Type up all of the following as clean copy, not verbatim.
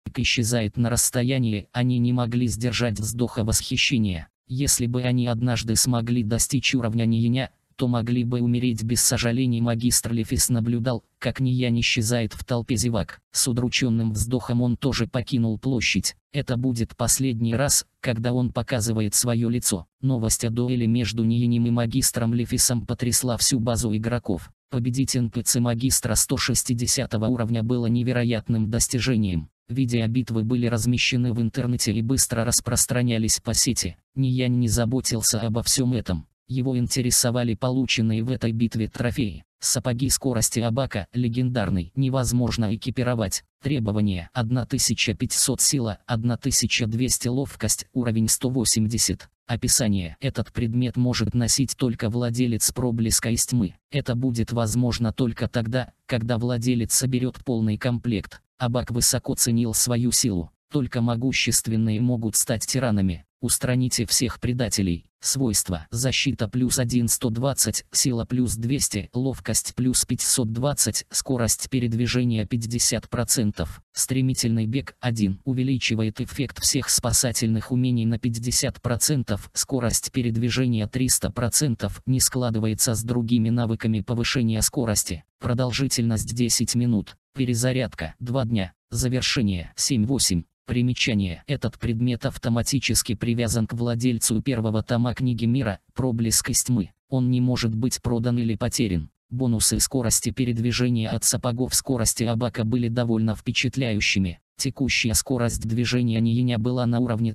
исчезает на расстоянии, они не могли сдержать вздоха восхищения. Если бы они однажды смогли достичь уровня Нияня, то могли бы умереть без сожалений. Магистр Лефис наблюдал, как Ниянь исчезает в толпе зевак. С удрученным вздохом он тоже покинул площадь. Это будет последний раз, когда он показывает свое лицо. Новость о дуэли между Ниянем и магистром Лефисом потрясла всю базу игроков. Победить НПЦ магистра 160 уровня было невероятным достижением. Видео битвы были размещены в интернете и быстро распространялись по сети. Ниянь не заботился обо всем этом. Его интересовали полученные в этой битве трофеи. Сапоги скорости Абака, легендарный, невозможно экипировать. Требования: 1500 сила, 1200 ловкость, уровень 180. Описание: этот предмет может носить только владелец проблеска из тьмы. Это будет возможно только тогда, когда владелец соберет полный комплект. Абак высоко ценил свою силу. Только могущественные могут стать тиранами. Устраните всех предателей. Свойства: защита +1 120, сила +200, ловкость +520, скорость передвижения 50%. Стремительный бег 1 увеличивает эффект всех спасательных умений на 50%, скорость передвижения 300%, не складывается с другими навыками повышения скорости. Продолжительность 10 минут. Перезарядка 2 дня. Завершение 7-8. Примечание: этот предмет автоматически привязан к владельцу первого тома книги мира «Проблеск из тьмы». Он не может быть продан или потерян. Бонусы скорости передвижения от сапогов скорости Абака были довольно впечатляющими. Текущая скорость движения Нияня была на уровне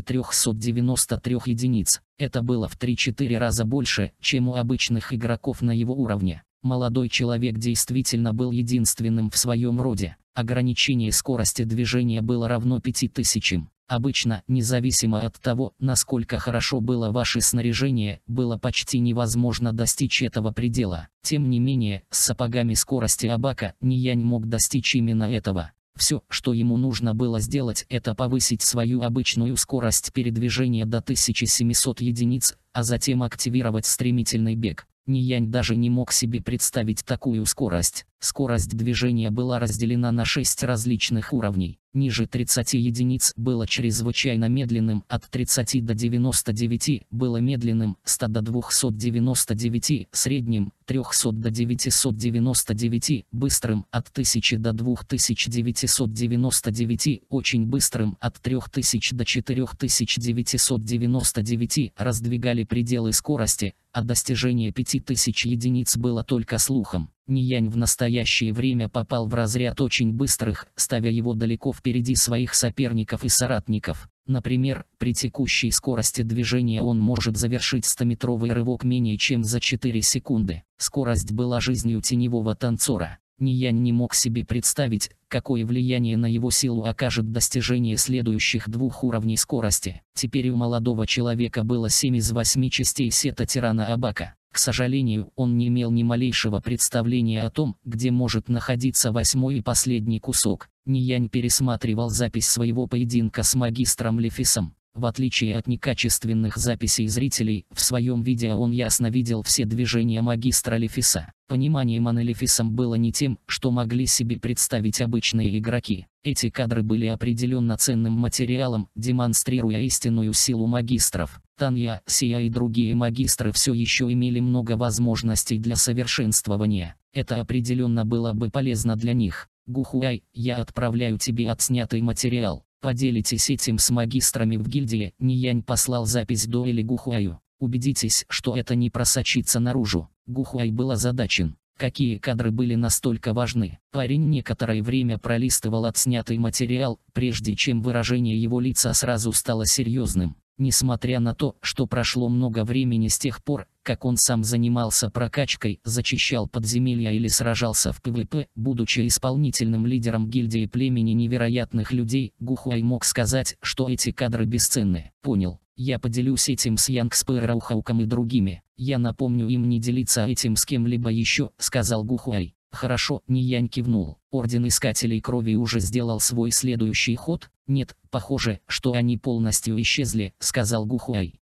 1393 единиц. Это было в 3-4 раза больше, чем у обычных игроков на его уровне. Молодой человек действительно был единственным в своем роде. Ограничение скорости движения было равно 5000. Обычно, независимо от того, насколько хорошо было ваше снаряжение, было почти невозможно достичь этого предела. Тем не менее, с сапогами скорости Абака Ниянь мог достичь именно этого. Все, что ему нужно было сделать, это повысить свою обычную скорость передвижения до 1700 единиц, а затем активировать стремительный бег. Ниянь даже не мог себе представить такую скорость. Скорость движения была разделена на 6 различных уровней. Ниже 30 единиц было чрезвычайно медленным, от 30 до 99 было медленным, 100 до 299 средним, 300 до 999 быстрым, от 1000 до 2999 очень быстрым, от 3000 до 4999 раздвигали пределы скорости, а достижение 5000 единиц было только слухом. Ниянь в настоящее время попал в разряд очень быстрых, ставя его далеко впереди своих соперников и соратников. Например, при текущей скорости движения он может завершить 100-метровый рывок менее чем за 4 секунды. Скорость была жизнью теневого танцора. Ниянь не мог себе представить, какое влияние на его силу окажет достижение следующих 2 уровней скорости. Теперь у молодого человека было 7 из 8 частей сета тирана Абака. К сожалению, он не имел ни малейшего представления о том, где может находиться 8-й и последний кусок. Ниянь пересматривал запись своего поединка с магистром Лефисом. В отличие от некачественных записей зрителей, в своем видео он ясно видел все движения магистра Лефиса. Понимание Маны Лефисом было не тем, что могли себе представить обычные игроки. Эти кадры были определенно ценным материалом, демонстрируя истинную силу магистров. Танья, Сия и другие магистры все еще имели много возможностей для совершенствования. Это определенно было бы полезно для них. Гухуай, я отправляю тебе отснятый материал. Поделитесь этим с магистрами в гильдии. Ниянь послал запись дуэли Гухуаю. Убедитесь, что это не просочится наружу. Гухуай был озадачен. Какие кадры были настолько важны? Парень некоторое время пролистывал отснятый материал, прежде чем выражение его лица сразу стало серьезным. Несмотря на то, что прошло много времени с тех пор, как он сам занимался прокачкой, зачищал подземелья или сражался в ПВП, будучи исполнительным лидером гильдии племени невероятных людей, Гухуай мог сказать, что эти кадры бесценны. Понял. Я поделюсь этим с Янг Спэроухауком и другими. Я напомню им не делиться этим с кем-либо еще, сказал Гухуай. Хорошо, Ниянь кивнул. Орден Искателей Крови уже сделал свой следующий ход? Нет, похоже, что они полностью исчезли, сказал Гухуай.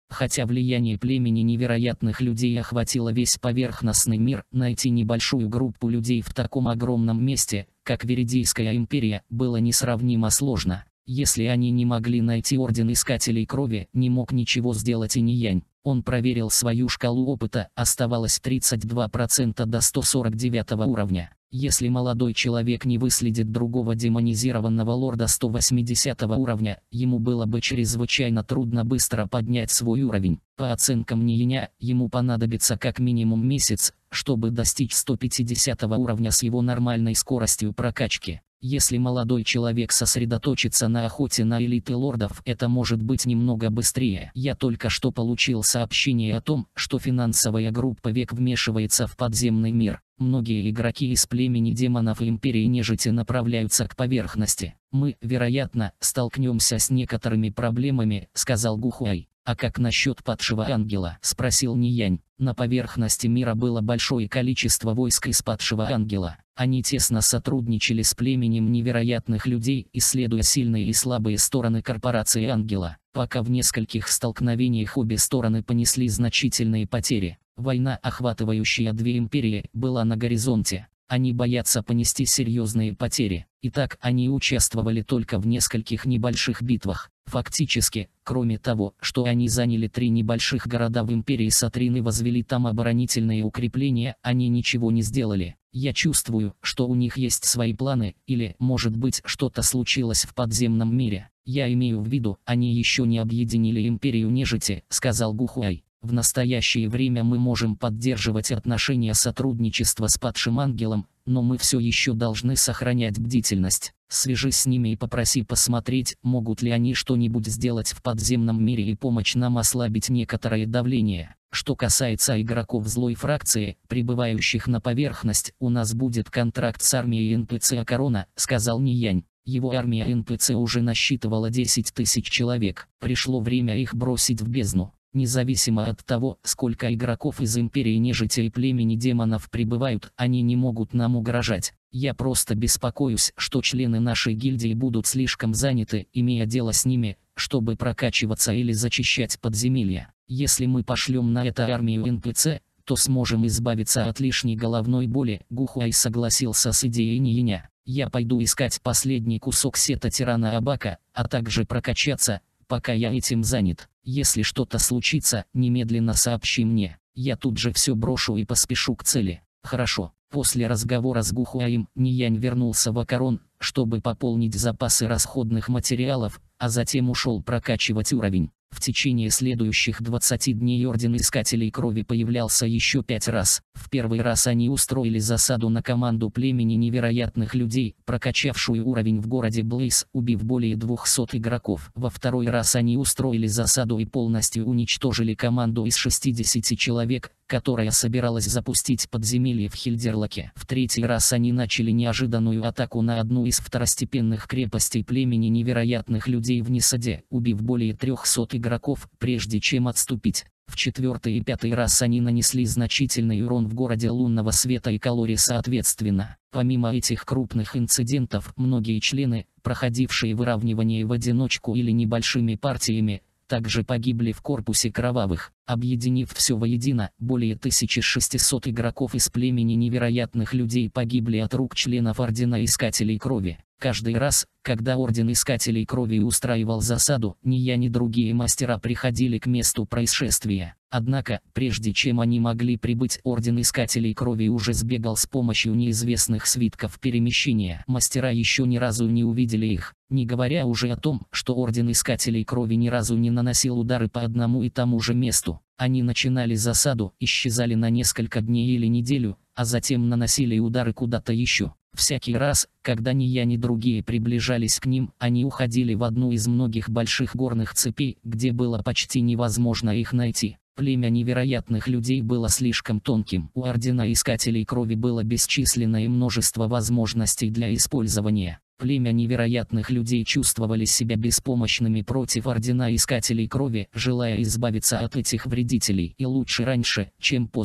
Хотя влияние племени невероятных людей охватило весь поверхностный мир, найти небольшую группу людей в таком огромном месте, как Веридийская империя, было несравнимо сложно. Если они не могли найти Орден Искателей Крови, не мог ничего сделать и Ниянь. Он проверил свою шкалу опыта, оставалось 32% до 149 уровня. Если молодой человек не выследит другого демонизированного лорда 180 уровня, ему было бы чрезвычайно трудно быстро поднять свой уровень. По оценкам Ниеня, ему понадобится как минимум месяц, чтобы достичь 150 уровня с его нормальной скоростью прокачки. Если молодой человек сосредоточится на охоте на элиты лордов, это может быть немного быстрее. Я только что получил сообщение о том, что финансовая группа Век вмешивается в подземный мир. Многие игроки из племени демонов и Империи Нежити направляются к поверхности. Мы, вероятно, столкнемся с некоторыми проблемами, сказал Гухуай. «А как насчет падшего ангела?» – спросил Ниянь. На поверхности мира было большое количество войск из падшего ангела. Они тесно сотрудничали с племенем невероятных людей, исследуя сильные и слабые стороны корпорации ангела. Пока в нескольких столкновениях обе стороны понесли значительные потери. Война, охватывающая две империи, была на горизонте. Они боятся понести серьезные потери. Итак, они участвовали только в нескольких небольших битвах. Фактически, кроме того, что они заняли 3 небольших города в империи Сатрин и возвели там оборонительные укрепления, они ничего не сделали. Я чувствую, что у них есть свои планы, или, может быть, что-то случилось в подземном мире. Я имею в виду, они еще не объединили империю нежити, сказал Гухуай. В настоящее время мы можем поддерживать отношения сотрудничества с падшим ангелом, но мы все еще должны сохранять бдительность. Свяжись с ними и попроси посмотреть, могут ли они что-нибудь сделать в подземном мире и помочь нам ослабить некоторое давление. Что касается игроков злой фракции, прибывающих на поверхность, у нас будет контракт с армией НПЦ Корона, сказал Ниянь. Его армия НПЦ уже насчитывала 10 тысяч человек. Пришло время их бросить в бездну. Независимо от того, сколько игроков из Империи Нежити и племени демонов прибывают, они не могут нам угрожать. Я просто беспокоюсь, что члены нашей гильдии будут слишком заняты, имея дело с ними, чтобы прокачиваться или зачищать подземелья. Если мы пошлем на это армию НПЦ, то сможем избавиться от лишней головной боли. Гухуай согласился с идеей Ниеня. Я пойду искать последний кусок сета тирана Абака, а также прокачаться, пока я этим занят. Если что-то случится, немедленно сообщи мне. Я тут же все брошу и поспешу к цели. Хорошо. После разговора с Гухуаем, Ниянь вернулся в Акарон, чтобы пополнить запасы расходных материалов, а затем ушел прокачивать уровень. В течение следующих 20 дней Орден Искателей Крови появлялся еще 5 раз. В первый раз они устроили засаду на команду племени невероятных людей, прокачавшую уровень в городе Блейз, убив более 200 игроков. Во второй раз они устроили засаду и полностью уничтожили команду из 60 человек, которая собиралась запустить подземелье в Хильдерлаке. В третий раз они начали неожиданную атаку на одну из второстепенных крепостей племени невероятных людей в Нисаде, убив более 300 игроков, прежде чем отступить. В четвертый и пятый раз они нанесли значительный урон в городе Лунного Света и Калоре соответственно. Помимо этих крупных инцидентов, многие члены, проходившие выравнивание в одиночку или небольшими партиями, также погибли в корпусе кровавых. Объединив все воедино, более 1600 игроков из племени невероятных людей погибли от рук членов Ордена Искателей Крови. Каждый раз, когда Орден Искателей Крови устраивал засаду, ни я, ни другие мастера приходили к месту происшествия. Однако, прежде чем они могли прибыть, Орден Искателей Крови уже сбегал с помощью неизвестных свитков перемещения. Мастера еще ни разу не увидели их, не говоря уже о том, что Орден Искателей Крови ни разу не наносил удары по одному и тому же месту. Они начинали засаду, исчезали на несколько дней или неделю, а затем наносили удары куда-то еще. Всякий раз, когда ни я, ни другие приближались к ним, они уходили в одну из многих больших горных цепей, где было почти невозможно их найти. Племя невероятных людей было слишком тонким. У Ордена Искателей Крови было бесчисленное множество возможностей для использования. Племя невероятных людей чувствовали себя беспомощными против Ордена Искателей Крови, желая избавиться от этих вредителей, и лучше раньше, чем позже.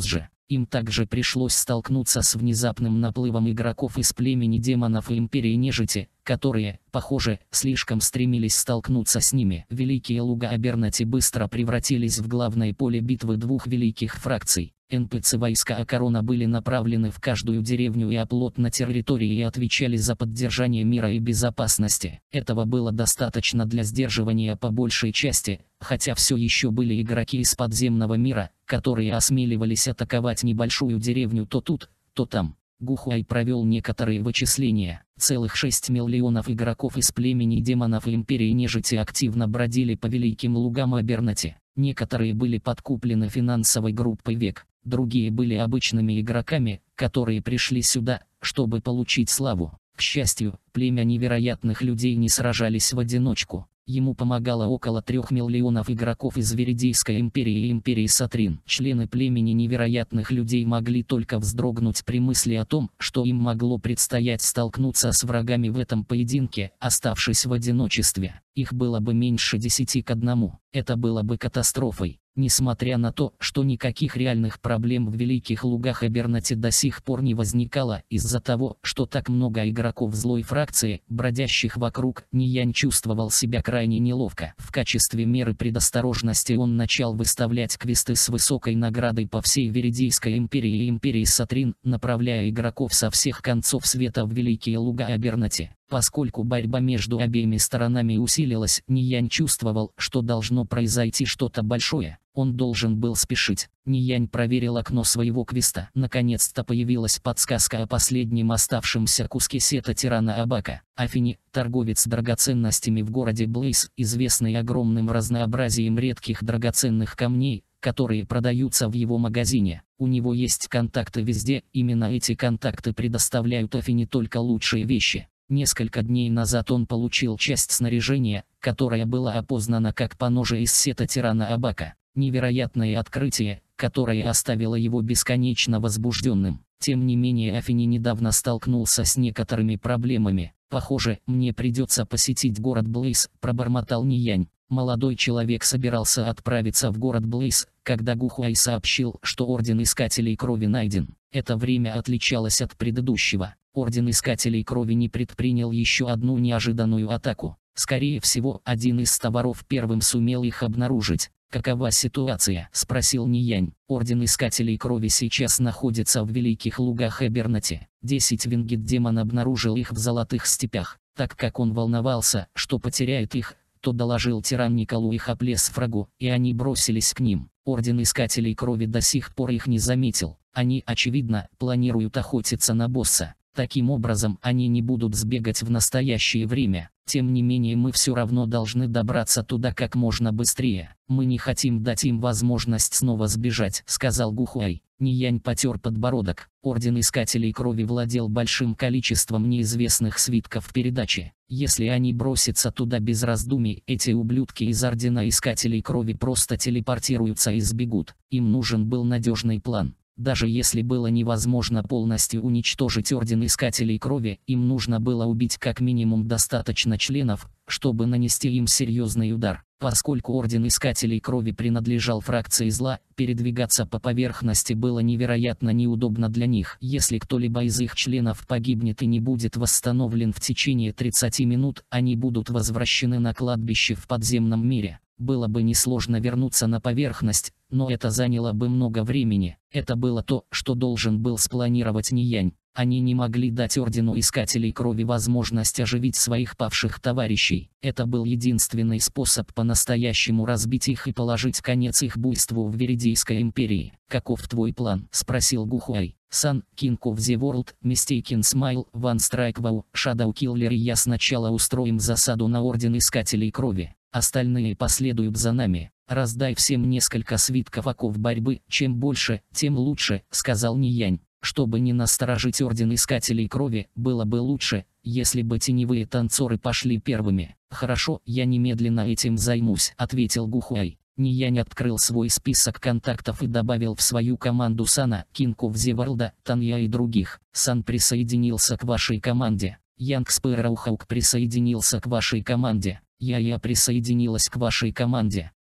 Им также пришлось столкнуться с внезапным наплывом игроков из племени демонов и Империи Нежити, которые, похоже, слишком стремились столкнуться с ними. Великие луга Абернати быстро превратились в главное поле битвы двух великих фракций. НПЦ войска Акарона были направлены в каждую деревню и оплот на территории и отвечали за поддержание мира и безопасности. Этого было достаточно для сдерживания по большей части, хотя все еще были игроки из подземного мира, которые осмеливались атаковать небольшую деревню то тут, то там. Гухуай провел некоторые вычисления. Целых 6 миллионов игроков из племени демонов и Империи Нежити активно бродили по великим лугам Абернати. Некоторые были подкуплены финансовой группой Век, другие были обычными игроками, которые пришли сюда, чтобы получить славу. К счастью, племя невероятных людей не сражались в одиночку. Ему помогало около 3 миллионов игроков из Веридийской империи и империи Сатрин. Члены племени невероятных людей могли только вздрогнуть при мысли о том, что им могло предстоять столкнуться с врагами в этом поединке, оставшись в одиночестве. Их было бы меньше 10 к 1. Это было бы катастрофой. Несмотря на то, что никаких реальных проблем в великих лугах Абернати до сих пор не возникало из-за того, что так много игроков злой фракции, бродящих вокруг, Ниянь чувствовал себя крайне неловко. В качестве меры предосторожности он начал выставлять квесты с высокой наградой по всей Веридийской империи и империи Сатрин, направляя игроков со всех концов света в великие луга Абернати. Поскольку борьба между обеими сторонами усилилась, Ниянь чувствовал, что должно произойти что-то большое. Он должен был спешить. Ниянь проверил окно своего квеста. Наконец-то появилась подсказка о последнем оставшемся куске сета тирана Абака. Афини, торговец драгоценностями в городе Блейз, известный огромным разнообразием редких драгоценных камней, которые продаются в его магазине. У него есть контакты везде, именно эти контакты предоставляют Афини только лучшие вещи. Несколько дней назад он получил часть снаряжения, которая была опознана как поножи из сета тирана Абака. Невероятное открытие, которое оставило его бесконечно возбужденным. Тем не менее Афини недавно столкнулся с некоторыми проблемами. «Похоже, мне придется посетить город Блейз», – пробормотал Ниянь. Молодой человек собирался отправиться в город Блейз, когда Гухуай сообщил, что Орден Искателей Крови найден. Это время отличалось от предыдущего. Орден Искателей Крови не предпринял еще одну неожиданную атаку. Скорее всего, один из товаров первым сумел их обнаружить. «Какова ситуация?» – спросил Ниянь. Орден Искателей Крови сейчас находится в великих лугах Абернати. 10 вингит-демон обнаружил их в Золотых Степях. Так как он волновался, что потеряет их, то доложил тиран Николу и Хаплес-Фрагу, и они бросились к ним. Орден Искателей Крови до сих пор их не заметил. Они, очевидно, планируют охотиться на босса. Таким образом, они не будут сбегать в настоящее время. Тем не менее, мы все равно должны добраться туда как можно быстрее. Мы не хотим дать им возможность снова сбежать, сказал Гухуай. Ниянь потер подбородок. Орден Искателей Крови владел большим количеством неизвестных свитков передачи. Если они бросятся туда без раздумий, эти ублюдки из Ордена Искателей Крови просто телепортируются и сбегут. Им нужен был надежный план. Даже если было невозможно полностью уничтожить Орден Искателей Крови, им нужно было убить как минимум достаточно членов, чтобы нанести им серьезный удар. Поскольку Орден Искателей Крови принадлежал фракции зла, передвигаться по поверхности было невероятно неудобно для них. Если кто-либо из их членов погибнет и не будет восстановлен в течение 30 минут, они будут возвращены на кладбище в подземном мире. Было бы несложно вернуться на поверхность, но это заняло бы много времени. Это было то, что должен был спланировать Ниянь. Они не могли дать Ордену Искателей Крови возможность оживить своих павших товарищей. Это был единственный способ по-настоящему разбить их и положить конец их буйству в Веридийской империи. «Каков твой план?» – спросил Гухуай. «Sun, King of the World, Mistaken Smile, One Strike Wow, Shadow Killer и я сначала устроим засаду на Орден Искателей Крови. Остальные последуют за нами. Раздай всем несколько свитков оков борьбы, чем больше, тем лучше», – сказал Ниянь. Чтобы не насторожить Орден Искателей Крови, было бы лучше, если бы теневые танцоры пошли первыми. «Хорошо, я немедленно этим займусь», — ответил Гухуай. Ниянь открыл свой список контактов и добавил в свою команду Сана, King of the World, Танья и других. Сан присоединился к вашей команде. Янг Спэроухаук присоединился к вашей команде. Я присоединилась к вашей команде.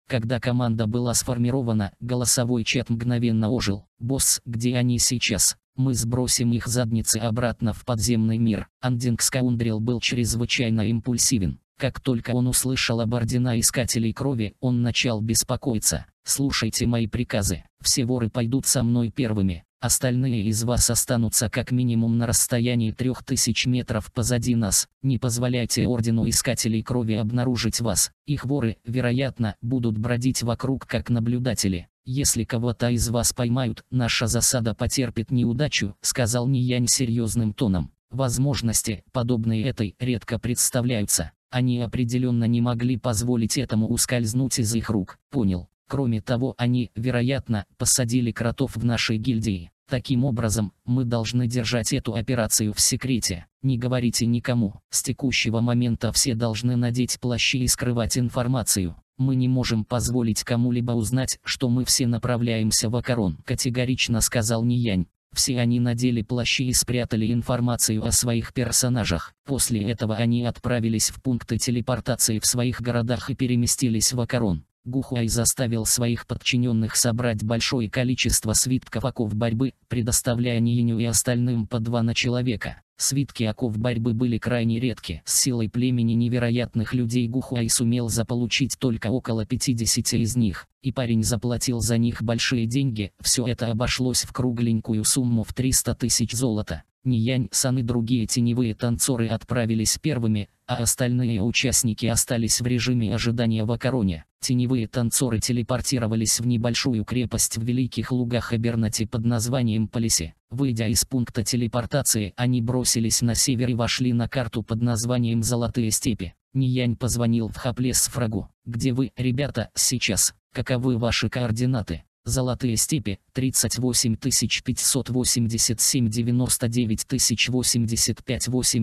Когда команда была сформирована, голосовой чат мгновенно ожил. «Босс, где они сейчас? Мы сбросим их задницы обратно в подземный мир». Андинг Скаундрил был чрезвычайно импульсивен. Как только он услышал об ордена искателей крови, он начал беспокоиться. «Слушайте мои приказы. Все воры пойдут со мной первыми. Остальные из вас останутся как минимум на расстоянии 3000 метров позади нас. Не позволяйте Ордену Искателей Крови обнаружить вас. Их воры, вероятно, будут бродить вокруг как наблюдатели. Если кого-то из вас поймают, наша засада потерпит неудачу», — сказал Ниянь серьезным тоном. Возможности, подобные этой, редко представляются. Они определенно не могли позволить этому ускользнуть из их рук. «Понял. Кроме того, они, вероятно, посадили кротов в нашей гильдии. Таким образом, мы должны держать эту операцию в секрете. Не говорите никому. С текущего момента все должны надеть плащи и скрывать информацию. Мы не можем позволить кому-либо узнать, что мы все направляемся в Акарон», — категорично сказал Ниянь. Все они надели плащи и спрятали информацию о своих персонажах. После этого они отправились в пункты телепортации в своих городах и переместились в Акарон. Гухуай заставил своих подчиненных собрать большое количество свитков оков борьбы, предоставляя Нияню и остальным по 2 на человека. Свитки оков борьбы были крайне редки. С силой племени невероятных людей Гухуай сумел заполучить только около 50 из них, и парень заплатил за них большие деньги. Все это обошлось в кругленькую сумму в 300 тысяч золота. Ниянь-сан и другие теневые танцоры отправились первыми, а остальные участники остались в режиме ожидания в Акароне. Теневые танцоры телепортировались в небольшую крепость в Великих Лугах Абернати под названием Полиси. Выйдя из пункта телепортации, они бросились на север и вошли на карту под названием Золотые степи. Ниянь позвонил в Хаплес-Фрагу. «Где вы, ребята, сейчас? Каковы ваши координаты?» «Золотые степи, 38 587, 99 085,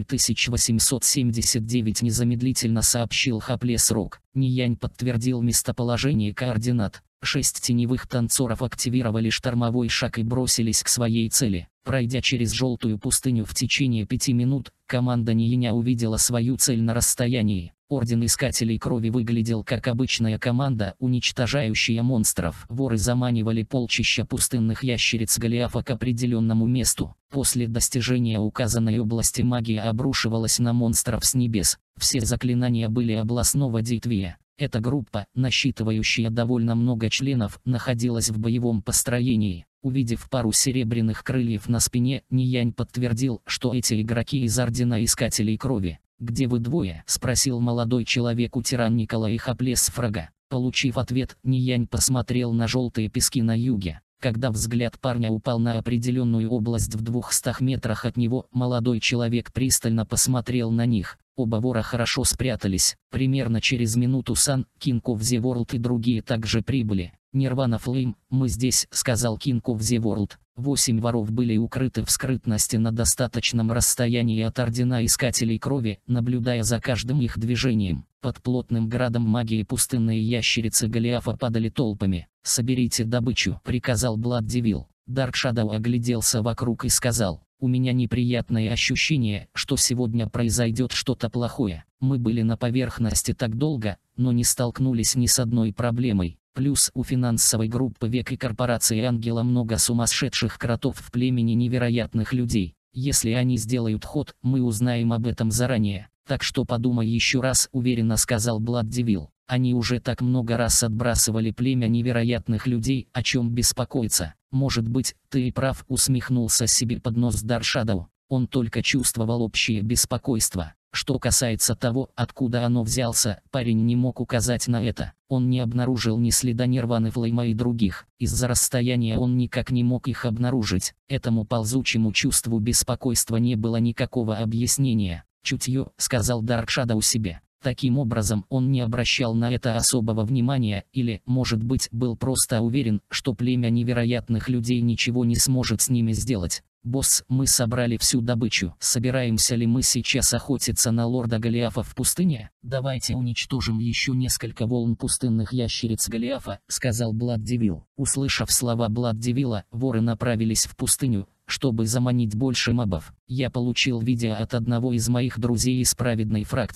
8879», незамедлительно сообщил Хаплес-Рог. Ниянь подтвердил местоположение координат. 6 теневых танцоров активировали штормовой шаг и бросились к своей цели. Пройдя через желтую пустыню в течение 5 минут, команда Нияня увидела свою цель на расстоянии. Орден Искателей Крови выглядел как обычная команда, уничтожающая монстров. Воры заманивали полчища пустынных ящериц Голиафа к определенному месту. После достижения указанной области магия обрушивалась на монстров с небес. Все заклинания были областного действия. Эта группа, насчитывающая довольно много членов, находилась в боевом построении. Увидев пару серебряных крыльев на спине, Ниянь подтвердил, что эти игроки из Ордена Искателей Крови. «Где вы двое?» — спросил молодой человек у тиран Николая Хаплес-Фрага. Получив ответ, Ниянь посмотрел на желтые пески на юге. Когда взгляд парня упал на определенную область в 200 метрах от него, молодой человек пристально посмотрел на них. Оба вора хорошо спрятались. Примерно через минуту Сан, King of the World и другие также прибыли. «Нирвана Флейм, мы здесь», — сказал King of the World. 8 воров были укрыты в скрытности на достаточном расстоянии от Ордена Искателей Крови, наблюдая за каждым их движением. Под плотным градом магии пустынные ящерицы Голиафа падали толпами. «Соберите добычу», — приказал Blood Devil. Dark Shadow огляделся вокруг и сказал: «У меня неприятное ощущение, что сегодня произойдет что-то плохое. Мы были на поверхности так долго, но не столкнулись ни с одной проблемой. Плюс у финансовой группы Век и корпорации Ангела много сумасшедших кротов в племени невероятных людей. Если они сделают ход, мы узнаем об этом заранее. Так что подумай еще раз», — уверенно сказал Blood Devil. «Они уже так много раз отбрасывали племя невероятных людей, о чем беспокоиться». «Может быть, ты и прав», — усмехнулся себе под нос Dark Shadow. Он только чувствовал общее беспокойство. Что касается того, откуда оно взялся, парень не мог указать на это. Он не обнаружил ни следа Нирваны Флейма и других. Из-за расстояния он никак не мог их обнаружить. Этому ползучему чувству беспокойства не было никакого объяснения. «Чутье», — сказал Dark Shadow себе. Таким образом, он не обращал на это особого внимания, или, может быть, был просто уверен, что племя невероятных людей ничего не сможет с ними сделать. «Босс, мы собрали всю добычу. Собираемся ли мы сейчас охотиться на лорда Голиафа в пустыне?» «Давайте уничтожим еще несколько волн пустынных ящериц Голиафа», — сказал Blood Devil. Услышав слова Blood Devil, воры направились в пустыню, чтобы заманить больше мобов. «Я получил видео от одного из моих друзей из праведной фракции.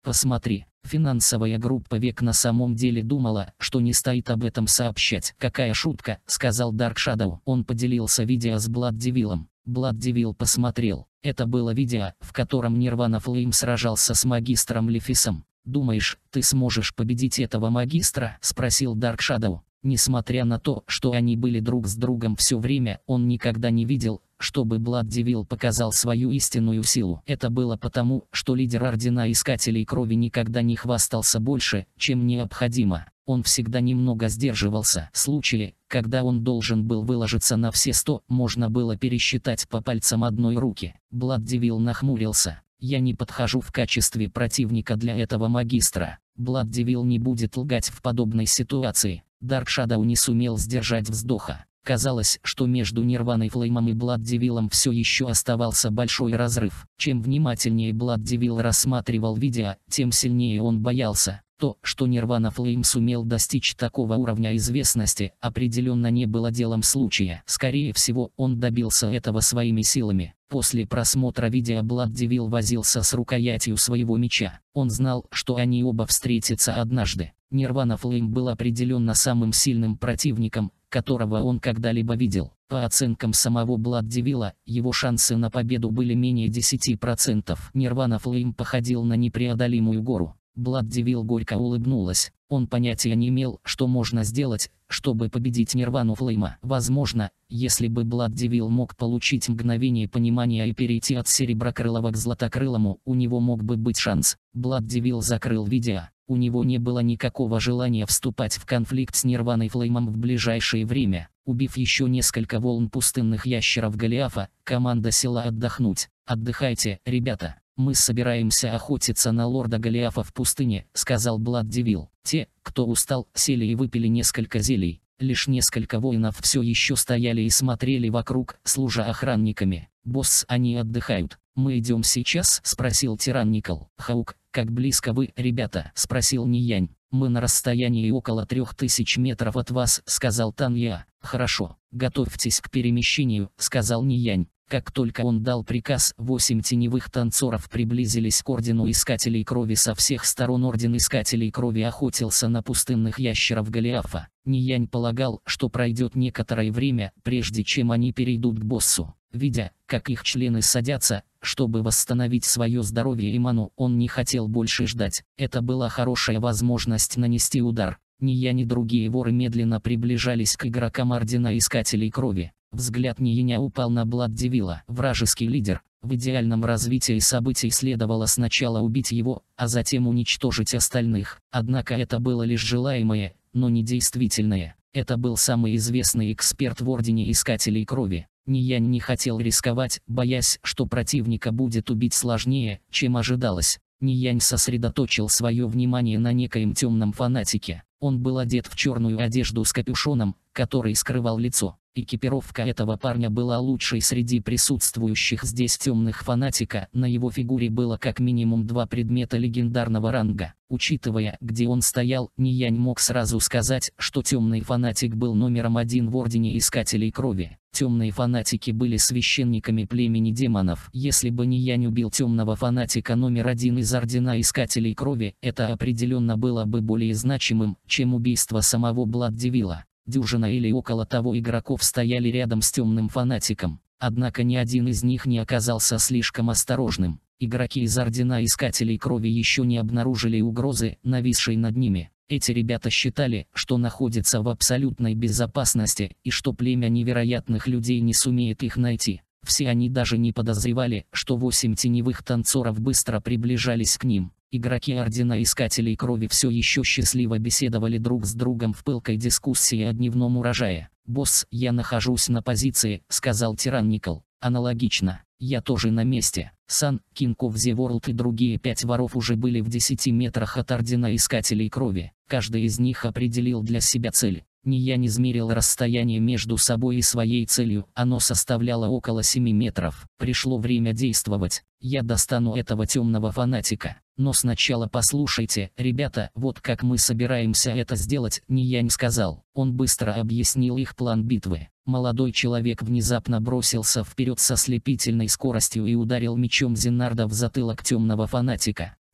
Посмотри, финансовая группа Век на самом деле думала, что не стоит об этом сообщать. Какая шутка, сказал Dark Shadow. Он поделился видео с Blood Devil'ом. Blood Devil посмотрел. Это было видео, в котором Nirvana Flame сражался с магистром Лефисом. «Думаешь, ты сможешь победить этого магистра?» – спросил Dark Shadow. Несмотря на то, что они были друг с другом все время, он никогда не видел, чтобы Blood Devil показал свою истинную силу. Это было потому, что лидер Ордена Искателей Крови никогда не хвастался больше, чем необходимо. Он всегда немного сдерживался. Случаи, когда он должен был выложиться на все 100, можно было пересчитать по пальцам одной руки. Blood Devil нахмурился. «Я не подхожу в качестве противника для этого магистра». Blood Devil не будет лгать в подобной ситуации. Dark Shadow не сумел сдержать вздоха. Казалось, что между Nirvana Flame и Blood Devil'ом все еще оставался большой разрыв. Чем внимательнее Blood Devil рассматривал видео, тем сильнее он боялся. То, что Nirvana Flame сумел достичь такого уровня известности, определенно не было делом случая. Скорее всего, он добился этого своими силами. После просмотра видео Blood Devil возился с рукоятью своего меча. Он знал, что они оба встретятся однажды. Nirvana Flame был определенно самым сильным противником, которого он когда-либо видел. По оценкам самого Blood Devil'а, его шансы на победу были менее 10%. Nirvana Flame походил на непреодолимую гору. Blood Devil горько улыбнулась. Он понятия не имел, что можно сделать, чтобы победить Nirvana Flame. Возможно, если бы Blood Devil мог получить мгновение понимания и перейти от Сереброкрылого к Златокрылому, у него мог бы быть шанс. Blood Devil закрыл видео. У него не было никакого желания вступать в конфликт с Nirvana Flame в ближайшее время. Убив еще несколько волн пустынных ящеров Голиафа, команда села отдохнуть. «Отдыхайте, ребята. Мы собираемся охотиться на лорда Голиафа в пустыне», — сказал Blood Devil. Те, кто устал, сели и выпили несколько зелий. Лишь несколько воинов все еще стояли и смотрели вокруг, служа охранниками. «Босс, они отдыхают. Мы идем сейчас?» — спросил Тиранникл. «Хаук, как близко вы, ребята?» — спросил Ниянь. «Мы на расстоянии около 3000 метров от вас», — сказал Танья. «Хорошо, готовьтесь к перемещению», — сказал Ниянь. Как только он дал приказ, 8 теневых танцоров приблизились к Ордену Искателей Крови со всех сторон. Орден Искателей Крови охотился на пустынных ящеров Голиафа. Ниянь полагал, что пройдет некоторое время, прежде чем они перейдут к боссу. Видя, как их члены садятся, чтобы восстановить свое здоровье и ману, он не хотел больше ждать. Это была хорошая возможность нанести удар. Ниянь и другие воры медленно приближались к игрокам Ордена Искателей Крови. Взгляд Ниеня упал на Blood Devil'а. Вражеский лидер. В идеальном развитии событий следовало сначала убить его, а затем уничтожить остальных. Однако это было лишь желаемое, но не действительное. Это был самый известный эксперт в Ордене Искателей Крови. Ниянь не хотел рисковать, боясь, что противника будет убить сложнее, чем ожидалось. Ниянь сосредоточил свое внимание на некоем темном фанатике. Он был одет в черную одежду с капюшоном, который скрывал лицо. Экипировка этого парня была лучшей среди присутствующих здесь темных фанатика. На его фигуре было как минимум 2 предмета легендарного ранга. Учитывая, где он стоял, Ниянь мог сразу сказать, что темный фанатик был номером 1 в Ордене Искателей Крови. Темные фанатики были священниками племени демонов. Если бы Ниянь убил темного фанатика номер 1 из Ордена Искателей Крови, это определенно было бы более значимым, чем убийство самого Blood Devil'а. Дюжина или около того игроков стояли рядом с темным фанатиком. Однако ни один из них не оказался слишком осторожным. Игроки из Ордена Искателей Крови еще не обнаружили угрозы, нависшей над ними. Эти ребята считали, что находятся в абсолютной безопасности, и что племя невероятных людей не сумеет их найти. Все они даже не подозревали, что 8 теневых танцоров быстро приближались к ним. Игроки Ордена Искателей Крови все еще счастливо беседовали друг с другом в пылкой дискуссии о дневном урожае. «Босс, я нахожусь на позиции», — сказал Тиранникл. «Аналогично. Я тоже на месте». Сан, King of the World и другие 5 воров уже были в 10 метрах от Ордена Искателей Крови. Каждый из них определил для себя цель. Ниянь измерил расстояние между собой и своей целью, оно составляло около 7 метров. Пришло время действовать. Я достану этого темного фанатика. Но сначала послушайте, ребята, вот как мы собираемся это сделать, Ниянь сказал. Он быстро объяснил их план битвы. Молодой человек внезапно бросился вперед со слепительной скоростью и ударил мечом Зенарда в затылок темного фанатика.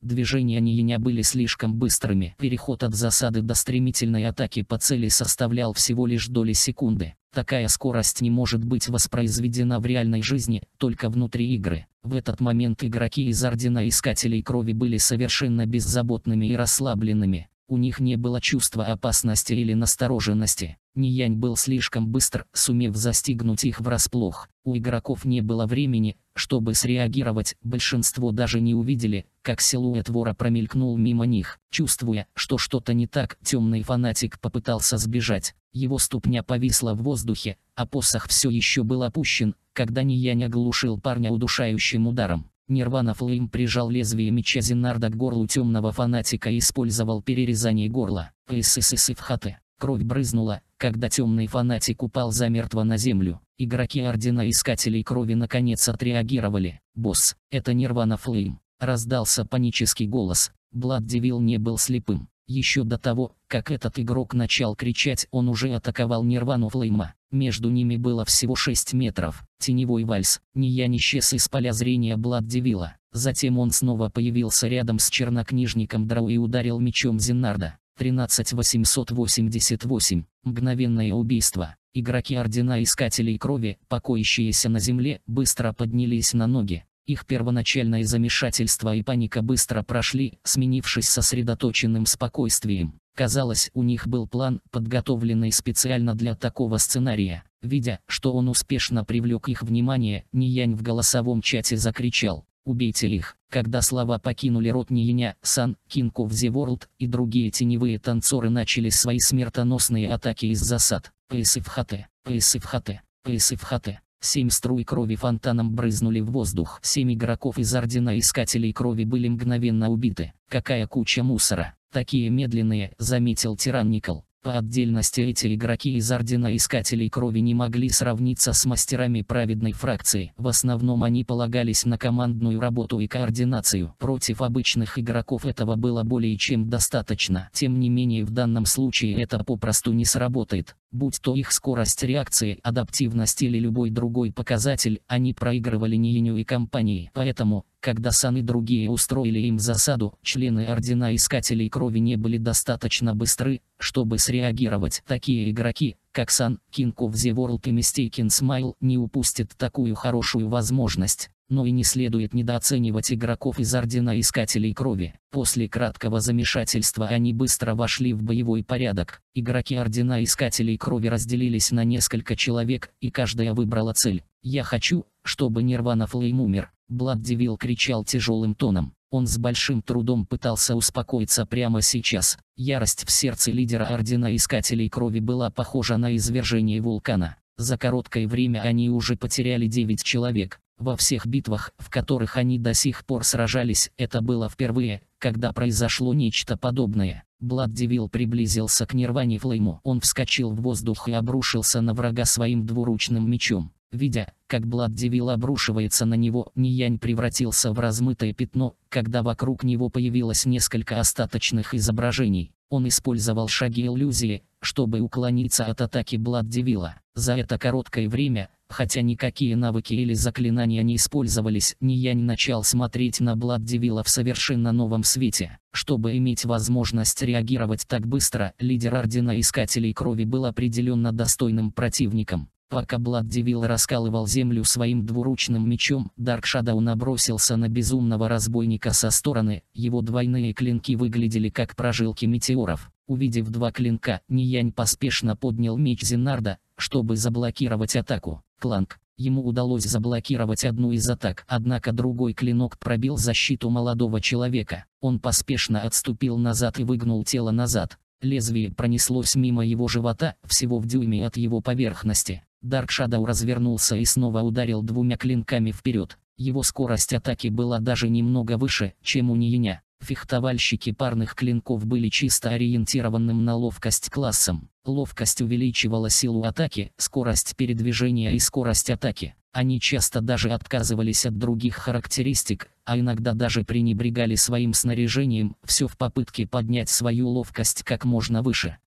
Движения Ниеня были слишком быстрыми. Переход от засады до стремительной атаки по цели составлял всего лишь доли секунды. Такая скорость не может быть воспроизведена в реальной жизни, только внутри игры. В этот момент игроки из Ордена Искателей Крови были совершенно беззаботными и расслабленными. У них не было чувства опасности или настороженности. Ниянь был слишком быстр, сумев застигнуть их врасплох. У игроков не было времени, чтобы среагировать, большинство даже не увидели, как силуэт вора промелькнул мимо них. Чувствуя, что что-то не так, темный фанатик попытался сбежать. Его ступня повисла в воздухе, а посох все еще был опущен, когда Ниянь оглушил парня удушающим ударом. Нирвана Флейм прижал лезвие меча Зенарда к горлу темного фанатика и использовал перерезание горла. Псссфхт. Кровь брызнула, когда темный фанатик упал замертво на землю. Игроки Ордена Искателей Крови наконец отреагировали. «Босс, это Нирвана Флейм!» Раздался панический голос. Blood Devil не был слепым. Еще до того, как этот игрок начал кричать, он уже атаковал Нирвану Флейма. Между ними было всего 6 метров. Теневой вальс. Ниянь исчез из поля зрения Blood Devil. Затем он снова появился рядом с чернокнижником Драу и ударил мечом Зенарда. 13888. Мгновенное убийство. Игроки Ордена Искателей Крови, покоящиеся на земле, быстро поднялись на ноги. Их первоначальное замешательство и паника быстро прошли, сменившись сосредоточенным спокойствием. Казалось, у них был план, подготовленный специально для такого сценария. Видя, что он успешно привлек их внимание, Ниянь в голосовом чате закричал: «Убейте их!». Когда слова покинули рот Ниеня, Сан, King of the World и другие теневые танцоры начали свои смертоносные атаки из засад. Псфхт, псфхт, псфхт. 7 струй крови фонтаном брызнули в воздух. 7 игроков из Ордена Искателей Крови были мгновенно убиты. Какая куча мусора. Такие медленные, заметил Тиранникл. По отдельности эти игроки из Ордена Искателей Крови не могли сравниться с мастерами праведной фракции. В основном они полагались на командную работу и координацию. Против обычных игроков этого было более чем достаточно. Тем не менее, в данном случае это попросту не сработает. Будь то их скорость реакции, адаптивность или любой другой показатель, они проигрывали Ниеню и компании. Поэтому, когда Сан и другие устроили им засаду, члены Ордена Искателей Крови не были достаточно быстры, чтобы среагировать. Такие игроки, как Сан, King of the World и Mistaken Smile, не упустят такую хорошую возможность. Но и не следует недооценивать игроков из Ордена Искателей Крови. После краткого замешательства они быстро вошли в боевой порядок. Игроки Ордена Искателей Крови разделились на несколько человек, и каждая выбрала цель. «Я хочу, чтобы Нирвана Флейм умер», — Blood Devil кричал тяжелым тоном. Он с большим трудом пытался успокоиться прямо сейчас. Ярость в сердце лидера Ордена Искателей Крови была похожа на извержение вулкана. За короткое время они уже потеряли 9 человек. Во всех битвах, в которых они до сих пор сражались, это было впервые, когда произошло нечто подобное. Blood Devil приблизился к Нирване Флейму. Он вскочил в воздух и обрушился на врага своим двуручным мечом. Видя, как Blood Devil обрушивается на него, Ниянь превратился в размытое пятно, когда вокруг него появилось несколько остаточных изображений. Он использовал шаги иллюзии, чтобы уклониться от атаки Blood Devil. За это короткое время, хотя никакие навыки или заклинания не использовались, Ниянь начал смотреть на Blood Devil в совершенно новом свете. Чтобы иметь возможность реагировать так быстро, лидер Ордена Искателей Крови был определенно достойным противником. Пока Blood Devil раскалывал землю своим двуручным мечом, Dark Shadow набросился на безумного разбойника со стороны. Его двойные клинки выглядели как прожилки метеоров. Увидев два клинка, Ниянь поспешно поднял меч Зенарда, чтобы заблокировать атаку. Кланк. Ему удалось заблокировать одну из атак, однако другой клинок пробил защиту молодого человека. Он поспешно отступил назад и выгнул тело назад. Лезвие пронеслось мимо его живота, всего в дюйме от его поверхности. Dark Shadow развернулся и снова ударил двумя клинками вперед. Его скорость атаки была даже немного выше, чем у Ниеня. Фехтовальщики парных клинков были чисто ориентированным на ловкость классом. Ловкость увеличивала силу атаки, скорость передвижения и скорость атаки. Они часто даже отказывались от других характеристик, а иногда даже пренебрегали своим снаряжением, все в попытке поднять свою ловкость как можно выше.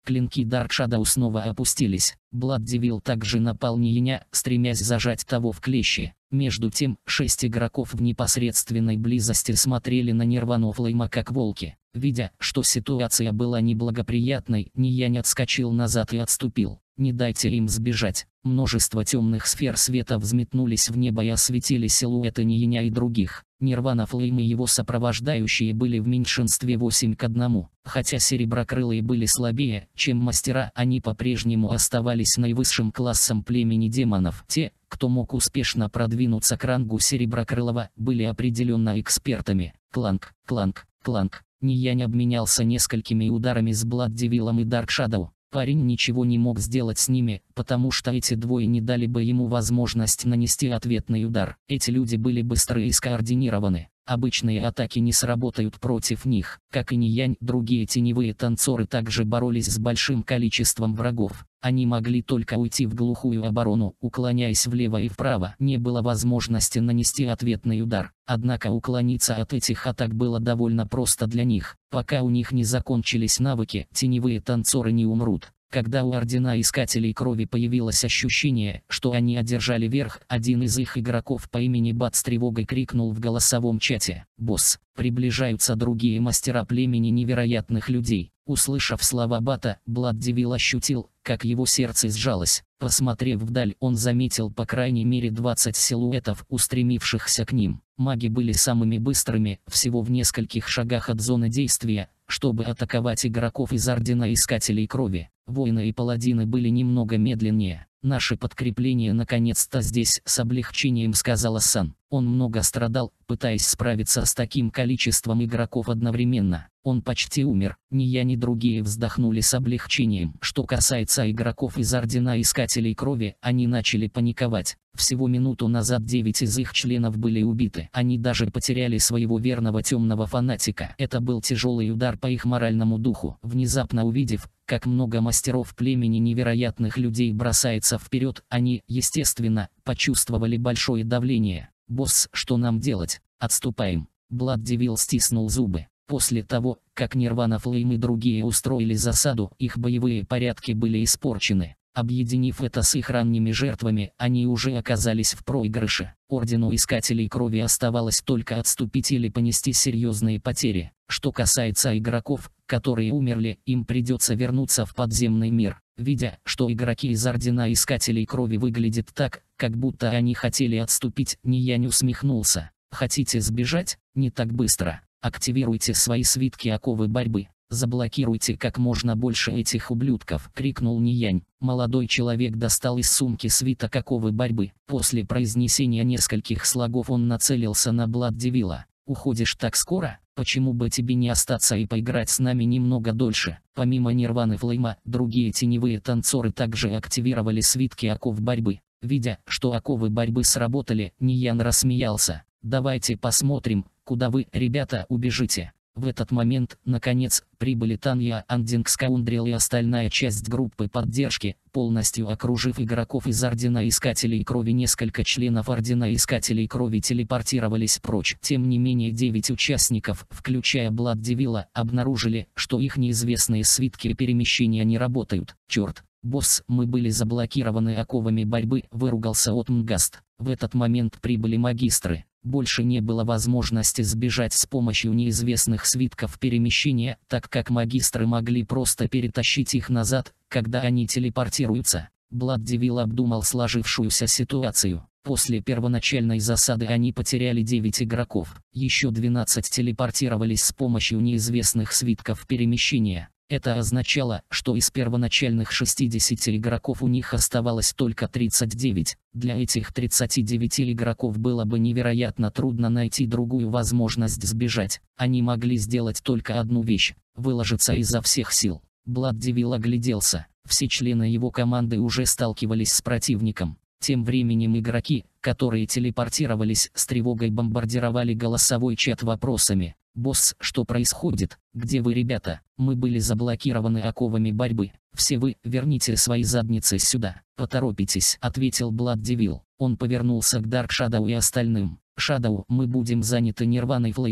Клинки Dark Shadow снова опустились. Blood Devil также напал на Яня, стремясь зажать того в клещи. Между тем, 6 игроков в непосредственной близости смотрели на Нирвану Флейма как волки. Видя, что ситуация была неблагоприятной, Янь отскочил назад и отступил. Не дайте им сбежать. Множество темных сфер света взметнулись в небо и осветили силуэты Яня и других. Нирвана Флейм и его сопровождающие были в меньшинстве 8-1. Хотя сереброкрылые были слабее, чем мастера, они по-прежнему оставались наивысшим классом племени демонов. Те, кто мог успешно продвинуться к рангу сереброкрылого, были определенно экспертами. Кланк, кланк, кланк. Янь обменялся несколькими ударами с Blood Devil'ом и Dark Shadow. Парень ничего не мог сделать с ними, потому что эти двое не дали бы ему возможность нанести ответный удар. Эти люди были быстры и скоординированы. Обычные атаки не сработают против них. Как и Янь, другие теневые танцоры также боролись с большим количеством врагов. Они могли только уйти в глухую оборону, уклоняясь влево и вправо. Не было возможности нанести ответный удар. Однако уклониться от этих атак было довольно просто для них. Пока у них не закончились навыки, теневые танцоры не умрут. Когда у Ордена Искателей Крови появилось ощущение, что они одержали верх, один из их игроков по имени Бат с тревогой крикнул в голосовом чате: «Босс, приближаются другие мастера племени невероятных людей». Услышав слова Бата, Blood Devil ощутил, как его сердце сжалось. Посмотрев вдаль, он заметил по крайней мере 20 силуэтов, устремившихся к ним. Маги были самыми быстрыми, всего в нескольких шагах от зоны действия, чтобы атаковать игроков из Ордена Искателей Крови. Воины и паладины были немного медленнее. «Наше подкрепление наконец-то здесь», — с облегчением сказала Сан. Он много страдал, пытаясь справиться с таким количеством игроков одновременно. Он почти умер. Ни я, ни другие вздохнули с облегчением. Что касается игроков из Ордена Искателей Крови, они начали паниковать. Всего минуту назад 9 из их членов были убиты. Они даже потеряли своего верного темного фанатика. Это был тяжелый удар по их моральному духу. Внезапно увидев, как много мастеров племени невероятных людей бросается вперед, они, естественно, почувствовали большое давление. «Босс, что нам делать? Отступаем». Blood Devil стиснул зубы. После того, как Нирвана Флейм и другие устроили засаду, их боевые порядки были испорчены. Объединив это с их ранними жертвами, они уже оказались в проигрыше. Ордену Искателей Крови оставалось только отступить или понести серьезные потери. Что касается игроков, которые умерли, им придется вернуться в подземный мир. Видя, что игроки из Ордена Искателей Крови выглядят так, как будто они хотели отступить, Янь усмехнулся. «Хотите сбежать? Не так быстро. Активируйте свои свитки оковы борьбы. Заблокируйте как можно больше этих ублюдков», — крикнул Янь. Молодой человек достал из сумки свиток оковы борьбы. После произнесения нескольких слогов он нацелился на Blood Devil. «Уходишь так скоро? Почему бы тебе не остаться и поиграть с нами немного дольше?» Помимо Нирваны Флейма, другие теневые танцоры также активировали свитки оков борьбы. Видя, что оковы борьбы сработали, Янь рассмеялся. «Давайте посмотрим, куда вы, ребята, убежите». В этот момент, наконец, прибыли Танья, Андинг Скаундрил и остальная часть группы поддержки, полностью окружив игроков из Ордена Искателей Крови. Несколько членов Ордена Искателей Крови телепортировались прочь. Тем не менее 9 участников, включая Blood Devil, обнаружили, что их неизвестные свитки перемещения не работают. «Черт! Босс, мы были заблокированы оковами борьбы», — выругался Отмгаст. В этот момент прибыли магистры. Больше не было возможности сбежать с помощью неизвестных свитков перемещения, так как магистры могли просто перетащить их назад, когда они телепортируются. Blood Devil обдумал сложившуюся ситуацию. После первоначальной засады они потеряли 9 игроков. Еще 12 телепортировались с помощью неизвестных свитков перемещения. Это означало, что из первоначальных 60 игроков у них оставалось только 39. Для этих 39 игроков было бы невероятно трудно найти другую возможность сбежать. Они могли сделать только одну вещь – выложиться изо всех сил. Blood Devil огляделся. Все члены его команды уже сталкивались с противником. Тем временем игроки, которые телепортировались, с тревогой бомбардировали голосовой чат вопросами. «Босс, что происходит? Где вы, ребята? Мы были заблокированы оковами борьбы. Все вы, верните свои задницы сюда. Поторопитесь», — ответил Blood Devil. Он повернулся к Dark Shadow и остальным. «Shadow, мы будем заняты Нирваной Флеймом.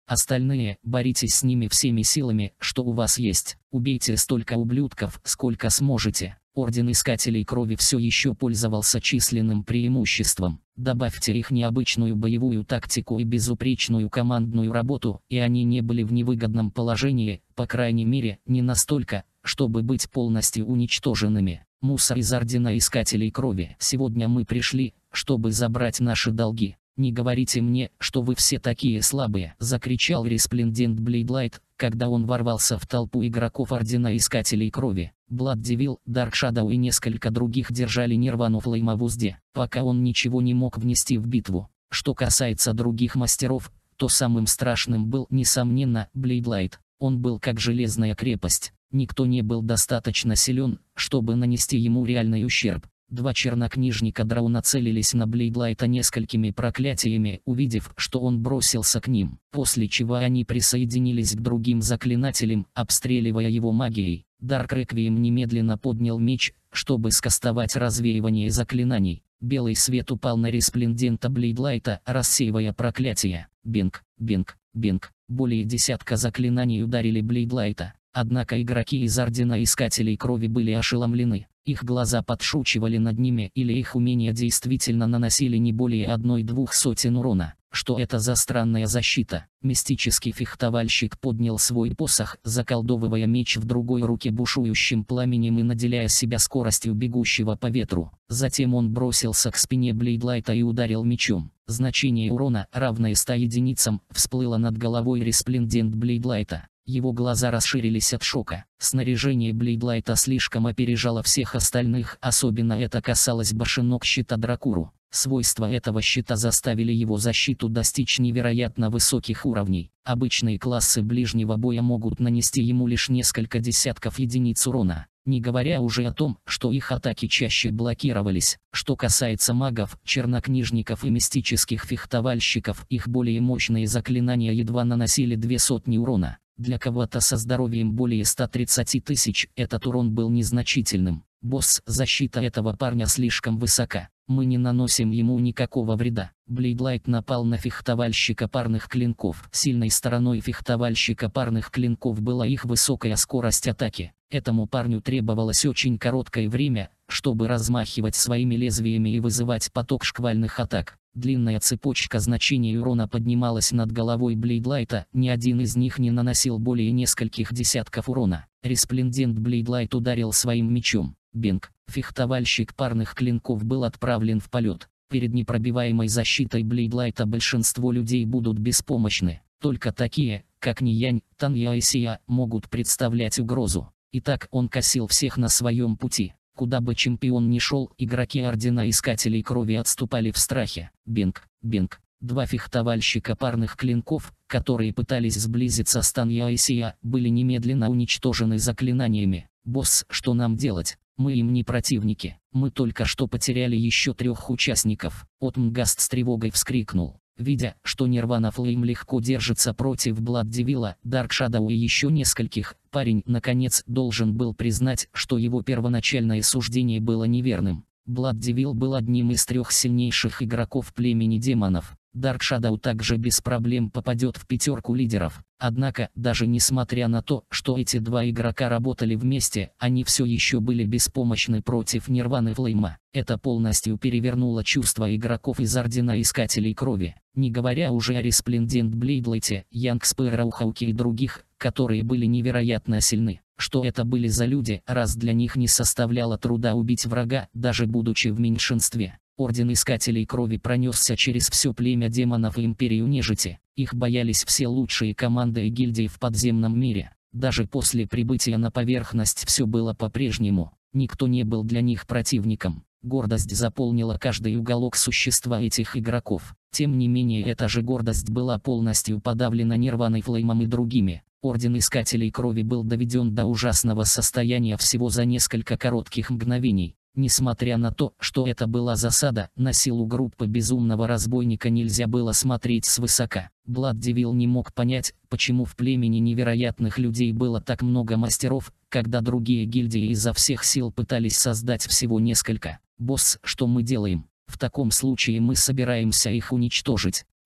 Остальные, боритесь с ними всеми силами, что у вас есть. Убейте столько ублюдков, сколько сможете. Орден Искателей Крови все еще пользовался численным преимуществом. Добавьте их необычную боевую тактику и безупречную командную работу, и они не были в невыгодном положении, по крайней мере, не настолько, чтобы быть полностью уничтоженными. Мусор из Ордена Искателей Крови. Сегодня мы пришли, чтобы забрать наши долги. «Не говорите мне, что вы все такие слабые!» — закричал Resplendent Blade, когда он ворвался в толпу игроков Ордена Искателей Крови. Blood Devil, Dark Shadow и несколько других держали Нирвану Флейма в узде, пока он ничего не мог внести в битву. Что касается других мастеров, то самым страшным был, несомненно, Blade. Он был как железная крепость. Никто не был достаточно силен, чтобы нанести ему реальный ущерб. Два чернокнижника Драу нацелились на Блейдлайта несколькими проклятиями, увидев, что он бросился к ним, после чего они присоединились к другим заклинателям, обстреливая его магией. Дарк Реквием немедленно поднял меч, чтобы скастовать развеивание заклинаний. Белый свет упал на Resplendent Blade, рассеивая проклятия. Бинг, бинг, бинг. Более десятка заклинаний ударили Blade. Однако игроки из Ордена Искателей Крови были ошеломлены. Их глаза подшучивали над ними, или их умения действительно наносили не более 1-2 сотен урона. Что это за странная защита? Мистический фехтовальщик поднял свой посох, заколдовывая меч в другой руке бушующим пламенем и наделяя себя скоростью бегущего по ветру. Затем он бросился к спине Блейдлайта и ударил мечом. Значение урона, равное 100 единицам, всплыло над головой Resplendent Блейдлайта. Его глаза расширились от шока. Снаряжение Блейдлайта слишком опережало всех остальных, особенно это касалось башенок щита Дракуру. Свойства этого щита заставили его защиту достичь невероятно высоких уровней. Обычные классы ближнего боя могут нанести ему лишь несколько десятков единиц урона, не говоря уже о том, что их атаки чаще блокировались. Что касается магов, чернокнижников и мистических фехтовальщиков, их более мощные заклинания едва наносили 200 урона. Для кого-то со здоровьем более 130 тысяч этот урон был незначительным. Босс, защита этого парня слишком высока. Мы не наносим ему никакого вреда. Блейдлайт напал на фехтовальщика парных клинков. Сильной стороной фехтовальщика парных клинков была их высокая скорость атаки. Этому парню требовалось очень короткое время, чтобы размахивать своими лезвиями и вызывать поток шквальных атак. Длинная цепочка значений урона поднималась над головой Блейдлайта, ни один из них не наносил более нескольких десятков урона. Resplendent Blade ударил своим мечом. Бинг. Фехтовальщик парных клинков был отправлен в полет. Перед непробиваемой защитой Блейдлайта большинство людей будут беспомощны. Только такие, как Ниянь, Танья и Сия, могут представлять угрозу. Итак, он косил всех на своем пути. Куда бы чемпион ни шел, игроки Ордена Искателей Крови отступали в страхе. Бинг, бинг. Два фехтовальщика парных клинков, которые пытались сблизиться с Танья и Сия, были немедленно уничтожены заклинаниями. «Босс, что нам делать? Мы им не противники. Мы только что потеряли еще 3 участников». Отмгаст с тревогой вскрикнул. Видя, что Нирвана Флейм легко держится против Blood Devil, Dark Shadow и еще нескольких, парень, наконец, должен был признать, что его первоначальное суждение было неверным. Blood Devil был одним из 3 сильнейших игроков племени демонов. Dark Shadow также без проблем попадет в 5 лидеров. Однако, даже несмотря на то, что эти 2 игрока работали вместе, они все еще были беспомощны против Нирваны Флейма. Это полностью перевернуло чувства игроков из Ордена Искателей Крови. Не говоря уже о Resplendent Blade, Янг Спэроу, Хауке и других, которые были невероятно сильны. Что это были за люди, раз для них не составляло труда убить врага, даже будучи в меньшинстве. Орден Искателей Крови пронесся через все племя демонов и Империю Нежити. Их боялись все лучшие команды и гильдии в подземном мире. Даже после прибытия на поверхность все было по-прежнему. Никто не был для них противником. Гордость заполнила каждый уголок существа этих игроков. Тем не менее, эта же гордость была полностью подавлена Нирваной Флеймом и другими. Орден Искателей Крови был доведен до ужасного состояния всего за несколько коротких мгновений. Несмотря на то, что это была засада, на силу группы безумного разбойника нельзя было смотреть свысока. Blood Devil не мог понять, почему в племени невероятных людей было так много мастеров, когда другие гильдии изо всех сил пытались создать всего несколько. «Босс, что мы делаем? В таком случае мы собираемся их уничтожить.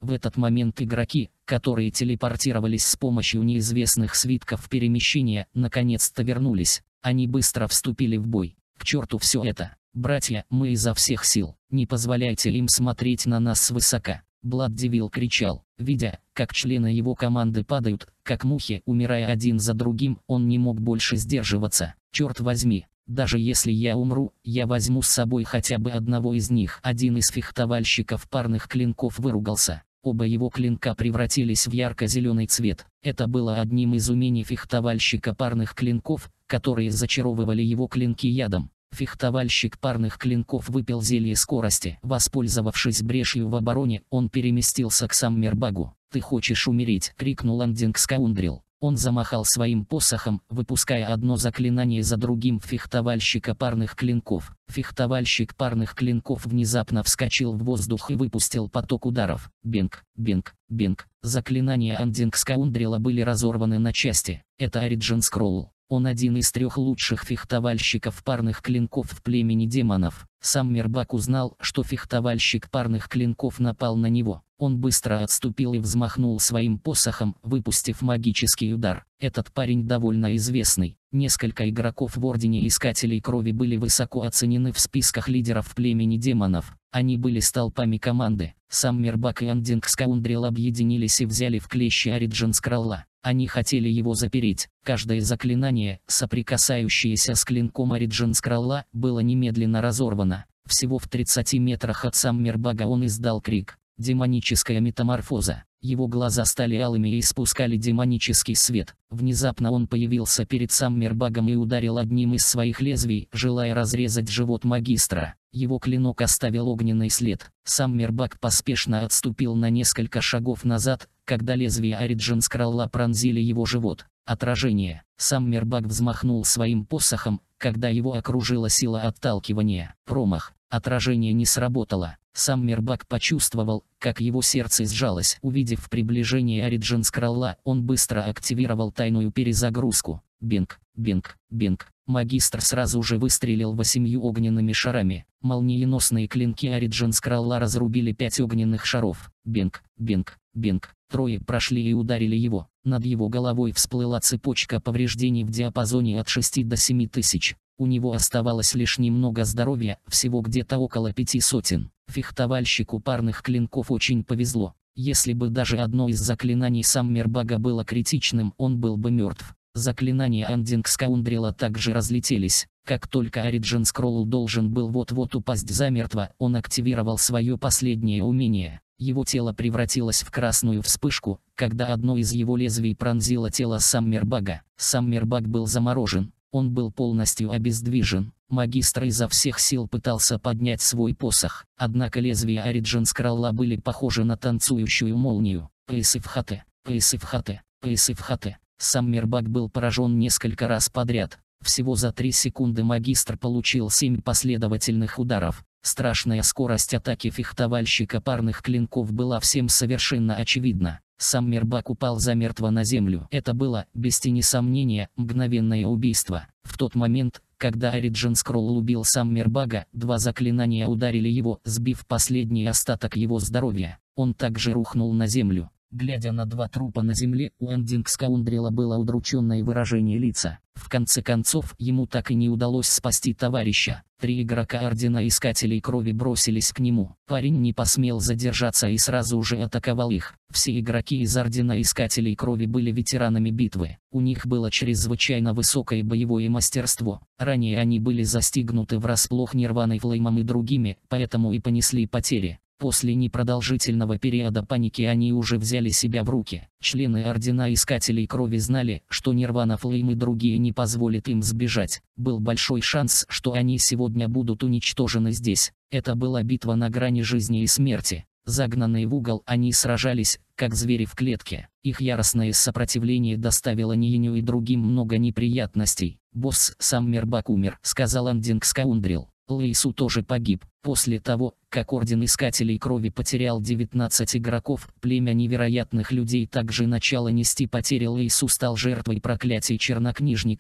В этот момент игроки, которые телепортировались с помощью неизвестных свитков перемещения, наконец-то вернулись. Они быстро вступили в бой. К черту все это. Братья, мы изо всех сил. Не позволяйте им смотреть на нас свысока. Бладдевил кричал, видя, как члены его команды падают, как мухи, умирая один за другим, он не мог больше сдерживаться. Черт возьми, даже если я умру, я возьму с собой хотя бы одного из них. Один из фехтовальщиков парных клинков выругался. Оба его клинка превратились в ярко-зеленый цвет. Это было одним из умений фехтовальщика парных клинков, которые зачаровывали его клинки ядом. Фехтовальщик парных клинков выпил зелье скорости. Воспользовавшись брешью в обороне, он переместился к Саммербагу. «Ты хочешь умереть?» — крикнул Андинг Скаундрил. Он замахал своим посохом, выпуская одно заклинание за другим в фехтовальщика парных клинков. Фехтовальщик парных клинков внезапно вскочил в воздух и выпустил поток ударов. Бинг, бинг, бинг. Заклинания Андинг Скаундрила были разорваны на части. Это Ориджин Скролл. Он один из 3 лучших фехтовальщиков парных клинков в племени демонов. Саммербаг узнал, что фехтовальщик парных клинков напал на него. Он быстро отступил и взмахнул своим посохом, выпустив магический удар. Этот парень довольно известный. Несколько игроков в Ордене Искателей Крови были высоко оценены в списках лидеров племени демонов. Они были столпами команды. Саммербаг и Андинг Скаундрил объединились и взяли в клещи Ориджин Скролла. Они хотели его запереть. Каждое заклинание, соприкасающееся с клинком Ориджин Скролла, было немедленно разорвано. Всего в 30 метрах от Саммербага он издал крик. Демоническая метаморфоза. Его глаза стали алыми и испускали демонический свет. Внезапно он появился перед Саммербагом и ударил одним из своих лезвий, желая разрезать живот магистра. Его клинок оставил огненный след. Саммербаг поспешно отступил на несколько шагов назад, когда лезвия Ориджин Скролла пронзили его живот. Отражение. Саммербаг взмахнул своим посохом, когда его окружила сила отталкивания. Промах. Отражение не сработало. Саммербаг почувствовал, как его сердце сжалось. Увидев приближение Ориджин Скролла, он быстро активировал тайную перезагрузку. Бинг, бинг, бинг. Магистр сразу же выстрелил 8 огненными шарами. Молниеносные клинки Ориджин Скролла разрубили 5 огненных шаров. Бинг, бинг, бинг. 3 прошли и ударили его. Над его головой всплыла цепочка повреждений в диапазоне от 6 до 7 тысяч. У него оставалось лишь немного здоровья, всего где-то около 500. Фехтовальщику парных клинков очень повезло. Если бы даже одно из заклинаний Саммербага было критичным, он был бы мертв. Заклинания Андинг Скаундрила также разлетелись. Как только Ориджин Скролл должен был вот-вот упасть замертво, он активировал свое последнее умение. Его тело превратилось в красную вспышку, когда одно из его лезвий пронзило тело Саммербага. Саммербаг был заморожен. Он был полностью обездвижен. Магистр изо всех сил пытался поднять свой посох, однако лезвия Ориджин Скролла были похожи на танцующую молнию. Пейсифхате, пейсифхате, пейсифхате. Саммербаг был поражен несколько раз подряд. Всего за 3 секунды магистр получил 7 последовательных ударов. Страшная скорость атаки фехтовальщика парных клинков была всем совершенно очевидна. Саммербаг упал замертво на землю. Это было, без тени сомнения, мгновенное убийство. В тот момент, когда Ориджин Скролл убил Саммербага, 2 заклинания ударили его, сбив последний остаток его здоровья. Он также рухнул на землю. Глядя на 2 трупа на земле, у Андинг Скаундрила было удрученное выражение лица. В конце концов, ему так и не удалось спасти товарища. 3 игрока Ордена Искателей Крови бросились к нему. Парень не посмел задержаться и сразу же атаковал их. Все игроки из Ордена Искателей Крови были ветеранами битвы. У них было чрезвычайно высокое боевое мастерство. Ранее они были застигнуты врасплох Нирваной Флеймом и другими, поэтому и понесли потери. После непродолжительного периода паники они уже взяли себя в руки. Члены Ордена Искателей Крови знали, что Нирвана Флейм и другие не позволят им сбежать. Был большой шанс, что они сегодня будут уничтожены здесь. Это была битва на грани жизни и смерти. Загнанные в угол, они сражались, как звери в клетке. Их яростное сопротивление доставило Ниеню и другим много неприятностей. «Босс, Саммербаг умер», — сказал Андинг Скаундрил. Лейсу тоже погиб. После того, как Орден Искателей Крови потерял 19 игроков, племя невероятных людей также начало нести потери. Лейсу стал жертвой проклятий чернокнижников.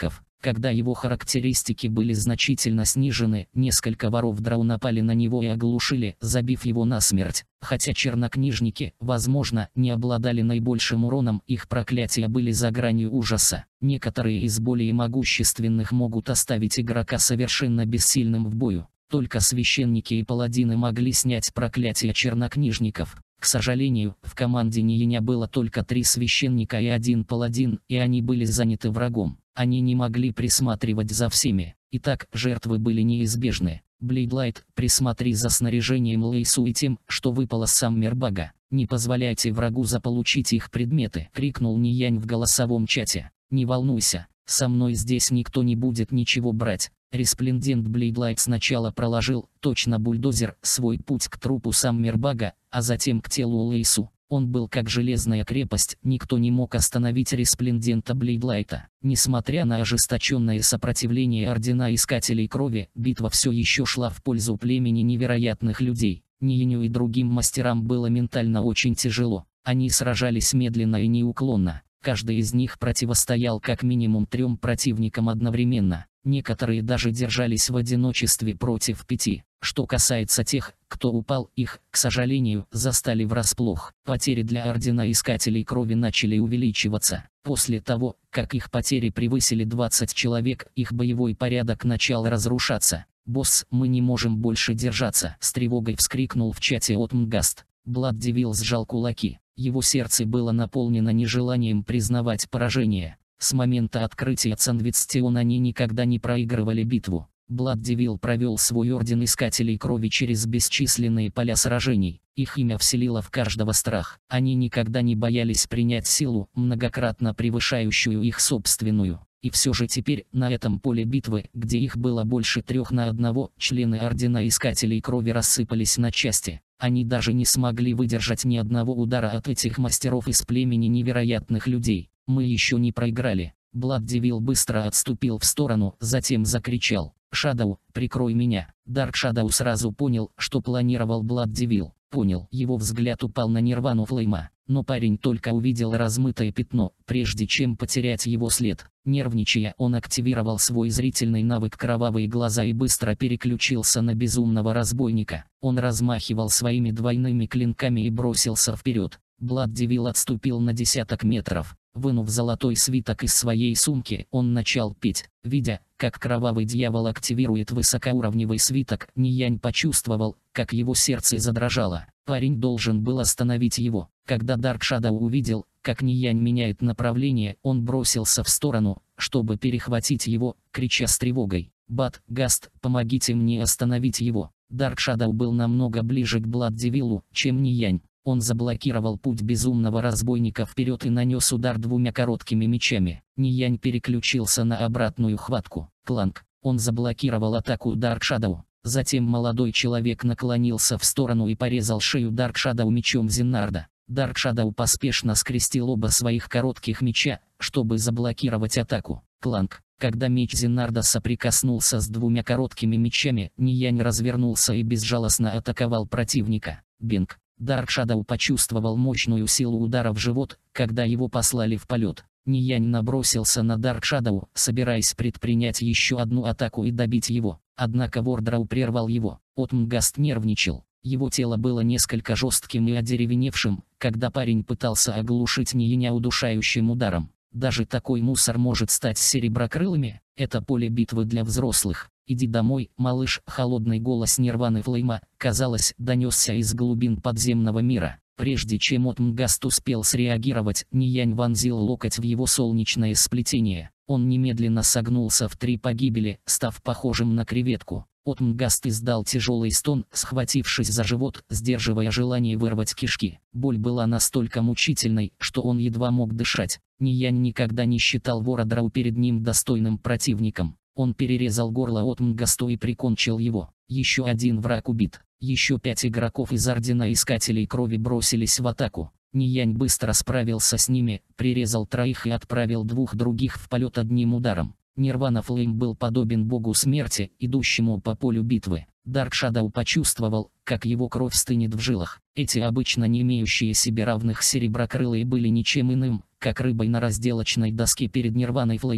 Когда его характеристики были значительно снижены, несколько воров Драу напали на него и оглушили, забив его насмерть. Хотя чернокнижники, возможно, не обладали наибольшим уроном, их проклятия были за гранью ужаса. Некоторые из более могущественных могут оставить игрока совершенно бессильным в бою. Только священники и паладины могли снять проклятия чернокнижников. К сожалению, в команде Ниеня было только 3 священника и 1 паладин, и они были заняты врагом. Они не могли присматривать за всеми. Итак, жертвы были неизбежны. Блейдлайт, присмотри за снаряжением Лейсу и тем, что выпало с Саммербага. Не позволяйте врагу заполучить их предметы, крикнул Ниянь в голосовом чате. Не волнуйся, со мной здесь никто не будет ничего брать. Респлендент Блейдлайт сначала проложил, точно бульдозер, свой путь к трупу Саммербага, а затем к телу Лейсу. Он был как железная крепость, никто не мог остановить Респлендента Блейдлайта. Несмотря на ожесточенное сопротивление Ордена Искателей Крови, битва все еще шла в пользу племени невероятных людей. Ниеню и другим мастерам было ментально очень тяжело. Они сражались медленно и неуклонно. Каждый из них противостоял как минимум 3 противникам одновременно. Некоторые даже держались в одиночестве против 5. Что касается тех, кто упал, их, к сожалению, застали врасплох. Потери для Ордена Искателей Крови начали увеличиваться. После того, как их потери превысили 20 человек, их боевой порядок начал разрушаться. «Босс, мы не можем больше держаться!» — с тревогой вскрикнул в чате Отмгаст. Блад Девил сжал кулаки. Его сердце было наполнено нежеланием признавать поражение. С момента открытия Цанвитстион они никогда не проигрывали битву. Блад Девил провел свой Орден Искателей Крови через бесчисленные поля сражений. Их имя вселило в каждого страх. Они никогда не боялись принять силу, многократно превышающую их собственную. И все же теперь, на этом поле битвы, где их было больше 3 на 1, члены Ордена Искателей Крови рассыпались на части. Они даже не смогли выдержать ни одного удара от этих мастеров из племени невероятных людей. «Мы еще не проиграли». Блад Девил быстро отступил в сторону, затем закричал: «Шадоу, прикрой меня». Дарк Шадоу сразу понял, что планировал Блад Девил. Понял, его взгляд упал на Нирвану Флейма, но парень только увидел размытое пятно, прежде чем потерять его след. Нервничая, он активировал свой зрительный навык «Кровавые глаза» и быстро переключился на безумного разбойника. Он размахивал своими двойными клинками и бросился вперед. Блад Девил отступил на десяток метров. Вынув золотой свиток из своей сумки, он начал петь. Видя, как кровавый дьявол активирует высокоуровневый свиток, Ниянь почувствовал, как его сердце задрожало. Парень должен был остановить его. Когда Дарк Шадоу увидел, как Ниянь меняет направление, он бросился в сторону, чтобы перехватить его, крича с тревогой: «Бат, Гаст, помогите мне остановить его». Дарк Шадоу был намного ближе к Блад Девилу, чем Ниянь. Он заблокировал путь безумного разбойника вперед и нанес удар 2 короткими мечами. Ниянь переключился на обратную хватку. Кланк. Он заблокировал атаку Дарк Шадоу. Затем молодой человек наклонился в сторону и порезал шею Дарк Шадоу мечом Зеннарда. Дарк Шадоу поспешно скрестил оба своих коротких меча, чтобы заблокировать атаку. Кланк. Когда меч Зеннарда соприкоснулся с 2 короткими мечами, Ниянь развернулся и безжалостно атаковал противника. Бинг. Дарк Шадоу почувствовал мощную силу удара в живот, когда его послали в полет. Ниянь набросился на Дарк Шадоу, собираясь предпринять еще одну атаку и добить его. Однако Вордрау прервал его. Отмгаст нервничал. Его тело было несколько жестким и одеревеневшим, когда парень пытался оглушить Ниеня удушающим ударом. Даже такой мусор может стать сереброкрылыми. Это поле битвы для взрослых. «Иди домой, малыш», — холодный голос Нирваны Флейма, казалось, донесся из глубин подземного мира. Прежде чем Отмгаст успел среагировать, Ниянь вонзил локоть в его солнечное сплетение. Он немедленно согнулся в 3 погибели, став похожим на креветку. Отмгаст издал тяжелый стон, схватившись за живот, сдерживая желание вырвать кишки. Боль была настолько мучительной, что он едва мог дышать. Ниянь никогда не считал Вордрау перед ним достойным противником. Он перерезал горло Отмгасту и прикончил его. Еще один враг убит. Еще 5 игроков из Ордена Искателей Крови бросились в атаку. Ниянь быстро справился с ними, прирезал 3 и отправил 2 других в полет одним ударом. Нирвана Флейм был подобен богу смерти, идущему по полю битвы. Дарк Шадоу почувствовал, как его кровь стынет в жилах. Эти обычно не имеющие себе равных сереброкрылые были ничем иным, как рыбой на разделочной доске перед Нирваной Флеймом.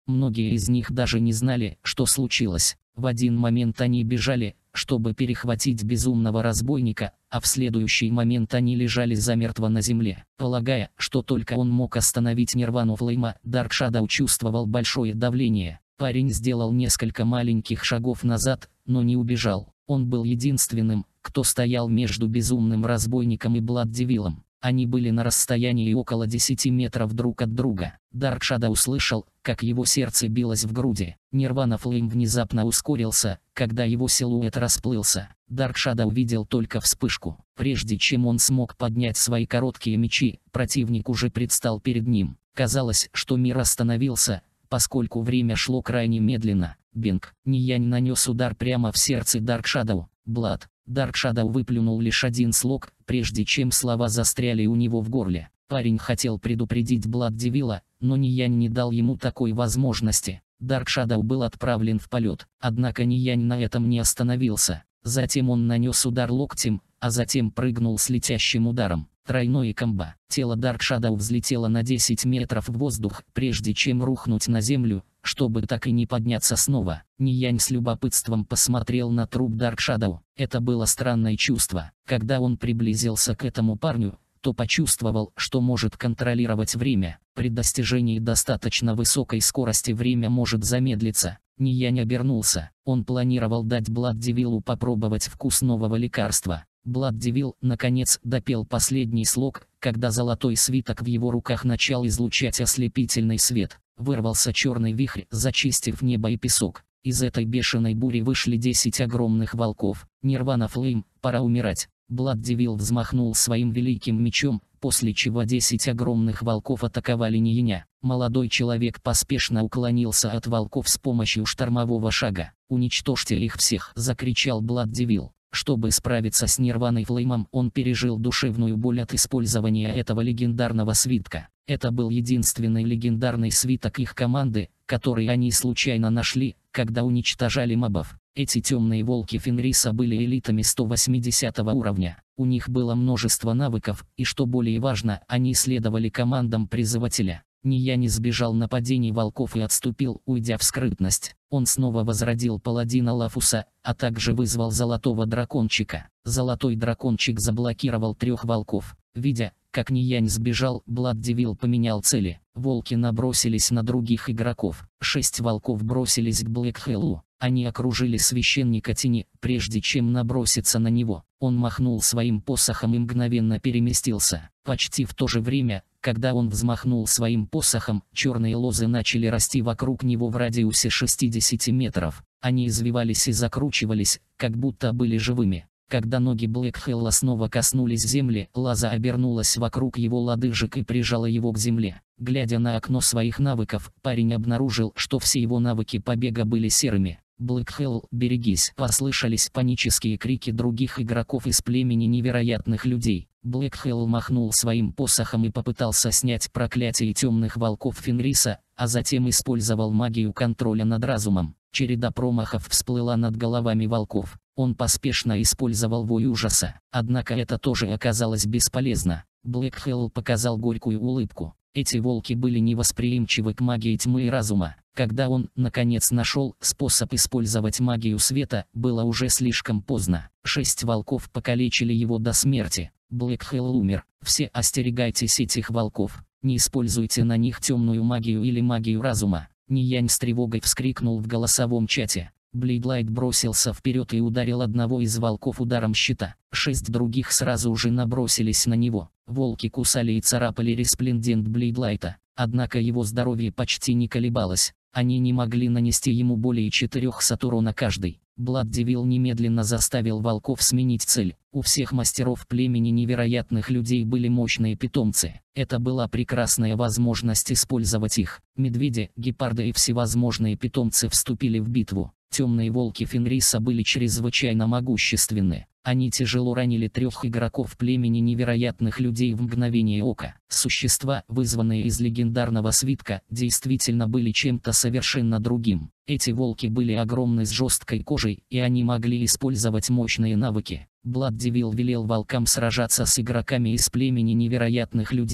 Многие из них даже не знали, что случилось. В один момент они бежали, чтобы перехватить безумного разбойника, а в следующий момент они лежали замертво на земле. Полагая, что только он мог остановить Нирвану Флейма, Дарк Шадоу чувствовал большое давление. Парень сделал несколько маленьких шагов назад, но не убежал. Он был единственным, кто стоял между безумным разбойником и Бладдевилом. Они были на расстоянии около 10 метров друг от друга. Дарк Шадоу услышал, как его сердце билось в груди. Нирвана Флейм внезапно ускорился, когда его силуэт расплылся. Дарк Шадоу видел только вспышку. Прежде чем он смог поднять свои короткие мечи, противник уже предстал перед ним. Казалось, что мир остановился, поскольку время шло крайне медленно. Бинг. Ниянь нанес удар прямо в сердце Дарк Шадоу. Блад. Дарк Шадоу выплюнул лишь один слог, прежде чем слова застряли у него в горле. Парень хотел предупредить Бладдевила, но Ниянь не дал ему такой возможности. Дарк Шадоу был отправлен в полет, однако Ниянь на этом не остановился. Затем он нанес удар локтем, а затем прыгнул с летящим ударом. Тройное комбо. Тело Дарк Шадоу взлетело на 10 метров в воздух, прежде чем рухнуть на землю, чтобы так и не подняться снова. Ниянь с любопытством посмотрел на труп Дарк Шадоу. Это было странное чувство. Когда он приблизился к этому парню, то почувствовал, что может контролировать время. При достижении достаточно высокой скорости время может замедлиться. Ниянь обернулся. Он планировал дать Бладдевилу попробовать вкус нового лекарства. Бладдевил, наконец, допел последний слог, когда золотой свиток в его руках начал излучать ослепительный свет. Вырвался черный вихрь, зачистив небо и песок. Из этой бешеной бури вышли 10 огромных волков. Нирвана Флейм, пора умирать. Бладдевил взмахнул своим великим мечом, после чего 10 огромных волков атаковали Нияня. Молодой человек поспешно уклонился от волков с помощью штормового шага. «Уничтожьте их всех!» – закричал Бладдевил. Чтобы справиться с Нирваной Флеймом, он пережил душевную боль от использования этого легендарного свитка. Это был единственный легендарный свиток их команды, который они случайно нашли, когда уничтожали мобов. Эти темные волки Фенриса были элитами 180 уровня. У них было множество навыков, и что более важно, они следовали командам призывателя. Ниянь сбежал нападений волков и отступил, уйдя в скрытность. Он снова возродил паладина Лафуса, а также вызвал золотого дракончика. Золотой дракончик заблокировал 3 волков. Видя, как Ниянь сбежал, Бладдевил поменял цели. Волки набросились на других игроков. 6 волков бросились к Блэкхеллу. Они окружили священника тени, прежде чем наброситься на него. Он махнул своим посохом и мгновенно переместился. Почти в то же время, когда он взмахнул своим посохом, черные лозы начали расти вокруг него в радиусе 60 метров. Они извивались и закручивались, как будто были живыми. Когда ноги Блэкхелла снова коснулись земли, лоза обернулась вокруг его лодыжек и прижала его к земле. Глядя на окно своих навыков, парень обнаружил, что все его навыки побега были серыми. «Блэкхелл, берегись!» – послышались панические крики других игроков из племени невероятных людей. Блэкхелл махнул своим посохом и попытался снять проклятие темных волков Фенриса, а затем использовал магию контроля над разумом. Череда промахов всплыла над головами волков. Он поспешно использовал вой ужаса, однако это тоже оказалось бесполезно. Блэкхелл показал горькую улыбку. Эти волки были невосприимчивы к магии тьмы и разума. Когда он, наконец, нашел способ использовать магию света, было уже слишком поздно. 6 волков покалечили его до смерти. Блэкхелл умер. Все остерегайтесь этих волков. Не используйте на них темную магию или магию разума. Ниянь с тревогой вскрикнул в голосовом чате. Блейдлайт бросился вперед и ударил одного из волков ударом щита. 6 других сразу же набросились на него. Волки кусали и царапали Респлендент Блейдлайта, однако его здоровье почти не колебалось. Они не могли нанести ему более 400 урона каждый. Бладдевил немедленно заставил волков сменить цель. У всех мастеров племени невероятных людей были мощные питомцы. Это была прекрасная возможность использовать их. Медведи, гепарды и всевозможные питомцы вступили в битву. Темные волки Фенриса были чрезвычайно могущественны. Они тяжело ранили 3 игроков племени невероятных людей в мгновение ока. Существа, вызванные из легендарного свитка, действительно были чем-то совершенно другим. Эти волки были огромны с жесткой кожей, и они могли использовать мощные навыки. Бладдевил велел волкам сражаться с игроками из племени невероятных людей,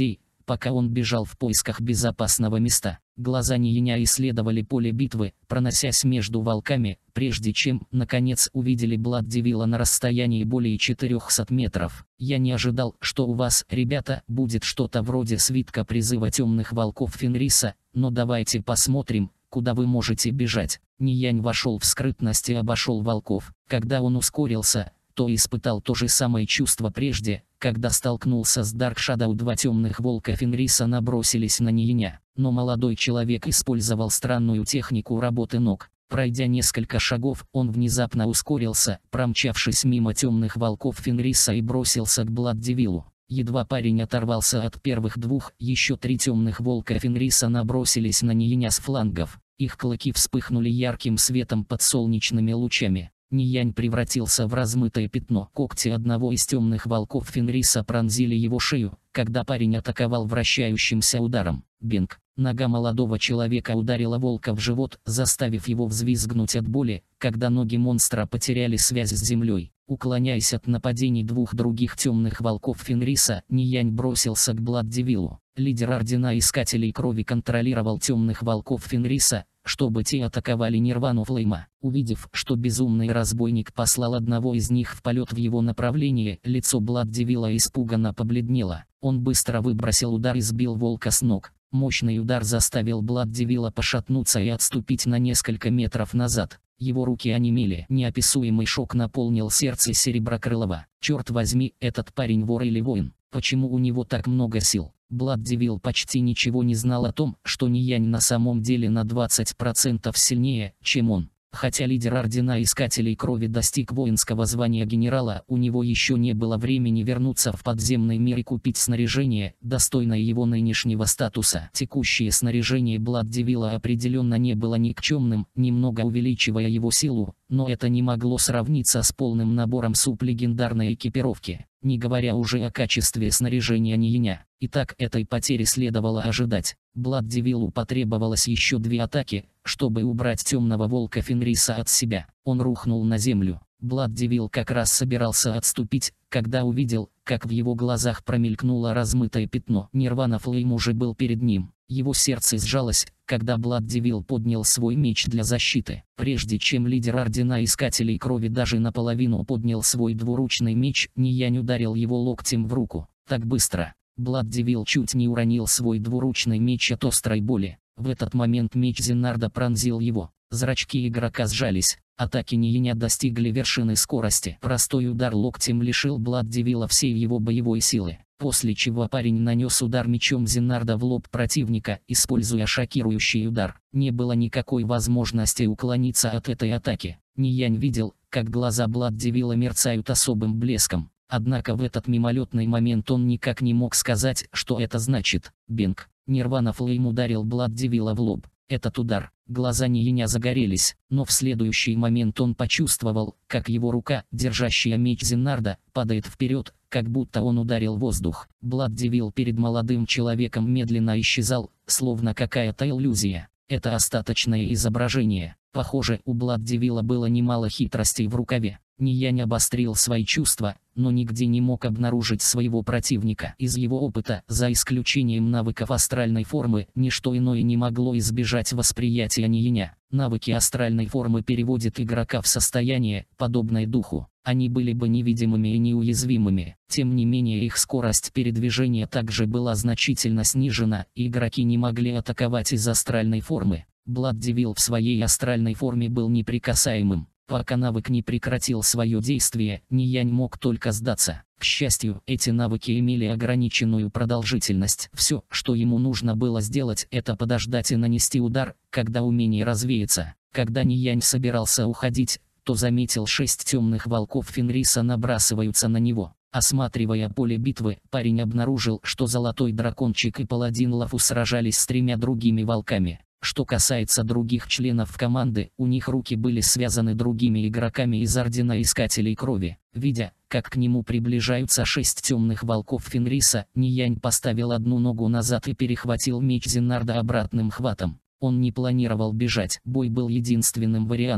пока он бежал в поисках безопасного места. Глаза Нияня исследовали поле битвы, проносясь между волками, прежде чем, наконец, увидели Бладдевилла на расстоянии более 400 метров. «Я не ожидал, что у вас, ребята, будет что-то вроде свитка призыва темных волков Фенриса, но давайте посмотрим, куда вы можете бежать». Ниянь вошел в скрытность и обошел волков. Когда он ускорился, то испытал то же самое чувство прежде, когда столкнулся с Dark Shadow. Два темных волка Фенриса набросились на Нияня, но молодой человек использовал странную технику работы ног. Пройдя несколько шагов, он внезапно ускорился, промчавшись мимо темных волков Фенриса, и бросился к Бладдевиллу. Едва парень оторвался от первых двух, еще три темных волка Фенриса набросились на Нияня с флангов. Их клыки вспыхнули ярким светом под солнечными лучами. Ниянь превратился в размытое пятно. Когти одного из темных волков Фенриса пронзили его шею, когда парень атаковал вращающимся ударом. Бинг! Нога молодого человека ударила волка в живот, заставив его взвизгнуть от боли, когда ноги монстра потеряли связь с землей. Уклоняясь от нападений двух других темных волков Фенриса, Ниянь бросился к Бладдевиллу. Лидер Ордена Искателей Крови контролировал темных волков Фенриса, чтобы те атаковали Нирвану Флейма. Увидев, что безумный разбойник послал одного из них в полет в его направлении, лицо Бладдевилла испуганно побледнело. Он быстро выбросил удар и сбил волка с ног. Мощный удар заставил Бладдевилла пошатнуться и отступить на несколько метров назад. Его руки онемели. Неописуемый шок наполнил сердце Сереброкрылова. Черт возьми, этот парень вор или воин? Почему у него так много сил? Бладдевилл почти ничего не знал о том, что Ниянь на самом деле на 20% сильнее, чем он. Хотя лидер Ордена Искателей Крови достиг воинского звания генерала, у него еще не было времени вернуться в подземный мир и купить снаряжение, достойное его нынешнего статуса. Текущее снаряжение Бладдевилла определенно не было никчемным, немного увеличивая его силу, но это не могло сравниться с полным набором сублегендарной экипировки, не говоря уже о качестве снаряжения Нияня. Итак, этой потери следовало ожидать. Бладдевиллу потребовалось еще 2 атаки, чтобы убрать темного волка Фенриса от себя. Он рухнул на землю. Бладдевилл как раз собирался отступить, когда увидел, как в его глазах промелькнуло размытое пятно. Нирвана Флейм уже был перед ним. Его сердце сжалось, когда Бладдевилл поднял свой меч для защиты. Прежде чем лидер Ордена Искателей Крови даже наполовину поднял свой двуручный меч, Ниянь ударил его локтем в руку. Так быстро. Бладдевилл чуть не уронил свой двуручный меч от острой боли. В этот момент меч Зенарда пронзил его. Зрачки игрока сжались. Атаки Нияня достигли вершины скорости. Простой удар локтем лишил Бладдевилла всей его боевой силы, после чего парень нанес удар мечом Зенарда в лоб противника, используя шокирующий удар. Не было никакой возможности уклониться от этой атаки. Ниянь видел, как глаза Бладдевилла мерцают особым блеском. Однако в этот мимолетный момент он никак не мог сказать, что это значит. Бинг! Нирвана Флейм ударил Бладдевилла в лоб. Этот удар, глаза Нияня загорелись, но в следующий момент он почувствовал, как его рука, держащая меч Зенарда, падает вперед, как будто он ударил воздух. Бладдевилл перед молодым человеком медленно исчезал, словно какая-то иллюзия. Это остаточное изображение. Похоже, у Бладдевилла было немало хитростей в рукаве. Ниянь обострил свои чувства, но нигде не мог обнаружить своего противника. Из его опыта, за исключением навыков астральной формы, ничто иное не могло избежать восприятия Нияня. Навыки астральной формы переводят игрока в состояние, подобное духу. Они были бы невидимыми и неуязвимыми. Тем не менее, их скорость передвижения также была значительно снижена, и игроки не могли атаковать из астральной формы. Бладдевилл в своей астральной форме был неприкасаемым. Пока навык не прекратил свое действие, Ниянь мог только сдаться. К счастью, эти навыки имели ограниченную продолжительность. Все, что ему нужно было сделать, это подождать и нанести удар, когда умение развеется. Когда Ниянь собирался уходить, то заметил 6 темных волков Фенриса набрасываются на него. Осматривая поле битвы, парень обнаружил, что Золотой Дракончик и Паладин Лафу сражались с 3 другими волками. Что касается других членов команды, у них руки были связаны другими игроками из Ордена Искателей Крови. Видя, как к нему приближаются 6 темных волков Фенриса, Ниянь поставил одну ногу назад и перехватил меч Зенарда обратным хватом. Он не планировал бежать, бой был единственным вариантом.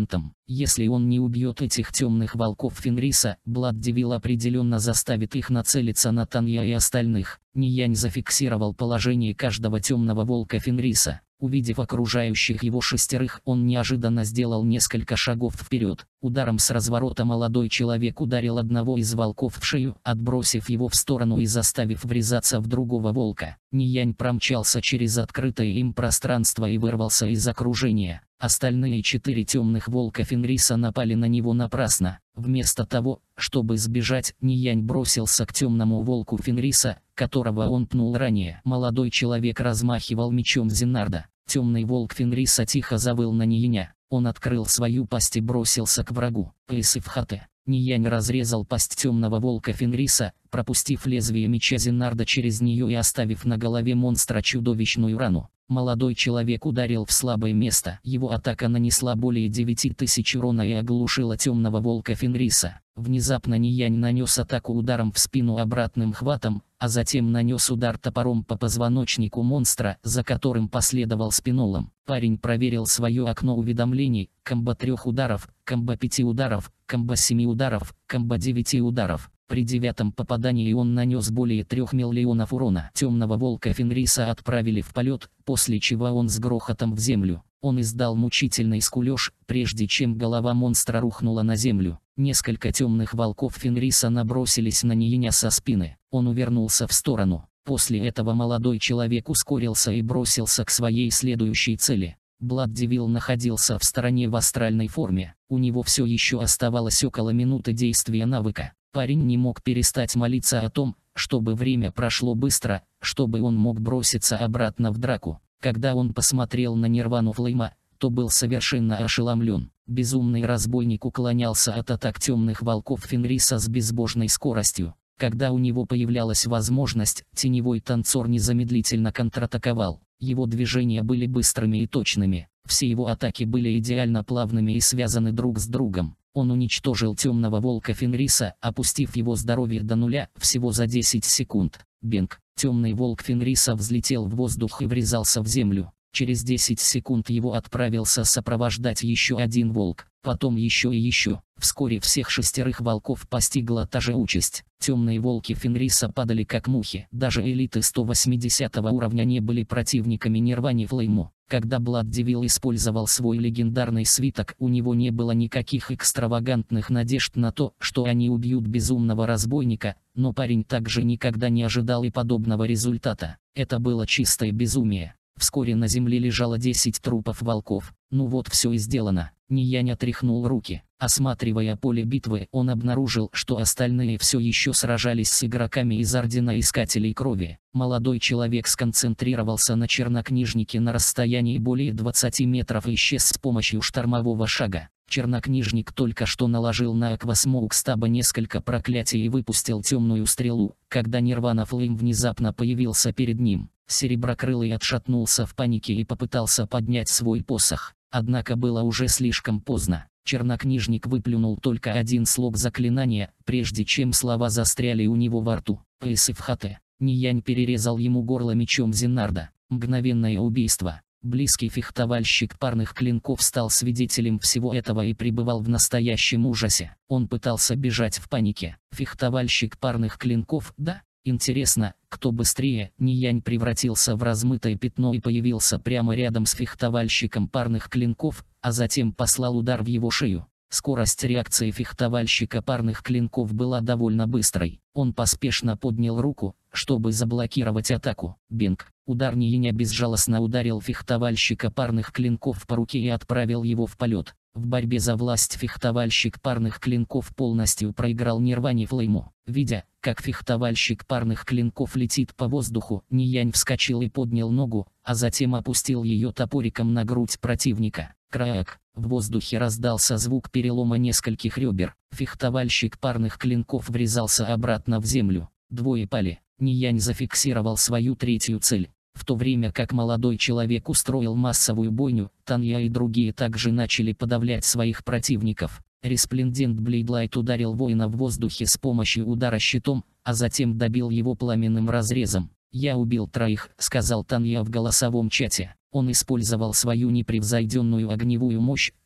Если он не убьет этих темных волков Фенриса, Blood Devil определенно заставит их нацелиться на Танья и остальных. Ниянь зафиксировал положение каждого темного волка Фенриса. Увидев окружающих его шестерых, он неожиданно сделал несколько шагов вперед. Ударом с разворота молодой человек ударил одного из волков в шею, отбросив его в сторону и заставив врезаться в другого волка. Ниянь промчался через открытое им пространство и вырвался из окружения. Остальные 4 темных волка Фенриса напали на него напрасно. Вместо того, чтобы сбежать, Ниянь бросился к темному волку Фенриса, которого он пнул ранее. Молодой человек размахивал мечом Зенарда. Темный волк Фенриса тихо завыл на Нияня. Он открыл свою пасть и бросился к врагу. Пэйсифхате. Ниянь разрезал пасть темного волка Фенриса, пропустив лезвие меча Зенарда через нее и оставив на голове монстра чудовищную рану. Молодой человек ударил в слабое место. Его атака нанесла более 9000 урона и оглушила темного волка Фенриса. Внезапно Ниянь нанес атаку ударом в спину обратным хватом, а затем нанес удар топором по позвоночнику монстра, за которым последовал спинолом. Парень проверил свое окно уведомлений: комбо 3 ударов, комбо 5 ударов, комбо 7 ударов, комбо 9 ударов. При 9-м попадании он нанес более 3 миллионов урона. Темного волка Фенриса отправили в полет, после чего он с грохотом в землю. Он издал мучительный скулёж, прежде чем голова монстра рухнула на землю. Несколько темных волков Фенриса набросились на Нииня со спины. Он увернулся в сторону. После этого молодой человек ускорился и бросился к своей следующей цели. Blood Devil находился в стороне в астральной форме. У него все еще оставалось около минуты действия навыка. Парень не мог перестать молиться о том, чтобы время прошло быстро, чтобы он мог броситься обратно в драку. Когда он посмотрел на Нирвану Флейма, то был совершенно ошеломлен. Безумный разбойник уклонялся от атак темных волков Фенриса с безбожной скоростью. Когда у него появлялась возможность, теневой танцор незамедлительно контратаковал. Его движения были быстрыми и точными. Все его атаки были идеально плавными и связаны друг с другом. Он уничтожил темного волка Фенриса, опустив его здоровье до нуля всего за 10 секунд. Бенг. Темный волк Фенриса взлетел в воздух и врезался в землю. Через 10 секунд его отправился сопровождать еще один волк, потом еще и еще. Вскоре всех 6 волков постигла та же участь. Темные волки Фенриса падали как мухи. Даже элиты 180 уровня не были противниками Нирване Флейму. Когда Blood Devil использовал свой легендарный свиток, у него не было никаких экстравагантных надежд на то, что они убьют безумного разбойника, но парень также никогда не ожидал и подобного результата. Это было чистое безумие. Вскоре на земле лежало 10 трупов волков. Ну вот все и сделано. Ниянь отряхнул руки. Осматривая поле битвы, он обнаружил, что остальные все еще сражались с игроками из Ордена Искателей Крови. Молодой человек сконцентрировался на чернокнижнике на расстоянии более 20 метров и исчез с помощью штормового шага. Чернокнижник только что наложил на Аквасмоук Стаба несколько проклятий и выпустил темную стрелу, когда Нирвана Флейм внезапно появился перед ним. Сереброкрылый отшатнулся в панике и попытался поднять свой посох. Однако было уже слишком поздно. Чернокнижник выплюнул только один слог заклинания, прежде чем слова застряли у него во рту. Пэйсифхате. Ниянь перерезал ему горло мечом Зенарда. Мгновенное убийство. Близкий фехтовальщик парных клинков стал свидетелем всего этого и пребывал в настоящем ужасе. Он пытался бежать в панике. Фехтовальщик парных клинков, да? Интересно, кто быстрее? Ниянь превратился в размытое пятно и появился прямо рядом с фехтовальщиком парных клинков, а затем послал удар в его шею. Скорость реакции фехтовальщика парных клинков была довольно быстрой. Он поспешно поднял руку, чтобы заблокировать атаку. Бинг. Удар Нииня безжалостно ударил фехтовальщика парных клинков по руке и отправил его в полет. В борьбе за власть фехтовальщик парных клинков полностью проиграл Нирване Флейму. Видя, как фехтовальщик парных клинков летит по воздуху, Ниянь вскочил и поднял ногу, а затем опустил ее топориком на грудь противника. Краак. В воздухе раздался звук перелома нескольких ребер. Фехтовальщик парных клинков врезался обратно в землю. Двое пали. Ниянь зафиксировал свою третью цель. В то время как молодой человек устроил массовую бойню, Танья и другие также начали подавлять своих противников. Resplendent Blade Light ударил воина в воздухе с помощью удара щитом, а затем добил его пламенным разрезом. «Я убил 3», — сказал Танья в голосовом чате. Он использовал свою непревзойденную огневую мощь,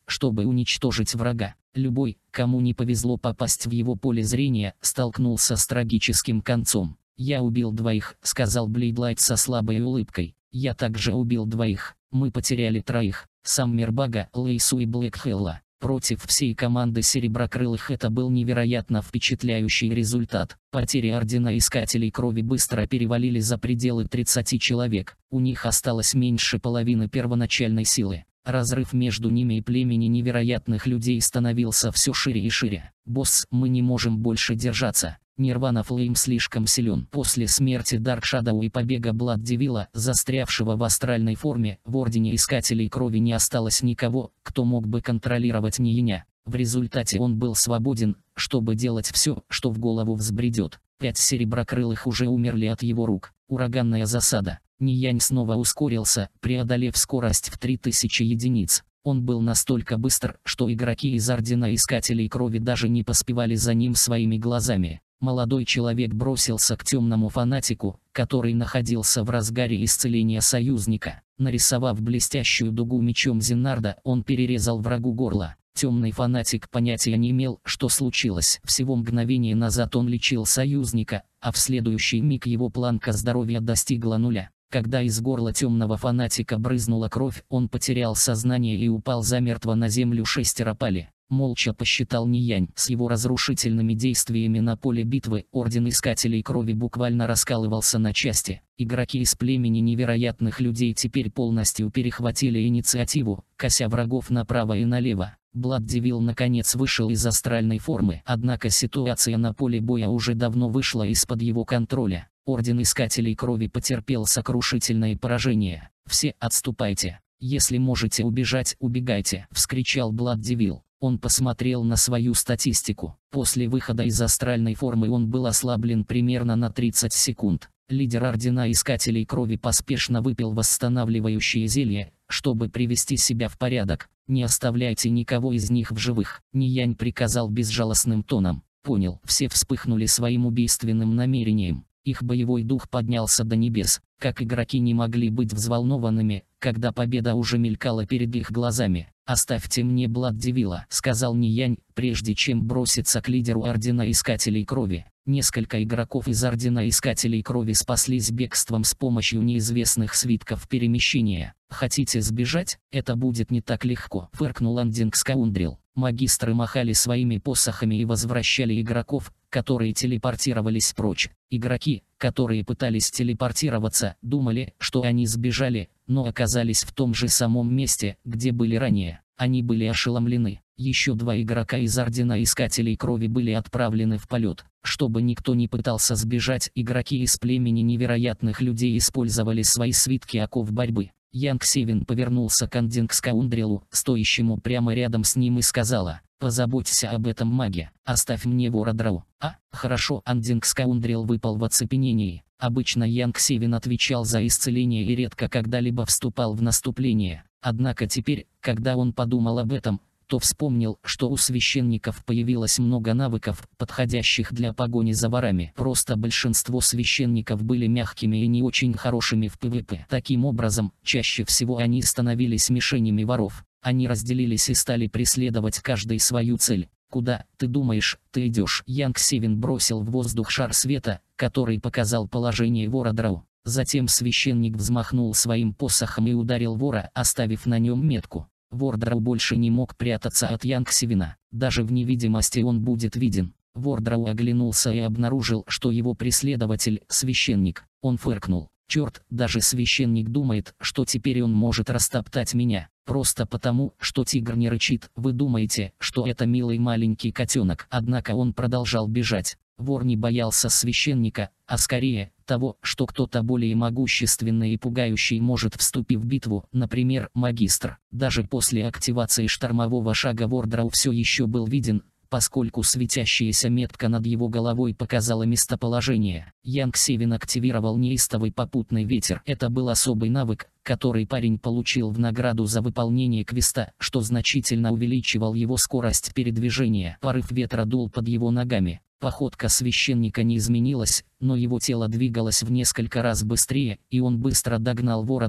чтобы уничтожить врага. Любой, кому не повезло попасть в его поле зрения, столкнулся с трагическим концом. «Я убил двоих», — сказал Блейдлайт со слабой улыбкой. «Я также убил двоих. Мы потеряли троих. Сам Мирбага, Лейсу и Блэкхелла. Против всей команды Сереброкрылых это был невероятно впечатляющий результат. Потери Ордена Искателей Крови быстро перевалили за пределы 30 человек. У них осталось меньше половины первоначальной силы. Разрыв между ними и племени невероятных людей становился все шире и шире. «Босс, мы не можем больше держаться. Нирвана Флейм слишком силен». После смерти Дарк Шадоу и побега Блад Девила, застрявшего в астральной форме, в Ордене Искателей Крови не осталось никого, кто мог бы контролировать Ньяня. В результате он был свободен, чтобы делать все, что в голову взбредет. 5 Сереброкрылых уже умерли от его рук. Ураганная засада. Ньянь снова ускорился, преодолев скорость в 3000 единиц. Он был настолько быстр, что игроки из Ордена Искателей Крови даже не поспевали за ним своими глазами. Молодой человек бросился к темному фанатику, который находился в разгаре исцеления союзника. Нарисовав блестящую дугу мечом Зенарда, он перерезал врагу горло. Темный фанатик понятия не имел, что случилось. Всего мгновение назад он лечил союзника, а в следующий миг его планка здоровья достигла нуля. Когда из горла темного фанатика брызнула кровь, он потерял сознание и упал замертво на землю. 6 пали. Молча посчитал Ньянь. С его разрушительными действиями на поле битвы Орден Искателей Крови буквально раскалывался на части. Игроки из племени невероятных людей теперь полностью перехватили инициативу, кося врагов направо и налево. Блад Девил наконец вышел из астральной формы, однако ситуация на поле боя уже давно вышла из-под его контроля. Орден Искателей Крови потерпел сокрушительное поражение. «Все отступайте. Если можете убежать, убегайте», — вскричал Блад Девил. Он посмотрел на свою статистику. После выхода из астральной формы он был ослаблен примерно на 30 секунд. Лидер Ордена Искателей Крови поспешно выпил восстанавливающее зелье, чтобы привести себя в порядок. «Не оставляйте никого из них в живых», — Ньянь приказал безжалостным тоном. «Понял». Все вспыхнули своим убийственным намерением. Их боевой дух поднялся до небес. Как игроки не могли быть взволнованными, когда победа уже мелькала перед их глазами. «Оставьте мне Блад Девила», — сказал Ньянь, прежде чем броситься к лидеру Ордена Искателей Крови. Несколько игроков из Ордена Искателей Крови спаслись бегством с помощью неизвестных свитков перемещения. «Хотите сбежать? Это будет не так легко», — фыркнул Андинг Скаундрил. Магистры махали своими посохами и возвращали игроков, которые телепортировались прочь. Игроки, которые пытались телепортироваться, думали, что они сбежали, но оказались в том же самом месте, где были ранее. Они были ошеломлены. Еще 2 игрока из Ордена Искателей Крови были отправлены в полет. Чтобы никто не пытался сбежать, игроки из племени невероятных людей использовали свои свитки оков борьбы. Янг Севин повернулся к Андинг Скаундрилу, стоящему прямо рядом с ним, и сказала: «Позаботься об этом, маге. Оставь мне вора Драу». «А, хорошо». Андинг Скаундрил выпал в оцепенении. Обычно Янг Севин отвечал за исцеление и редко когда-либо вступал в наступление. Однако теперь, когда он подумал об этом, то вспомнил, что у священников появилось много навыков, подходящих для погони за ворами. Просто большинство священников были мягкими и не очень хорошими в ПВП. Таким образом, чаще всего они становились мишенями воров. Они разделились и стали преследовать каждый свою цель. «Куда, ты думаешь, ты идешь?» Янг Севин бросил в воздух шар света, который показал положение вора Драу. Затем священник взмахнул своим посохом и ударил вора, оставив на нем метку. Вор Драу больше не мог прятаться от Янг Севина. Даже в невидимости он будет виден. Вор Драу оглянулся и обнаружил, что его преследователь – священник. Он фыркнул. «Черт, даже священник думает, что теперь он может растоптать меня. Просто потому, что тигр не рычит. Вы думаете, что это милый маленький котенок?» Однако он продолжал бежать. Вор не боялся священника, а скорее того, что кто-то более могущественный и пугающий может вступить в битву, например, магистр. Даже после активации штормового шага вор Драу все еще был виден, поскольку светящаяся метка над его головой показала местоположение. Янг Севин активировал неистовый попутный ветер. Это был особый навык, который парень получил в награду за выполнение квеста, что значительно увеличивал его скорость передвижения. Порыв ветра дул под его ногами. Походка священника не изменилась, но его тело двигалось в несколько раз быстрее, и он быстро догнал вора Драу.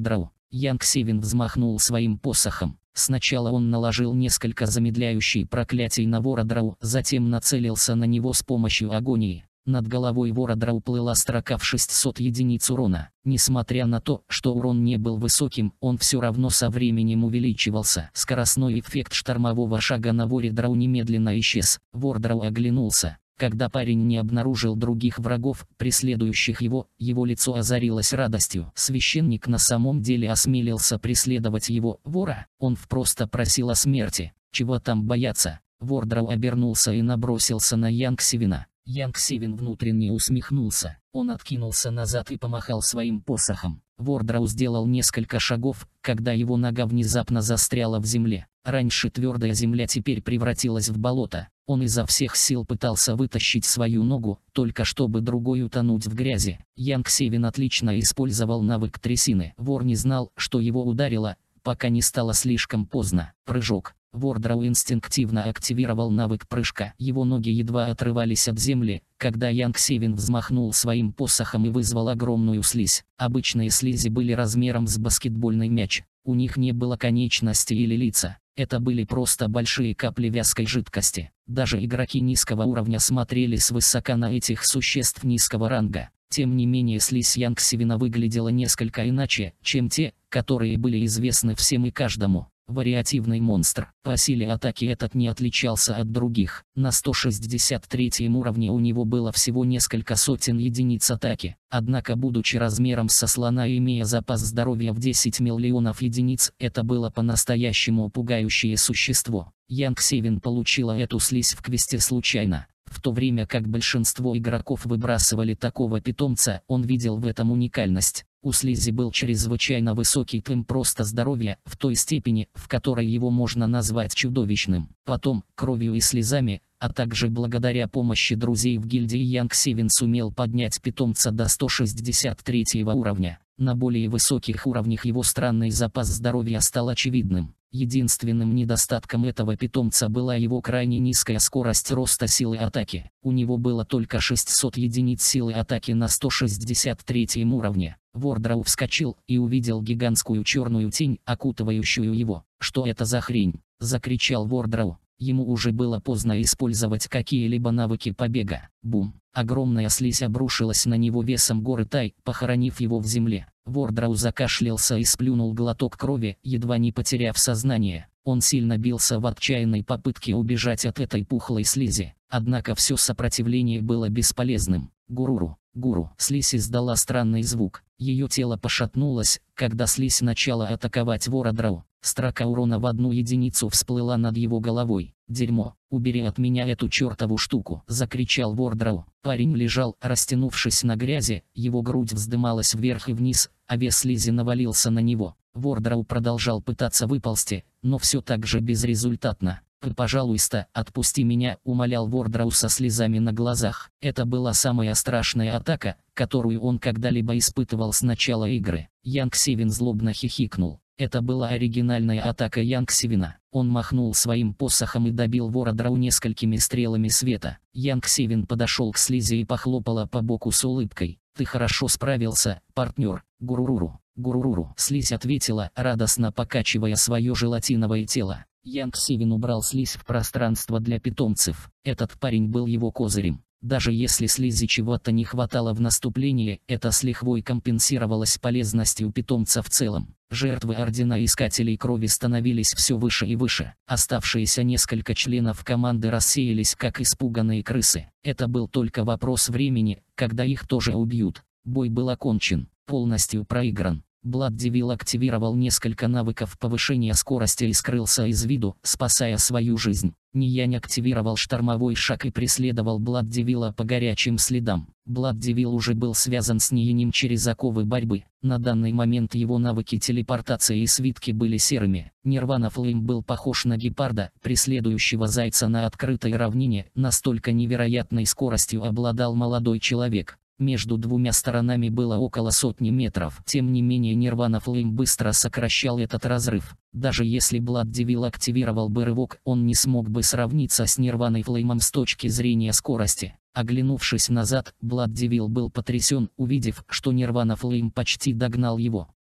Янг Севен взмахнул своим посохом. Сначала он наложил несколько замедляющих проклятий на Вородроу, затем нацелился на него с помощью агонии. Над головой Вородроу плыла строка в 600 единиц урона. Несмотря на то, что урон не был высоким, он все равно со временем увеличивался. Скоростной эффект штормового шага на Вородроу немедленно исчез. Вородроу оглянулся. Когда парень не обнаружил других врагов, преследующих его, его лицо озарилось радостью. Священник на самом деле осмелился преследовать его, вора. Он просто просил о смерти. Чего там бояться? Вородроу обернулся и набросился на Янг Севена. Янг Севен внутренне усмехнулся. Он откинулся назад и помахал своим посохом. Вородроу сделал несколько шагов, когда его нога внезапно застряла в земле. Раньше твердая земля теперь превратилась в болото. Он изо всех сил пытался вытащить свою ногу, только чтобы другой утонуть в грязи. Янг Севен отлично использовал навык трясины. Вор не знал, что его ударило, пока не стало слишком поздно. Прыжок. Вородроу инстинктивно активировал навык прыжка. Его ноги едва отрывались от земли, когда Янг Севен взмахнул своим посохом и вызвал огромную слизь. Обычные слизи были размером с баскетбольный мяч. У них не было конечностей или лица. Это были просто большие капли вязкой жидкости. Даже игроки низкого уровня смотрели свысока на этих существ низкого ранга. Тем не менее слизь Янг Севена выглядела несколько иначе, чем те, которые были известны всем и каждому. Вариативный монстр. По силе атаки этот не отличался от других. На 163 уровне у него было всего несколько сотен единиц атаки. Однако, будучи размером со слона и имея запас здоровья в 10 миллионов единиц, это было по-настоящему пугающее существо. Янг Севен получила эту слизь в квесте случайно. В то время как большинство игроков выбрасывали такого питомца, он видел в этом уникальность. У слизи был чрезвычайно высокий темп роста здоровья, в той степени, в которой его можно назвать чудовищным. Потом, кровью и слезами, а также благодаря помощи друзей в гильдии Янг Севен сумел поднять питомца до 163 уровня. На более высоких уровнях его странный запас здоровья стал очевидным. Единственным недостатком этого питомца была его крайне низкая скорость роста силы атаки. У него было только 600 единиц силы атаки на 163 уровне. Вородроу вскочил и увидел гигантскую черную тень, окутывающую его. «Что это за хрень?» – закричал Вородроу. Ему уже было поздно использовать какие-либо навыки побега. Бум! Огромная слизь обрушилась на него весом горы Тай, похоронив его в земле. Вородроу закашлялся и сплюнул глоток крови, едва не потеряв сознание. Он сильно бился в отчаянной попытке убежать от этой пухлой слизи. Однако все сопротивление было бесполезным. Гуруру! Гуру! Слизь издала странный звук. Ее тело пошатнулось, когда слизь начала атаковать Вородроу. Строка урона в 1 единицу всплыла над его головой. «Дерьмо! Убери от меня эту чертову штуку!» – закричал Вородроу. Парень лежал, растянувшись на грязи, его грудь вздымалась вверх и вниз, а вес слизи навалился на него. Вородроу продолжал пытаться выползти, но все так же безрезультатно. «Пожалуйста, отпусти меня», – умолял Вородроу со слезами на глазах. Это была самая страшная атака, которую он когда-либо испытывал с начала игры. Янг Севен злобно хихикнул. Это была оригинальная атака Янг Севена. Он махнул своим посохом и добил Вородроу несколькими стрелами света. Янг Севен подошел к слизи и похлопала по боку с улыбкой. «Ты хорошо справился, партнер. Гуруруру, гуруруру». Слизь ответила, радостно покачивая свое желатиновое тело. Янг Севен убрал слизь в пространство для питомцев. Этот парень был его козырем. Даже если слизи чего-то не хватало в наступлении, это с лихвой компенсировалось полезностью питомца в целом. Жертвы Ордена Искателей Крови становились все выше и выше. Оставшиеся несколько членов команды рассеялись, как испуганные крысы. Это был только вопрос времени, когда их тоже убьют. Бой был окончен, полностью проигран. Blood Devil активировал несколько навыков повышения скорости и скрылся из виду, спасая свою жизнь. Ниянь активировал штормовой шаг и преследовал Blood Devil по горячим следам. Blood Devil уже был связан с Ниянем через оковы борьбы. На данный момент его навыки телепортации и свитки были серыми. Nirvana Flame был похож на гепарда, преследующего зайца на открытой равнине. Настолько невероятной скоростью обладал молодой человек. Между двумя сторонами было около сотни метров. Тем не менее Nirvana Flame быстро сокращал этот разрыв. Даже если Blood Devil активировал бы рывок, он не смог бы сравниться с Nirvana Flame с точки зрения скорости. Оглянувшись назад, Blood Devil был потрясен, увидев, что Nirvana Flame почти догнал его.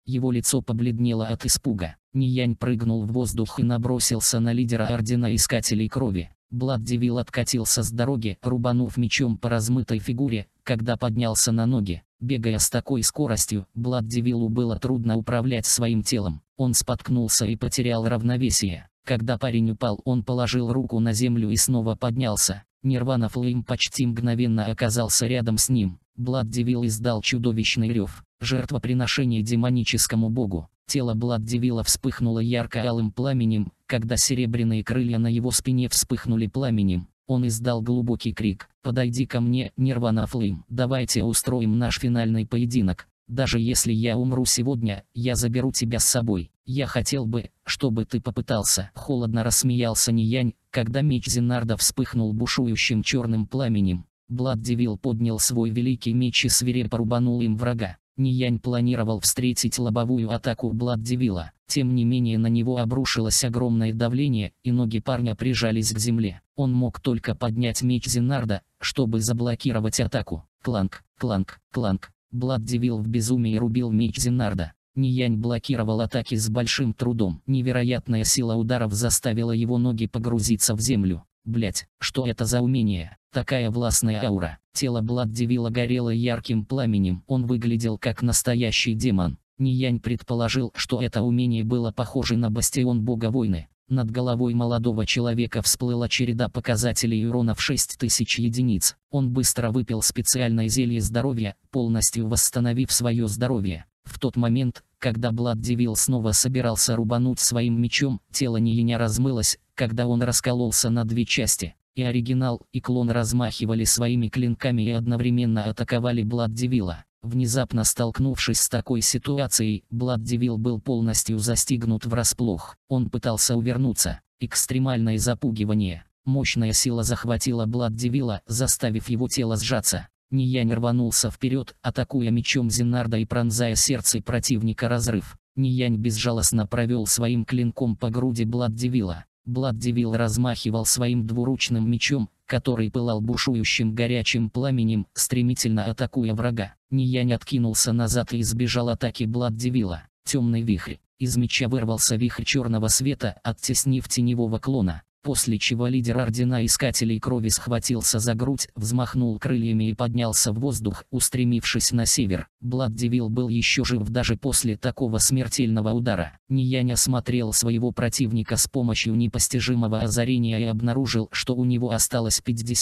Его лицо побледнело от испуга. Ниянь прыгнул в воздух и набросился на лидера ордена Искателей Крови. Бладдевил откатился с дороги, рубанув мечом по размытой фигуре, когда поднялся на ноги. Бегая с такой скоростью, Бладдевилу было трудно управлять своим телом. Он споткнулся и потерял равновесие. Когда парень упал, он положил руку на землю и снова поднялся. Нирвана Флейм почти мгновенно оказался рядом с ним. Бладдевил издал чудовищный рев. Жертвоприношение демоническому богу. Тело Бладдевила вспыхнуло ярко-алым пламенем, когда серебряные крылья на его спине вспыхнули пламенем. Он издал глубокий крик: «Подойди ко мне, Нирвана Флейм, давайте устроим наш финальный поединок. Даже если я умру сегодня, я заберу тебя с собой. Я хотел бы, чтобы ты попытался». Холодно рассмеялся Ниянь, когда меч Зенарда вспыхнул бушующим черным пламенем. Бладдевил поднял свой великий меч и свирепо рубанул им врага. Ниянь планировал встретить лобовую атаку Бладдевила. Тем не менее на него обрушилось огромное давление, и ноги парня прижались к земле. Он мог только поднять меч Зенарда, чтобы заблокировать атаку. Кланк, кланк, кланк. Бладдевил в безумии рубил меч Зенарда. Ниянь блокировал атаки с большим трудом. Невероятная сила ударов заставила его ноги погрузиться в землю. Блять, что это за умение? Такая властная аура. Тело Бладдевила горело ярким пламенем. Он выглядел как настоящий демон. Ниянь предположил, что это умение было похоже на бастион бога войны. Над головой молодого человека всплыла череда показателей урона в 6000 единиц. Он быстро выпил специальное зелье здоровья, полностью восстановив свое здоровье. В тот момент, когда Бладдевил снова собирался рубануть своим мечом, тело Нияня размылось, когда он раскололся на две части. И оригинал, и клон размахивали своими клинками и одновременно атаковали Бладдевила. Внезапно столкнувшись с такой ситуацией, Бладдевил был полностью застигнут врасплох. Он пытался увернуться. Экстремальное запугивание. Мощная сила захватила Бладдевила, заставив его тело сжаться. Ниянь рванулся вперед, атакуя мечом Зенарда и пронзая сердце противника разрыв. Ниянь безжалостно провел своим клинком по груди Бладдевила. Бладдевил размахивал своим двуручным мечом, который пылал бушующим горячим пламенем, стремительно атакуя врага. Ниянь откинулся назад и избежал атаки Бладдевила. Темный вихрь. Из меча вырвался вихрь черного света, оттеснив теневого клона. После чего лидер ордена Искателей Крови схватился за грудь, взмахнул крыльями и поднялся в воздух, устремившись на север. Бладдевил был еще жив даже после такого смертельного удара. Ниянь осмотрел своего противника с помощью непостижимого озарения и обнаружил, что у него осталось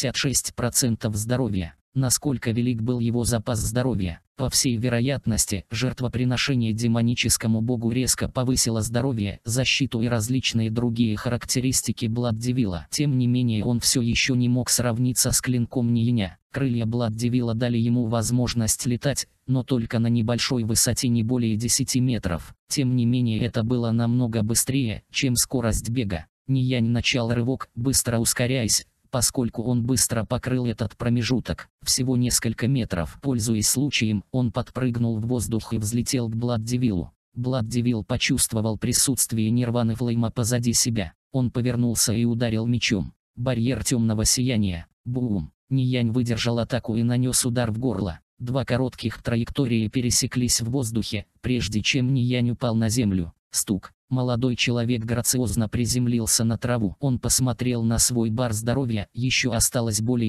56% здоровья. Насколько велик был его запас здоровья? По всей вероятности, жертвоприношение демоническому богу резко повысило здоровье, защиту и различные другие характеристики Бладдевила. Тем не менее он все еще не мог сравниться с клинком Нияня. Крылья Бладдевила дали ему возможность летать, но только на небольшой высоте не более 10 метров. Тем не менее это было намного быстрее, чем скорость бега. Ниянь начал рывок, быстро ускоряясь, поскольку он быстро покрыл этот промежуток, всего несколько метров. Пользуясь случаем, он подпрыгнул в воздух и взлетел к Бладдевилу. Бладдевил почувствовал присутствие Нирваны Флейма позади себя. Он повернулся и ударил мечом. Барьер темного сияния. Бум! Ниянь выдержал атаку и нанес удар в горло. Два коротких траектории пересеклись в воздухе, прежде чем Ниянь упал на землю. Стук. Молодой человек грациозно приземлился на траву. Он посмотрел на свой бар здоровья, еще осталось более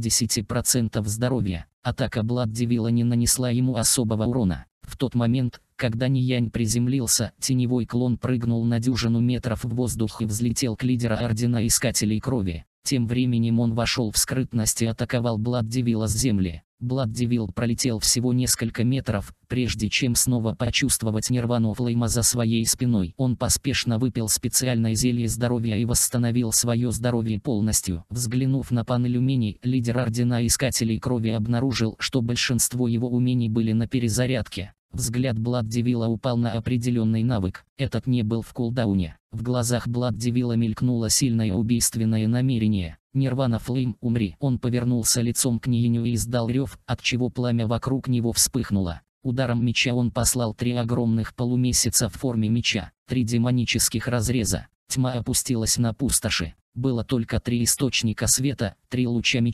80% здоровья. Атака Бладдевила не нанесла ему особого урона. В тот момент, когда Ниянь приземлился, теневой клон прыгнул на дюжину метров в воздух и взлетел к лидеру ордена Искателей Крови. Тем временем он вошел в скрытность и атаковал Бладдевила с земли. Бладдевил пролетел всего несколько метров, прежде чем снова почувствовать Нирвану Флейма за своей спиной. Он поспешно выпил специальное зелье здоровья и восстановил свое здоровье полностью. Взглянув на панель умений, лидер ордена Искателей Крови обнаружил, что большинство его умений были на перезарядке. Взгляд Бладдевила упал на определенный навык. Этот не был в кулдауне. В глазах Бладдевила мелькнуло сильное убийственное намерение. «Нирвана Флейм, умри!» Он повернулся лицом к Нияню и издал рев, отчего пламя вокруг него вспыхнуло. Ударом меча он послал 3 огромных полумесяца в форме меча, 3 демонических разреза. Тьма опустилась на пустоши. Было только 3 источника света, 3 луча меча.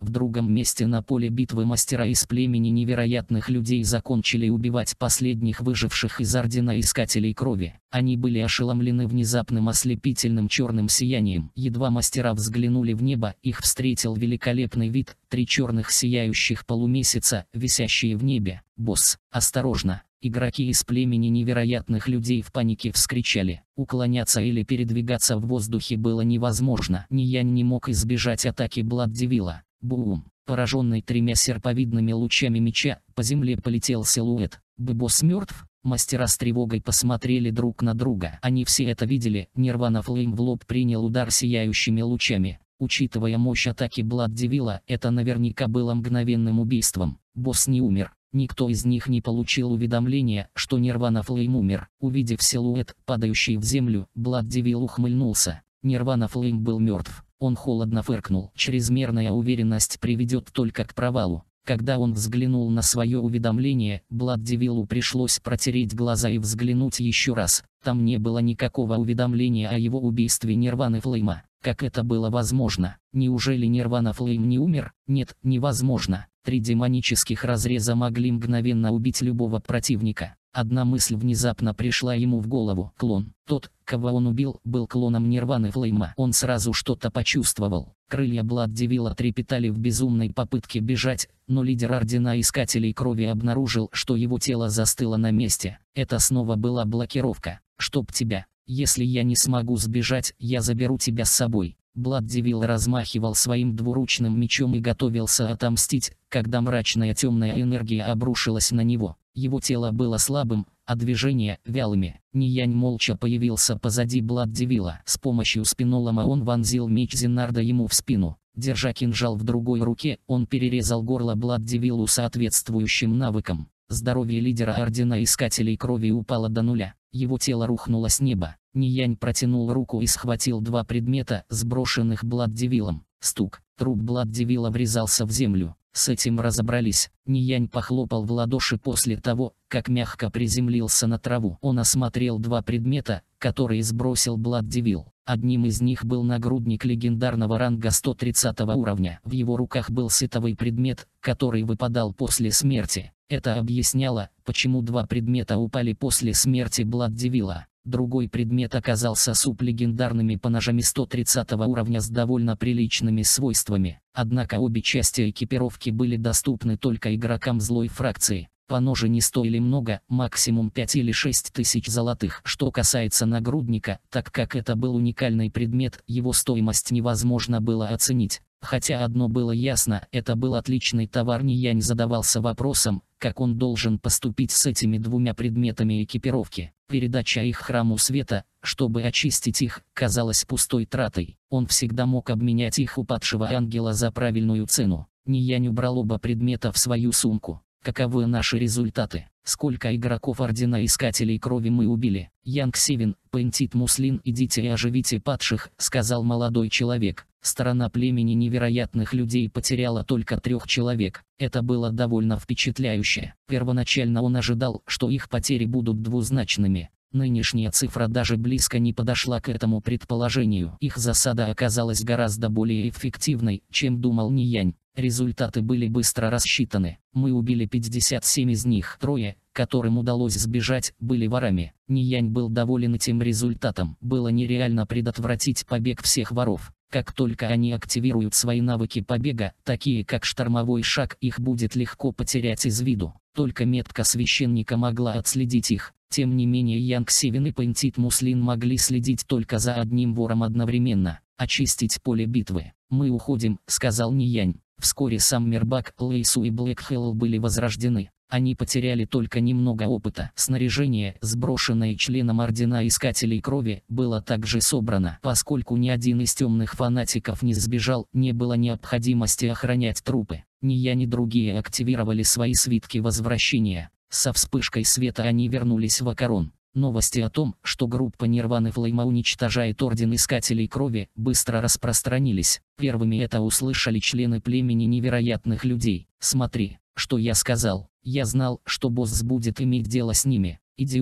В другом месте на поле битвы мастера из племени невероятных людей закончили убивать последних выживших из Ордена Искателей Крови. Они были ошеломлены внезапным ослепительным черным сиянием. Едва мастера взглянули в небо, их встретил великолепный вид, 3 черных сияющих полумесяца, висящие в небе. «Босс, осторожно!» Игроки из племени невероятных людей в панике вскричали. Уклоняться или передвигаться в воздухе было невозможно. Ниянь не мог избежать атаки Бладдевилла. Бум! Пораженный 3 серповидными лучами меча, по земле полетел силуэт. «Босс мертв?» Мастера с тревогой посмотрели друг на друга. Они все это видели. Нирвана Флейм в лоб принял удар сияющими лучами. Учитывая мощь атаки Бладдевилла, это наверняка было мгновенным убийством. Босс не умер. Никто из них не получил уведомления, что Нирвана Флейм умер. Увидев силуэт, падающий в землю, Бладдевилл ухмыльнулся. Нирвана Флейм был мертв. Он холодно фыркнул. Чрезмерная уверенность приведет только к провалу. Когда он взглянул на свое уведомление, Бладдевиллу пришлось протереть глаза и взглянуть еще раз. Там не было никакого уведомления о его убийстве Нирваны Флейма. Как это было возможно? Неужели Нирвана Флейм не умер? Нет, невозможно. 3 демонических разреза могли мгновенно убить любого противника. Одна мысль внезапно пришла ему в голову. Клон. Тот, кого он убил, был клоном Нирваны Флейма. Он сразу что-то почувствовал. Крылья Бладдевилла трепетали в безумной попытке бежать, но лидер Ордена Искателей Крови обнаружил, что его тело застыло на месте. Это снова была блокировка. «Чтоб тебя! Если я не смогу сбежать, я заберу тебя с собой». Бладдевилл размахивал своим двуручным мечом и готовился отомстить, когда мрачная темная энергия обрушилась на него. Его тело было слабым, а движения – вялыми. Ниянь молча появился позади Бладдевилла. С помощью спинолома он вонзил меч Зенарда ему в спину. Держа кинжал в другой руке, он перерезал горло Бладдевиллу соответствующим навыком. Здоровье лидера Ордена Искателей Крови упало до нуля. Его тело рухнуло с неба. Ниянь протянул руку и схватил 2 предмета, сброшенных Бладдевиллом. Стук. Труп Бладдевилла врезался в землю. С этим разобрались. Ниянь похлопал в ладоши после того, как мягко приземлился на траву. Он осмотрел 2 предмета, которые сбросил Бладдевилл. Одним из них был нагрудник легендарного ранга 130 уровня. В его руках был сетовый предмет, который выпадал после смерти. Это объясняло, почему 2 предмета упали после смерти Бладдевилла. Другой предмет оказался сублегендарными поножами 130 уровня с довольно приличными свойствами. Однако обе части экипировки были доступны только игрокам злой фракции. Поножи не стоили много, максимум 5 или 6 тысяч золотых. Что касается нагрудника, так как это был уникальный предмет, его стоимость невозможно было оценить. Хотя одно было ясно, это был отличный товар. Ниянь задавался вопросом, как он должен поступить с этими 2 предметами экипировки. Передача их Храму Света, чтобы очистить их, казалась пустой тратой. Он всегда мог обменять их у падшего ангела за правильную цену. Ниянь убрал оба предмета в свою сумку. Каковы наши результаты? Сколько игроков Ордена Искателей Крови мы убили? Янг Севен, Пентит Муслин, идите и оживите падших, сказал молодой человек. Сторона племени невероятных людей потеряла только 3 человек. Это было довольно впечатляюще. Первоначально он ожидал, что их потери будут двузначными. Нынешняя цифра даже близко не подошла к этому предположению. Их засада оказалась гораздо более эффективной, чем думал Ниянь. Результаты были быстро рассчитаны. Мы убили 57 из них. 3, которым удалось сбежать, были ворами. Ниянь был доволен этим результатом. Было нереально предотвратить побег всех воров. Как только они активируют свои навыки побега, такие как штормовой шаг, их будет легко потерять из виду. Только метка священника могла отследить их. Тем не менее Янг Севен и Пентит Муслин могли следить только за одним вором одновременно. Очистить поле битвы. «Мы уходим», — сказал Ниянь. Вскоре сам Мирбак, Лейсу и Блэкхелл были возрождены. Они потеряли только немного опыта. Снаряжение, сброшенное членом Ордена Искателей Крови, было также собрано. Поскольку ни один из темных фанатиков не сбежал, не было необходимости охранять трупы. Ни я, ни другие активировали свои свитки возвращения. Со вспышкой света они вернулись в Акарон. Новости о том, что группа Нирваны Флейма уничтожает Орден Искателей Крови, быстро распространились. Первыми это услышали члены племени невероятных людей. «Смотри, что я сказал. Я знал, что босс будет иметь дело с ними. Идиоты.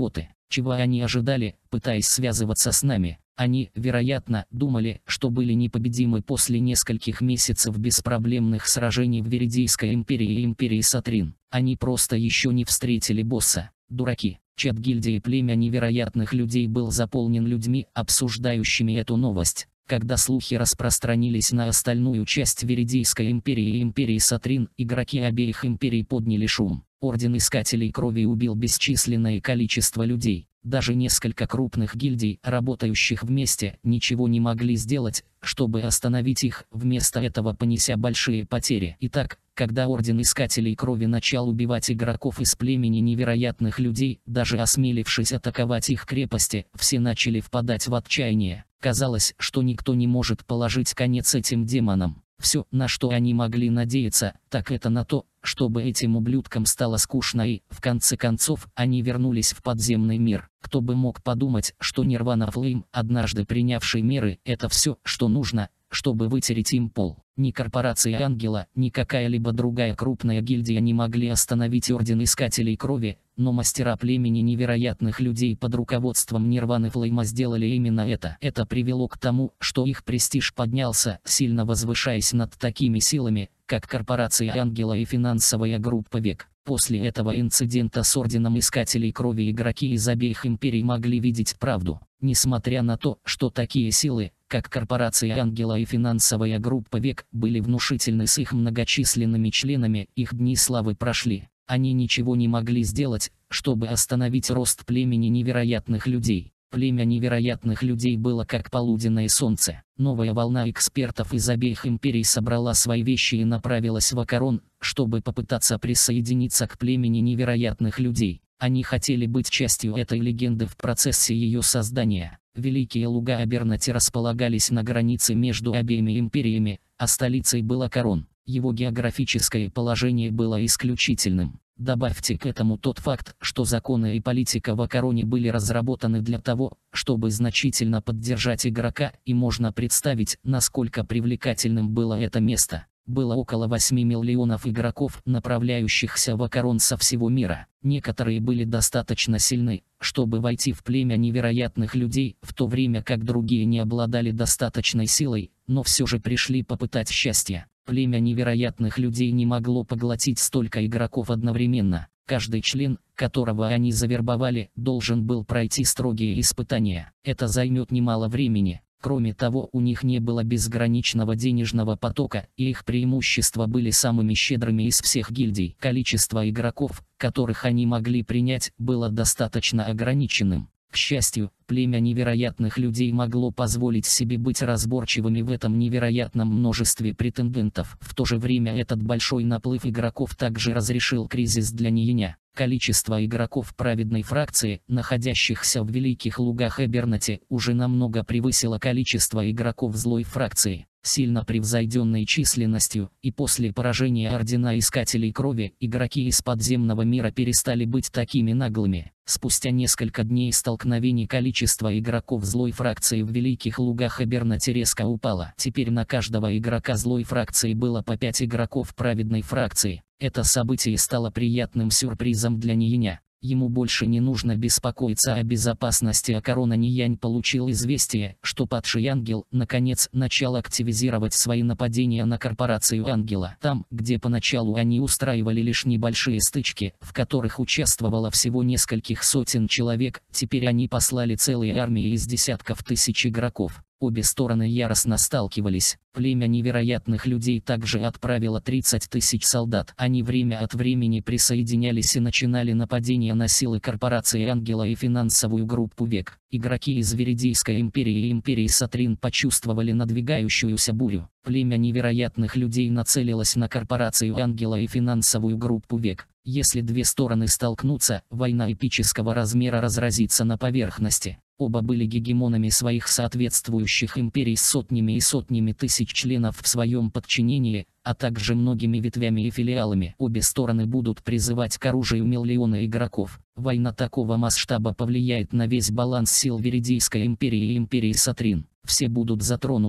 Чего они ожидали, пытаясь связываться с нами? Они, вероятно, думали, что были непобедимы после нескольких месяцев беспроблемных сражений в Веридийской империи и империи Сатрин. Они просто еще не встретили босса. Дураки. Чат гильдии племя невероятных людей был заполнен людьми, обсуждающими эту новость. Когда слухи распространились на остальную часть Веридийской империи и империи Сатрин, игроки обеих империй подняли шум. Орден Искателей Крови убил бесчисленное количество людей. Даже несколько крупных гильдий, работающих вместе, ничего не могли сделать, чтобы остановить их, вместо этого понеся большие потери. Итак, когда Орден Искателей Крови начал убивать игроков из племени невероятных людей, даже осмелившись атаковать их крепости, все начали впадать в отчаяние. Казалось, что никто не может положить конец этим демонам. Все, на что они могли надеяться, так это на то, чтобы этим ублюдкам стало скучно и, в конце концов, они вернулись в подземный мир. Кто бы мог подумать, что Нирвана Флейм, однажды принявший меры, это все, что нужно, чтобы вытереть им пол. Ни корпорация Ангела, ни какая-либо другая крупная гильдия не могли остановить Орден Искателей Крови, но мастера племени невероятных людей под руководством Нирваны Флейма сделали именно это. Это привело к тому, что их престиж поднялся, сильно возвышаясь над такими силами, как корпорация Ангела и финансовая группа Век. После этого инцидента с Орденом Искателей Крови игроки из обеих империй могли видеть правду. Несмотря на то, что такие силы, как корпорация Ангела и финансовая группа Век, были внушительны с их многочисленными членами, их дни славы прошли. Они ничего не могли сделать, чтобы остановить рост племени невероятных людей. Племя невероятных людей было как полуденное солнце. Новая волна экспертов из обеих империй собрала свои вещи и направилась в Акарон, чтобы попытаться присоединиться к племени невероятных людей. Они хотели быть частью этой легенды в процессе ее создания. Великие луга Абернати располагались на границе между обеими империями, а столицей был Акарон. Его географическое положение было исключительным. Добавьте к этому тот факт, что законы и политика в Акароне были разработаны для того, чтобы значительно поддержать игрока, и можно представить, насколько привлекательным было это место. Было около 8 миллионов игроков, направляющихся в Акарон со всего мира. Некоторые были достаточно сильны, чтобы войти в племя невероятных людей, в то время как другие не обладали достаточной силой, но все же пришли попытать счастья. Племя невероятных людей не могло поглотить столько игроков одновременно. Каждый член, которого они завербовали, должен был пройти строгие испытания. Это займет немало времени. Кроме того, у них не было безграничного денежного потока, и их преимущества были самыми щедрыми из всех гильдий. Количество игроков, которых они могли принять, было достаточно ограниченным. К счастью, племя невероятных людей могло позволить себе быть разборчивыми в этом невероятном множестве претендентов. В то же время этот большой наплыв игроков также разрешил кризис для Ниеня. Количество игроков праведной фракции, находящихся в Великих Лугах Эбернати, уже намного превысило количество игроков злой фракции. Сильно превзойденной численностью, и после поражения Ордена Искателей Крови, игроки из подземного мира перестали быть такими наглыми. Спустя несколько дней столкновений количество игроков злой фракции в Великих Лугах Эбернати резко упало. Теперь на каждого игрока злой фракции было по 5 игроков праведной фракции. Это событие стало приятным сюрпризом для Ниеня. Ему больше не нужно беспокоиться о безопасности Акарона. Ниянь получил известие, что падший ангел, наконец, начал активизировать свои нападения на корпорацию Ангела. Там, где поначалу они устраивали лишь небольшие стычки, в которых участвовало всего нескольких сотен человек, теперь они послали целые армии из десятков тысяч игроков. Обе стороны яростно сталкивались. Племя невероятных людей также отправило 30 тысяч солдат. Они время от времени присоединялись и начинали нападения на силы корпорации Ангела и финансовую группу Век. Игроки из Веридийской империи и империи Сатрин почувствовали надвигающуюся бурю. Племя невероятных людей нацелилось на корпорацию Ангела и финансовую группу Век. Если две стороны столкнутся, война эпического размера разразится на поверхности. Оба были гегемонами своих соответствующих империй с сотнями и сотнями тысяч членов в своем подчинении, а также многими ветвями и филиалами. Обе стороны будут призывать к оружию миллионы игроков. Война такого масштаба повлияет на весь баланс сил Веридийской империи и империи Сатрин. Все будут затронуты.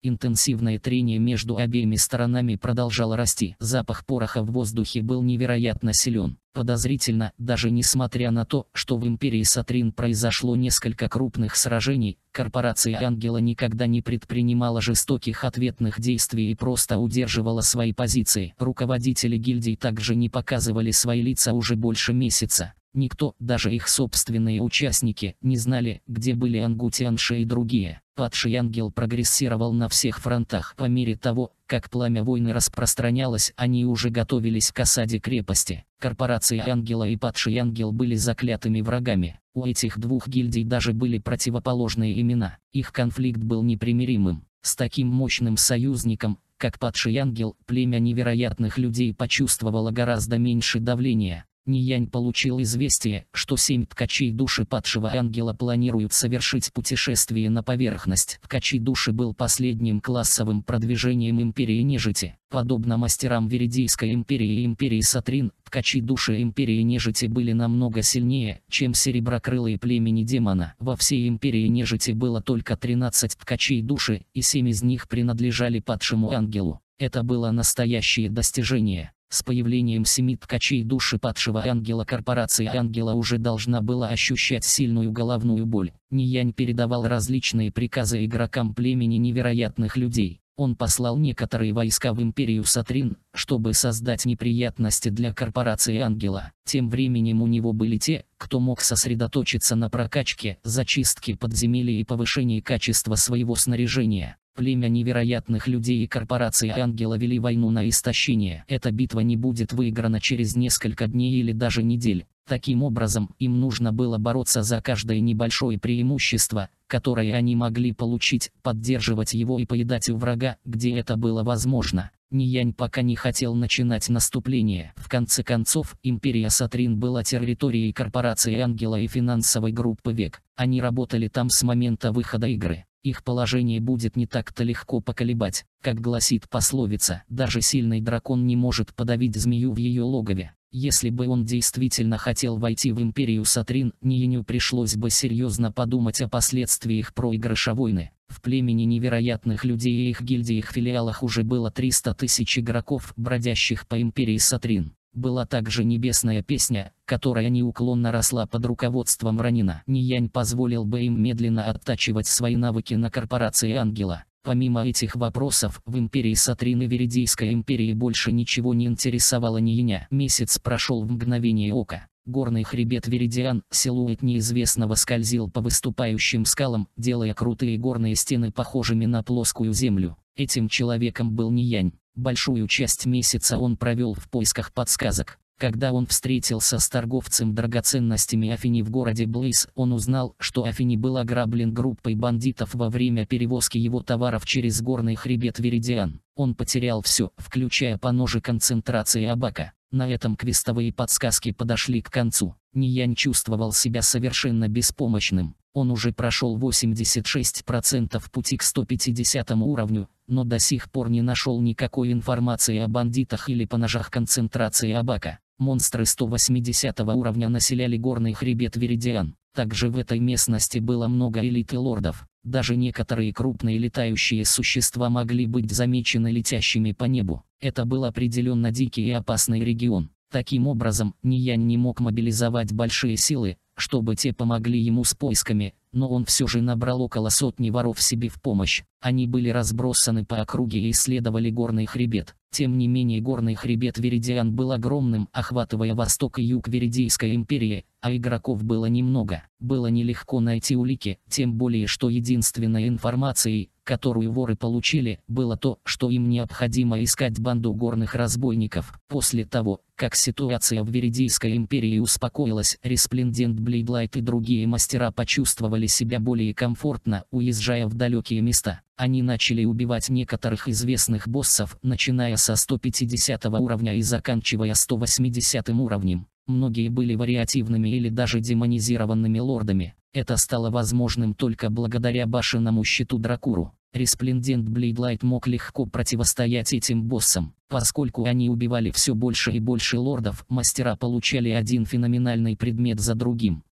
Интенсивное трение между обеими сторонами продолжало расти. Запах пороха в воздухе был невероятно силен. Подозрительно, даже несмотря на то, что в Империи Сатрин произошло несколько крупных сражений, корпорация Ангела никогда не предпринимала жестоких ответных действий и просто удерживала свои позиции. Руководители гильдий также не показывали свои лица уже больше месяца. Никто, даже их собственные участники, не знали, где были Ангутианши и другие. Падший ангел прогрессировал на всех фронтах. По мере того, как пламя войны распространялось, они уже готовились к осаде крепости. Корпорация Ангела и Падший ангел были заклятыми врагами. У этих двух гильдий даже были противоположные имена. Их конфликт был непримиримым. С таким мощным союзником, как Падший ангел, племя невероятных людей почувствовало гораздо меньше давления. Ниянь получил известие, что 7 ткачей души падшего ангела планируют совершить путешествие на поверхность. Ткачи души был последним классовым продвижением Империи Нежити. Подобно мастерам Веридийской Империи и Империи Сатрин, ткачи души Империи Нежити были намного сильнее, чем сереброкрылые племени демона. Во всей Империи Нежити было только 13 ткачей души, и 7 из них принадлежали падшему ангелу. Это было настоящее достижение. С появлением 7 ткачей души падшего ангела корпорация Ангела уже должна была ощущать сильную головную боль. Ниянь передавал различные приказы игрокам племени невероятных людей. Он послал некоторые войска в Империю Сатрин, чтобы создать неприятности для корпорации Ангела. Тем временем у него были те, кто мог сосредоточиться на прокачке, зачистке подземелья и повышении качества своего снаряжения. Племя невероятных людей и корпорация Ангела вели войну на истощение. Эта битва не будет выиграна через несколько дней или даже недель. Таким образом, им нужно было бороться за каждое небольшое преимущество, которое они могли получить, поддерживать его и поедать у врага, где это было возможно. Ниянь пока не хотел начинать наступление. В конце концов, Империя Сатрин была территорией корпорации Ангела и финансовой группы Век. Они работали там с момента выхода игры. Их положение будет не так-то легко поколебать. Как гласит пословица, даже сильный дракон не может подавить змею в ее логове. Если бы он действительно хотел войти в Империю Сатрин, Нияню пришлось бы серьезно подумать о последствиях проигрыша войны. В племени невероятных людей и их гильдиях филиалах уже было 300 тысяч игроков, бродящих по Империи Сатрин. Была также небесная песня, которая неуклонно росла под руководством Ранина. Ниянь позволил бы им медленно оттачивать свои навыки на корпорации Ангела. Помимо этих вопросов, в Империи Сатрин и Веридийской Империи больше ничего не интересовало Нияня. Месяц прошел в мгновение ока. Горный хребет Веридиан, силуэт неизвестного, скользил по выступающим скалам, делая крутые горные стены похожими на плоскую землю. Этим человеком был Ниянь. Большую часть месяца он провел в поисках подсказок. Когда он встретился с торговцем драгоценностями Афини в городе Блейз, он узнал, что Афини был ограблен группой бандитов во время перевозки его товаров через горный хребет Веридиан. Он потерял все, включая поножи концентрации Абака. На этом квестовые подсказки подошли к концу. Ниянь чувствовал себя совершенно беспомощным. Он уже прошел 86% пути к 150 уровню, но до сих пор не нашел никакой информации о бандитах или поножах концентрации Абака. Монстры 180 уровня населяли горный хребет Веридиан. Также в этой местности было много элиты лордов. Даже некоторые крупные летающие существа могли быть замечены летящими по небу. Это был определенно дикий и опасный регион. Таким образом, Ниянь не мог мобилизовать большие силы, чтобы те помогли ему с поисками, но он все же набрал около сотни воров себе в помощь. Они были разбросаны по округе и исследовали горный хребет. Тем не менее, горный хребет Веридиан был огромным, охватывая восток и юг Веридийской империи, а игроков было немного. Было нелегко найти улики, тем более что единственной информацией, которую воры получили, было то, что им необходимо искать банду горных разбойников. После того, как ситуация в Веридийской империи успокоилась, Resplendent Blade и другие мастера почувствовали себя более комфортно, уезжая в далекие места. Они начали убивать некоторых известных боссов, начиная со 150 уровня и заканчивая 180 уровнем. Многие были вариативными или даже демонизированными лордами. Это стало возможным только благодаря башенному щиту Дракуру. Resplendent Blade мог легко противостоять этим боссам. Поскольку они убивали все больше и больше лордов, мастера получали один феноменальный предмет за другим.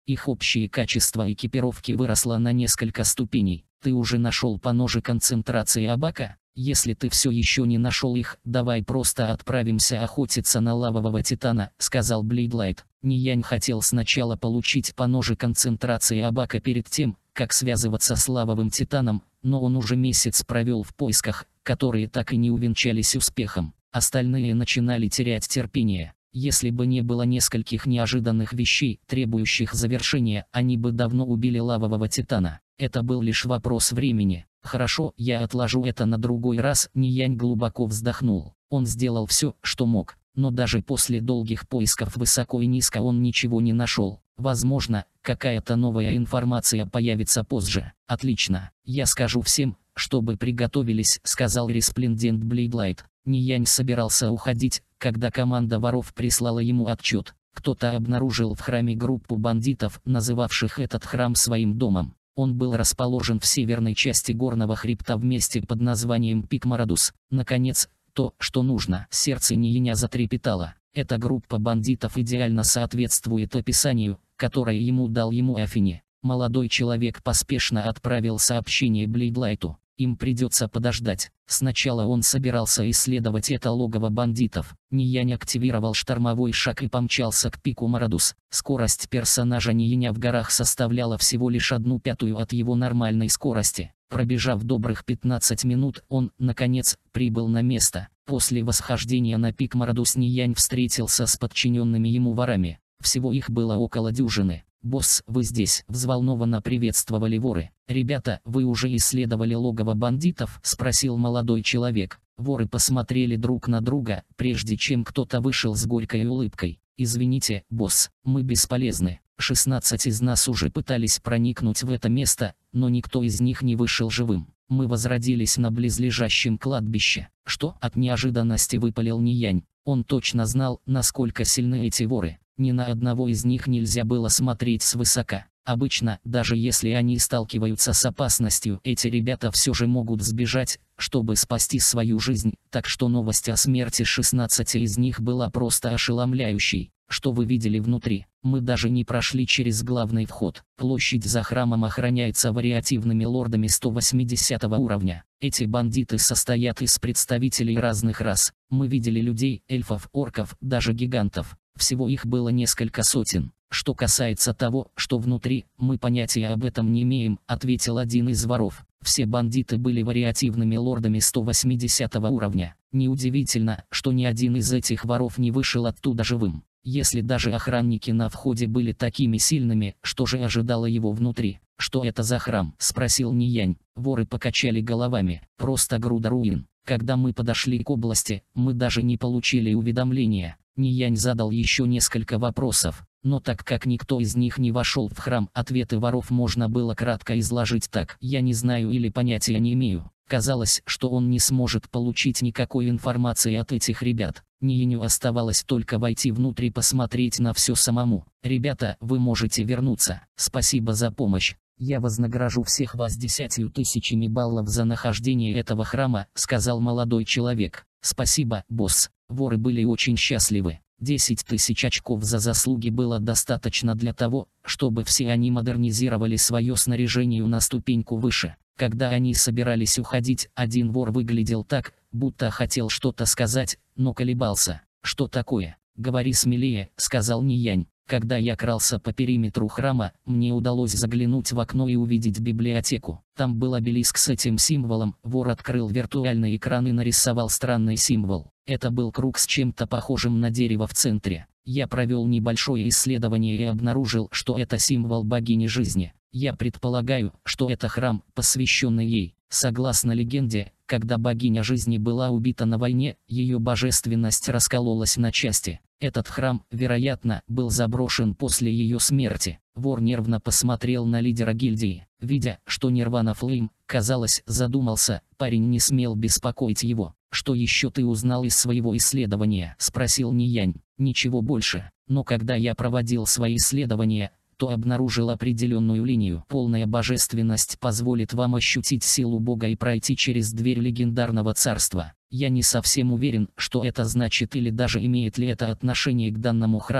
Их общее качество экипировки выросло на несколько ступеней. Ты уже нашел поножи концентрации Абака? Если ты все еще не нашел их, давай просто отправимся охотиться на лавового титана, сказал Блейдлайт. Ниянь хотел сначала получить поножи концентрации Абака перед тем, как связываться с лавовым титаном, но он уже месяц провел в поисках, которые так и не увенчались успехом. Остальные начинали терять терпение. Если бы не было нескольких неожиданных вещей, требующих завершения, они бы давно убили лавового титана. Это был лишь вопрос времени. Хорошо, я отложу это на другой раз. Ниянь глубоко вздохнул. Он сделал все, что мог, но даже после долгих поисков высоко и низко он ничего не нашел. Возможно, какая-то новая информация появится позже. Отлично, я скажу всем, чтобы приготовились, сказал Респлендент Блейдлайт. Ниянь собирался уходить, когда команда воров прислала ему отчет. Кто-то обнаружил в храме группу бандитов, называвших этот храм своим домом. Он был расположен в северной части горного хребта в месте под названием Пик Марадус. Наконец, то, что нужно. Сердце Нияня затрепетало. Эта группа бандитов идеально соответствует описанию, которое ему дал Афини. Молодой человек поспешно отправил сообщение Блейдлайту. Им придется подождать. Сначала он собирался исследовать это логово бандитов. Ниянь активировал штормовой шаг и помчался к пику Марадус. Скорость персонажа Нияня в горах составляла всего лишь 1/5 от его нормальной скорости. Пробежав добрых 15 минут, он, наконец, прибыл на место. После восхождения на пик Марадус Ниянь встретился с подчиненными ему ворами. Всего их было около дюжины. «Босс, вы здесь?» – взволнованно приветствовали воры. «Ребята, вы уже исследовали логово бандитов?» – спросил молодой человек. Воры посмотрели друг на друга, прежде чем кто-то вышел с горькой улыбкой. «Извините, босс, мы бесполезны. 16 из нас уже пытались проникнуть в это место, но никто из них не вышел живым. Мы возродились на близлежащем кладбище». «Что?» – от неожиданности выпалил Ниянь. Он точно знал, насколько сильны эти воры. Ни на одного из них нельзя было смотреть свысока. Обычно, даже если они сталкиваются с опасностью, эти ребята все же могут сбежать, чтобы спасти свою жизнь, так что новость о смерти 16 из них была просто ошеломляющей. «Что вы видели внутри? Мы даже не прошли через главный вход. Площадь за храмом охраняется вариативными лордами 180 уровня. Эти бандиты состоят из представителей разных рас. Мы видели людей, эльфов, орков, даже гигантов. Всего их было несколько сотен. Что касается того, что внутри, мы понятия об этом не имеем», — ответил один из воров. Все бандиты были вариативными лордами 180 уровня. Неудивительно, что ни один из этих воров не вышел оттуда живым. Если даже охранники на входе были такими сильными, что же ожидало его внутри? «Что это за храм?» – спросил Ниянь. Воры покачали головами. «Просто груда руин. Когда мы подошли к области, мы даже не получили уведомления». Ниянь задал еще несколько вопросов, но так как никто из них не вошел в храм, ответы воров можно было кратко изложить так: «Я не знаю» или «понятия не имею». Казалось, что он не сможет получить никакой информации от этих ребят. Нияню оставалось только войти внутрь и посмотреть на все самому. «Ребята, вы можете вернуться. Спасибо за помощь. Я вознагражу всех вас 10 000 баллов за нахождение этого храма», — сказал молодой человек. «Спасибо, босс». Воры были очень счастливы. 10 000 очков за заслуги было достаточно для того, чтобы все они модернизировали свое снаряжение на ступеньку выше. Когда они собирались уходить, один вор выглядел так, будто хотел что-то сказать, но колебался. «Что такое? Говори смелее», — сказал Ниянь. «Когда я крался по периметру храма, мне удалось заглянуть в окно и увидеть библиотеку. Там был обелиск с этим символом». Вор открыл виртуальный экран и нарисовал странный символ. Это был круг с чем-то похожим на дерево в центре. Я провел небольшое исследование и обнаружил, что это символ богини жизни. Я предполагаю, что это храм, посвященный ей. Согласно легенде, когда богиня жизни была убита на войне, ее божественность раскололась на части. Этот храм, вероятно, был заброшен после ее смерти. Вор нервно посмотрел на лидера гильдии. Видя, что Нирвана Флейм, казалось, задумался, парень не смел беспокоить его. «Что еще ты узнал из своего исследования?» – спросил Ниянь. «Ничего больше. Но когда я проводил свои исследования, то обнаружил определенную линию. Полная божественность позволит вам ощутить силу Бога и пройти через дверь легендарного царства. Я не совсем уверен, что это значит или даже имеет ли это отношение к данному храму.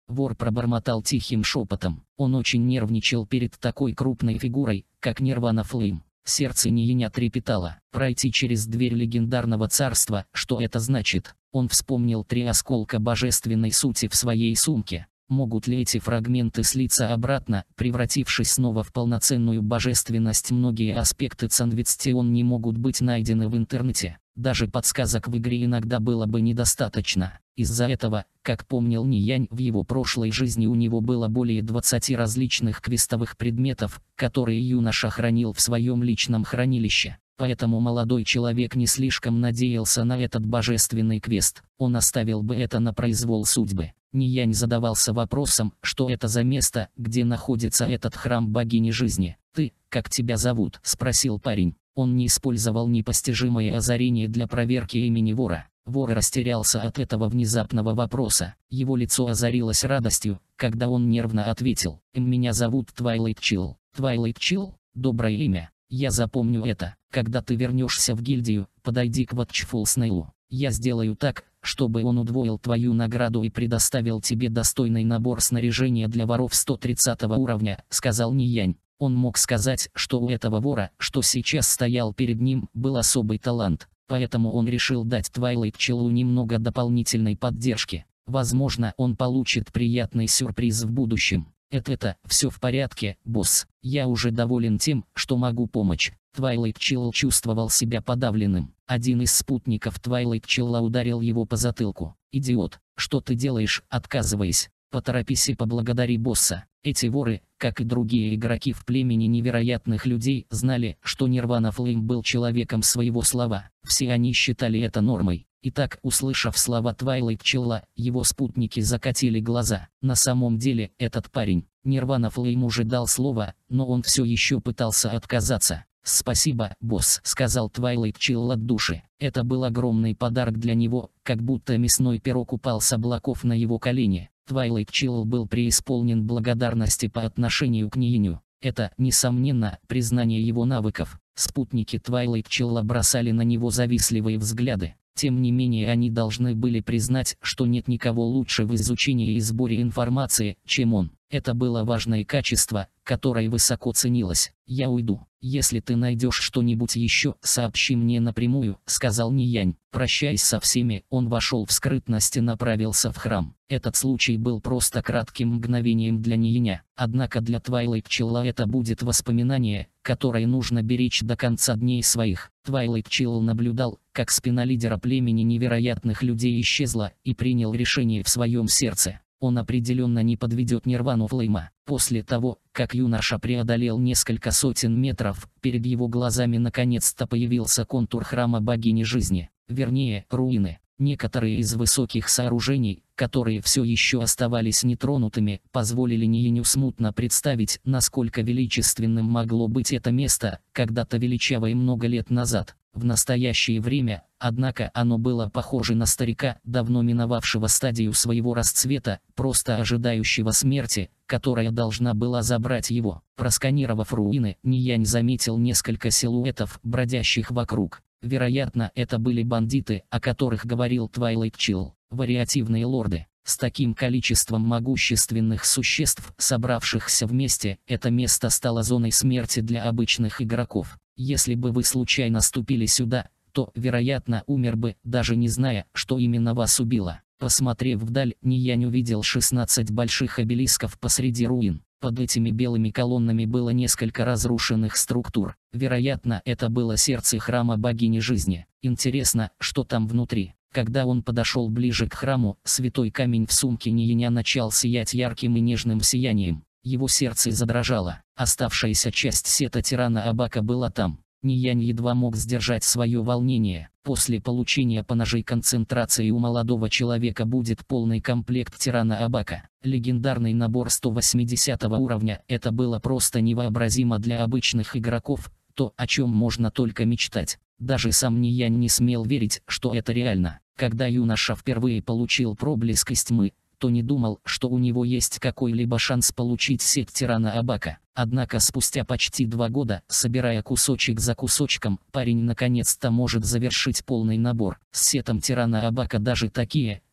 Вор пробормотал тихим шепотом. Он очень нервничал перед такой крупной фигурой, как Нирвана Флейм. Сердце Нияня трепетало. Пройти через дверь легендарного царства, что это значит? Он вспомнил 3 осколка божественной сути в своей сумке. Могут ли эти фрагменты слиться обратно, превратившись снова в полноценную божественность? Многие аспекты Цанвицтион не могут быть найдены в интернете. Даже подсказок в игре иногда было бы недостаточно. Из-за этого, как помнил Ниянь, в его прошлой жизни у него было более 20 различных квестовых предметов, которые юноша хранил в своем личном хранилище. Поэтому молодой человек не слишком надеялся на этот божественный квест. Он оставил бы это на произвол судьбы. Ниянь задавался вопросом, что это за место, где находится этот храм богини жизни. «Ты, как тебя зовут?» – спросил парень. Он не использовал непостижимое озарение для проверки имени вора. Вор растерялся от этого внезапного вопроса. Его лицо озарилось радостью, когда он нервно ответил: «Меня зовут Твайлайт Чилл». «Твайлайт Чилл? Доброе имя. Я запомню это. Когда ты вернешься в гильдию, подойди к Ватчфул Снейлу. Я сделаю так, чтобы он удвоил твою награду и предоставил тебе достойный набор снаряжения для воров 130 уровня», — сказал Ниянь. Он мог сказать, что у этого вора, что сейчас стоял перед ним, был особый талант, поэтому он решил дать Твайлайт Чиллу немного дополнительной поддержки. Возможно, он получит приятный сюрприз в будущем. «Это все в порядке, босс. Я уже доволен тем, что могу помочь». Твайлайт Чилл чувствовал себя подавленным. Один из спутников Твайлайт Чилла ударил его по затылку. «Идиот, что ты делаешь, отказываясь? Поторопись и поблагодари босса». Эти воры, как и другие игроки в племени невероятных людей, знали, что Нирвана Флейм был человеком своего слова. Все они считали это нормой. Итак, услышав слова Твайлайт Чилла, его спутники закатили глаза. На самом деле, этот парень, Нирвана Флейм, уже дал слово, но он все еще пытался отказаться. «Спасибо, босс», — сказал Твайлайт Чилл от души. Это был огромный подарок для него, как будто мясной пирог упал с облаков на его колени. Твайлайт Чилл был преисполнен благодарности по отношению к Нияню. Это, несомненно, признание его навыков. Спутники Твайлайт Чилла бросали на него завистливые взгляды. Тем не менее, они должны были признать, что нет никого лучше в изучении и сборе информации, чем он. Это было важное качество, которое высоко ценилось. «Я уйду. Если ты найдешь что-нибудь еще, сообщи мне напрямую», — сказал Ниянь. Прощаясь со всеми, он вошел в скрытность и направился в храм. Этот случай был просто кратким мгновением для Нияня. Однако для Твайлайт Чилла это будет воспоминание, которое нужно беречь до конца дней своих. Твайлайт Чилл наблюдал, как спина лидера племени невероятных людей исчезла, и принял решение в своем сердце. Он определенно не подведет Нирвану Флейма. После того, как юноша преодолел несколько сотен метров, перед его глазами наконец-то появился контур храма богини жизни. Вернее, руины. Некоторые из высоких сооружений, которые все еще оставались нетронутыми, позволили Нияню смутно представить, насколько величественным могло быть это место, когда-то величавое много лет назад. В настоящее время, однако, оно было похоже на старика, давно миновавшего стадию своего расцвета, просто ожидающего смерти, которая должна была забрать его. Просканировав руины, Ниянь заметил несколько силуэтов, бродящих вокруг. Вероятно, это были бандиты, о которых говорил Твайлайт Чилл. Вариативные лорды. С таким количеством могущественных существ, собравшихся вместе, это место стало зоной смерти для обычных игроков. Если бы вы случайно ступили сюда, то, вероятно, умер бы, даже не зная, что именно вас убило. Посмотрев вдаль, Ниянь увидел 16 больших обелисков посреди руин. Под этими белыми колоннами было несколько разрушенных структур. Вероятно, это было сердце храма богини жизни. Интересно, что там внутри. Когда он подошел ближе к храму, святой камень в сумке Нияня начал сиять ярким и нежным сиянием. Его сердце задрожало. Оставшаяся часть сета тирана Абака была там. Ниянь едва мог сдержать свое волнение. После получения поножей концентрации у молодого человека будет полный комплект тирана Абака. Легендарный набор 180 уровня. Это было просто невообразимо для обычных игроков, то, о чем можно только мечтать. Даже сам Ниянь не смел верить, что это реально. Когда юноша впервые получил проблеск из тьмы, то не думал, что у него есть какой-либо шанс получить сет тирана Абака. Однако спустя почти 2 года, собирая кусочек за кусочком, парень наконец-то может завершить полный набор. С сетом тирана Абака даже такие,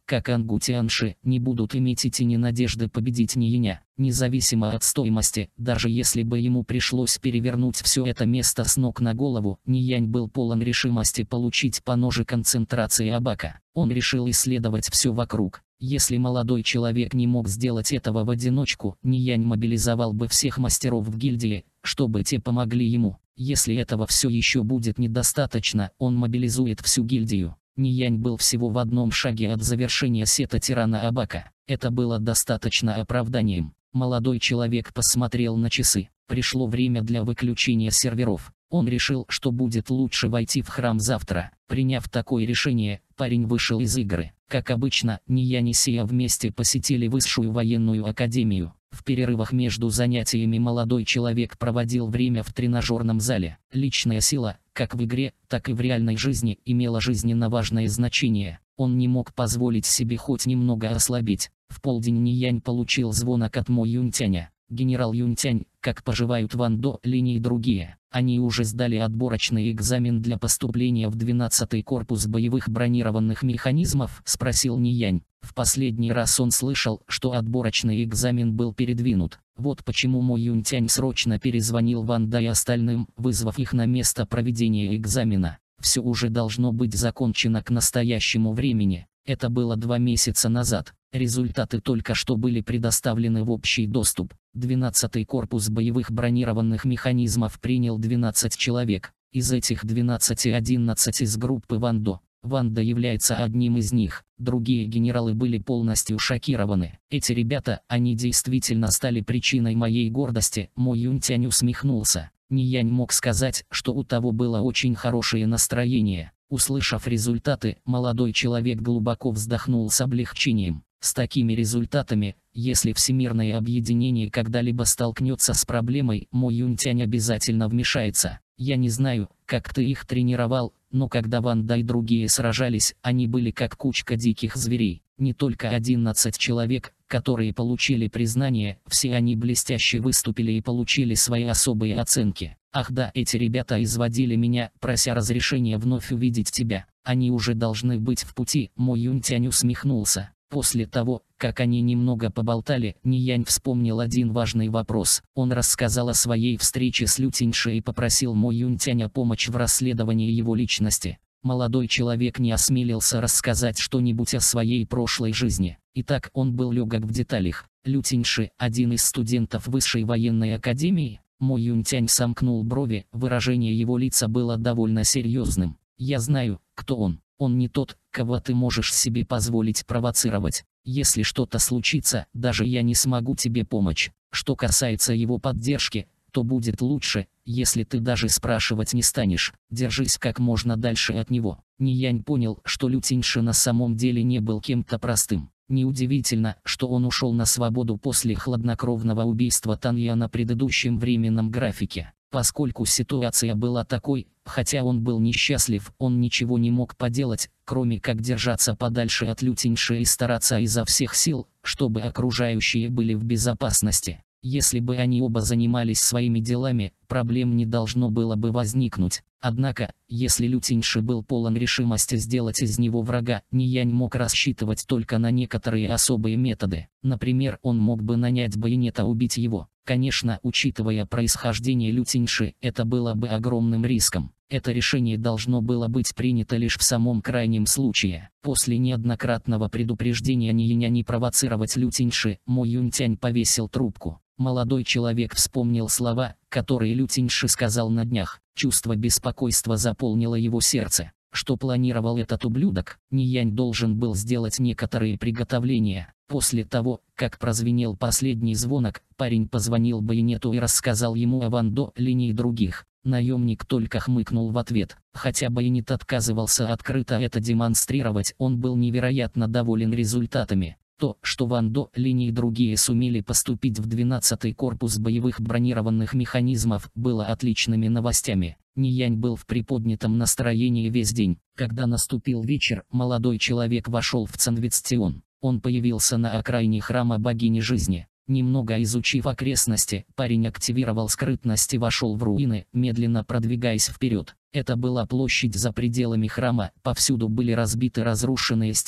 как ангутианши, не будут иметь и тени надежды победить Нияня. Независимо от стоимости, даже если бы ему пришлось перевернуть все это место с ног на голову, Ниянь был полон решимости получить по ноже концентрации Абака. Он решил исследовать все вокруг. Если молодой человек не мог сделать этого в одиночку, Ниянь мобилизовал бы всех мастеров в гильдии, чтобы те помогли ему. Если этого все еще будет недостаточно, он мобилизует всю гильдию. Ниянь был всего в одном шаге от завершения сета тирана Абака. Это было достаточно оправданием. Молодой человек посмотрел на часы. Пришло время для выключения серверов. Он решил, что будет лучше войти в храм завтра. Приняв такое решение, парень вышел из игры. Как обычно, Ниянь и Сия вместе посетили высшую военную академию. В перерывах между занятиями молодой человек проводил время в тренажерном зале. Личная сила, как в игре, так и в реальной жизни, имела жизненно важное значение. Он не мог позволить себе хоть немного ослабеть. В полдень Ниянь получил звонок от Мо Юнтяня. «Генерал Юнтянь, как поживают Ван До, Линь и другие? Они уже сдали отборочный экзамен для поступления в 12-й корпус боевых бронированных механизмов?» – спросил Ниянь. В последний раз он слышал, что отборочный экзамен был передвинут. Вот почему Мо Юнтянь срочно перезвонил Ван До и остальным, вызвав их на место проведения экзамена. Все уже должно быть закончено к настоящему времени. Это было 2 месяца назад. Результаты только что были предоставлены в общий доступ. 12-й корпус боевых бронированных механизмов принял 12 человек. Из этих 12 11 из группы Ван До. Ван До является одним из них. Другие генералы были полностью шокированы. Эти ребята, они действительно стали причиной моей гордости. Мо Юнтянь усмехнулся. Ниянь мог сказать, что у того было очень хорошее настроение. Услышав результаты, молодой человек глубоко вздохнул с облегчением. С такими результатами, если Всемирное объединение когда-либо столкнется с проблемой, Мо Юнтянь обязательно вмешается. Я не знаю, как ты их тренировал, но когда Ван До и другие сражались, они были как кучка диких зверей. Не только 11 человек, которые получили признание, все они блестяще выступили и получили свои особые оценки. Ах да, эти ребята изводили меня, прося разрешения вновь увидеть тебя. Они уже должны быть в пути. Мо Юнтянь усмехнулся. После того, как они немного поболтали, Ниянь вспомнил один важный вопрос. Он рассказал о своей встрече с Лютиньши и попросил Мо Юнтяня помочь в расследовании его личности. Молодой человек не осмелился рассказать что-нибудь о своей прошлой жизни. Итак, он был легок в деталях. Лютиньши, один из студентов высшей военной академии. Мо Юнтянь сомкнул брови, выражение его лица было довольно серьезным. «Я знаю, кто он. Он не тот, кого ты можешь себе позволить провоцировать. Если что-то случится, даже я не смогу тебе помочь. Что касается его поддержки, то будет лучше, если ты даже спрашивать не станешь. Держись как можно дальше от него». Ниянь понял, что Лютиньши на самом деле не был кем-то простым. Неудивительно, что он ушел на свободу после хладнокровного убийства Танья на предыдущем временном графике. Поскольку ситуация была такой, хотя он был несчастлив, он ничего не мог поделать, кроме как держаться подальше от Лютиньши и стараться изо всех сил, чтобы окружающие были в безопасности. Если бы они оба занимались своими делами, проблем не должно было бы возникнуть. Однако, если Лютиньши был полон решимости сделать из него врага, Ниянь мог рассчитывать только на некоторые особые методы. Например, он мог бы нанять Байонета убить его. Конечно, учитывая происхождение Лютиньши, это было бы огромным риском. Это решение должно было быть принято лишь в самом крайнем случае. После неоднократного предупреждения Нияня не провоцировать Лютиньши, Мо Юнтянь повесил трубку. Молодой человек вспомнил слова, которые Лютиньши сказал на днях. Чувство беспокойства заполнило его сердце. Что планировал этот ублюдок? Ниянь должен был сделать некоторые приготовления. После того, как прозвенел последний звонок, парень позвонил Байонету и рассказал ему о Ван До, Линь и других. Наемник только хмыкнул в ответ. Хотя Байонет отказывался открыто это демонстрировать, он был невероятно доволен результатами. То, что Ван До, Линь и другие сумели поступить в 12-й корпус боевых бронированных механизмов, было отличными новостями. Ниянь был в приподнятом настроении весь день. Когда наступил вечер, молодой человек вошел в Цанвицтион. Он появился на окраине храма богини жизни. Немного изучив окрестности, парень активировал скрытность и вошел в руины, медленно продвигаясь вперед. Это была площадь за пределами храма, повсюду были разбиты разрушенные стены,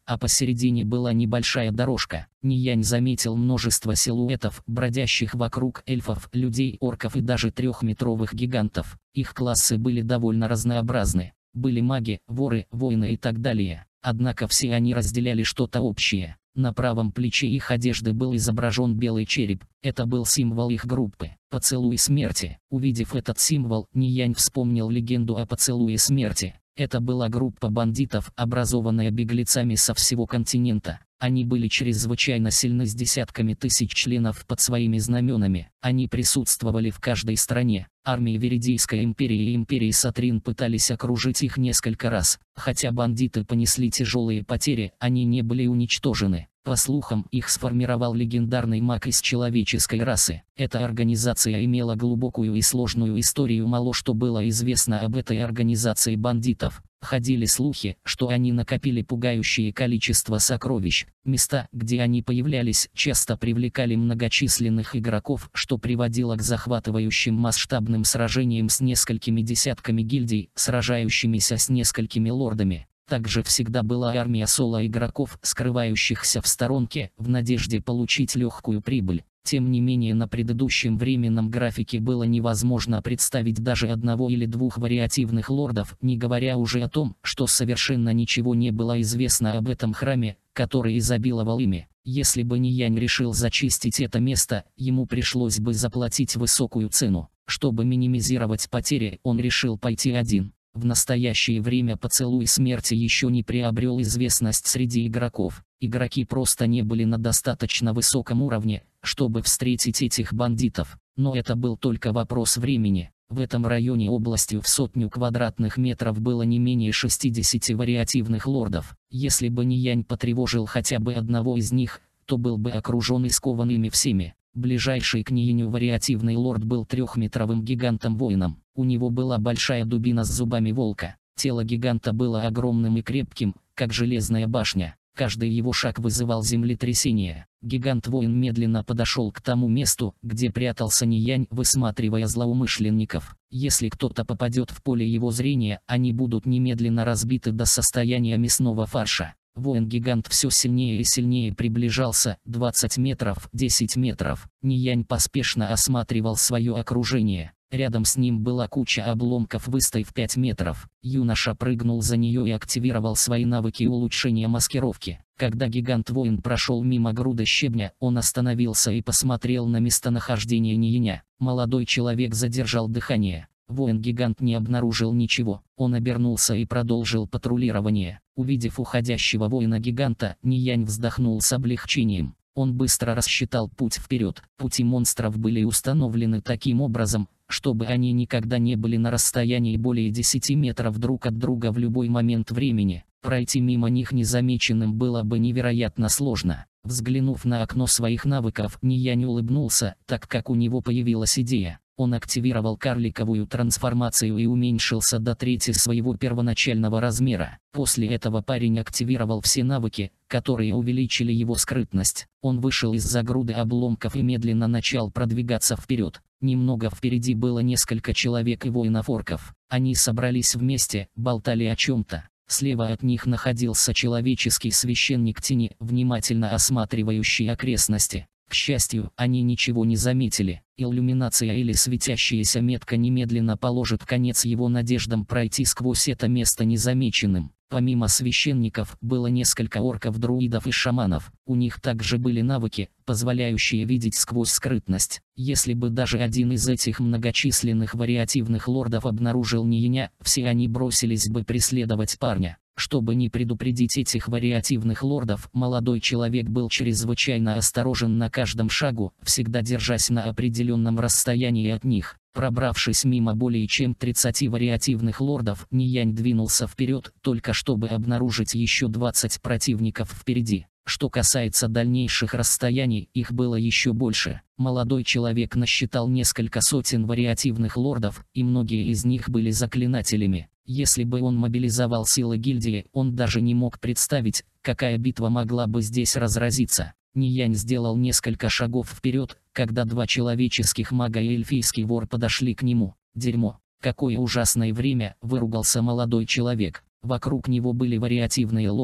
а посередине была небольшая дорожка. Ниянь заметил множество силуэтов, бродящих вокруг эльфов, людей, орков и даже трехметровых гигантов. Их классы были довольно разнообразны. Были маги, воры, воины и так далее. Однако все они разделяли что-то общее. На правом плече их одежды был изображен белый череп. Это был символ их группы. Поцелуй смерти. Увидев этот символ, Ниянь вспомнил легенду о поцелуе смерти. Это была группа бандитов, образованная беглецами со всего континента. Они были чрезвычайно сильны с десятками тысяч членов под своими знаменами. Они присутствовали в каждой стране. Армии Веридийской империи и империи Сатрин пытались окружить их несколько раз. Хотя бандиты понесли тяжелые потери, они не были уничтожены. По слухам, их сформировал легендарный маг из человеческой расы. Эта организация имела глубокую и сложную историю. Мало что было известно об этой организации бандитов. Ходили слухи, что они накопили пугающее количество сокровищ. Места, где они появлялись, часто привлекали многочисленных игроков, что приводило к захватывающим масштабным сражениям с несколькими десятками гильдий, сражающимися с несколькими лордами. Также всегда была армия соло-игроков, скрывающихся в сторонке, в надежде получить легкую прибыль. Тем не менее, на предыдущем временном графике было невозможно представить даже одного или двух вариативных лордов, не говоря уже о том, что совершенно ничего не было известно об этом храме, который изобиловал ими. Если бы Ниянь решил зачистить это место, ему пришлось бы заплатить высокую цену. Чтобы минимизировать потери, он решил пойти один. В настоящее время поцелуй смерти еще не приобрел известность среди игроков. Игроки просто не были на достаточно высоком уровне, чтобы встретить этих бандитов. Но это был только вопрос времени. В этом районе областью в 100 квадратных метров было не менее 60 вариативных лордов. Если бы Ниянь потревожил хотя бы одного из них, то был бы окружен и скован ими всеми. Ближайший к Нияню вариативный лорд был трехметровым гигантом-воином. У него была большая дубина с зубами волка. Тело гиганта было огромным и крепким, как железная башня. Каждый его шаг вызывал землетрясение. Гигант-воин медленно подошел к тому месту, где прятался Ниянь, высматривая злоумышленников. Если кто-то попадет в поле его зрения, они будут немедленно разбиты до состояния мясного фарша. Воин-гигант все сильнее и сильнее приближался. 20 метров, 10 метров. Ниянь поспешно осматривал свое окружение. Рядом с ним была куча обломков высотой в 5 метров. Юноша прыгнул за нее и активировал свои навыки улучшения маскировки. Когда гигант-воин прошел мимо груды щебня, он остановился и посмотрел на местонахождение Нияня. Молодой человек задержал дыхание. Воин-гигант не обнаружил ничего. Он обернулся и продолжил патрулирование. Увидев уходящего воина-гиганта, Ниянь вздохнул с облегчением. Он быстро рассчитал путь вперед. Пути монстров были установлены таким образом, чтобы они никогда не были на расстоянии более 10 метров друг от друга в любой момент времени. Пройти мимо них незамеченным было бы невероятно сложно. Взглянув на окно своих навыков, Ниянь улыбнулся, так как у него появилась идея. Он активировал карликовую трансформацию и уменьшился до трети своего первоначального размера. После этого парень активировал все навыки, которые увеличили его скрытность. Он вышел из-за груды обломков и медленно начал продвигаться вперед. Немного впереди было несколько человек и воинов-орков. Они собрались вместе, болтали о чем-то. Слева от них находился человеческий священник тени, внимательно осматривающий окрестности. К счастью, они ничего не заметили. Иллюминация или светящаяся метка немедленно положит конец его надеждам пройти сквозь это место незамеченным. Помимо священников, было несколько орков, друидов и шаманов. У них также были навыки, позволяющие видеть сквозь скрытность. Если бы даже один из этих многочисленных вариативных лордов обнаружил Нияня, все они бросились бы преследовать парня. Чтобы не предупредить этих вариативных лордов, молодой человек был чрезвычайно осторожен на каждом шагу, всегда держась на определенном расстоянии от них. Пробравшись мимо более чем 30 вариативных лордов, Ниянь двинулся вперед, только чтобы обнаружить еще 20 противников впереди. Что касается дальнейших расстояний, их было еще больше. Молодой человек насчитал несколько сотен вариативных лордов, и многие из них были заклинателями. Если бы он мобилизовал силы гильдии, он даже не мог представить, какая битва могла бы здесь разразиться. Ниянь сделал несколько шагов вперед, когда два человеческих мага и эльфийский вор подошли к нему. «Дерьмо! Какое ужасное время!» – выругался молодой человек. Вокруг него были вариативные лорды.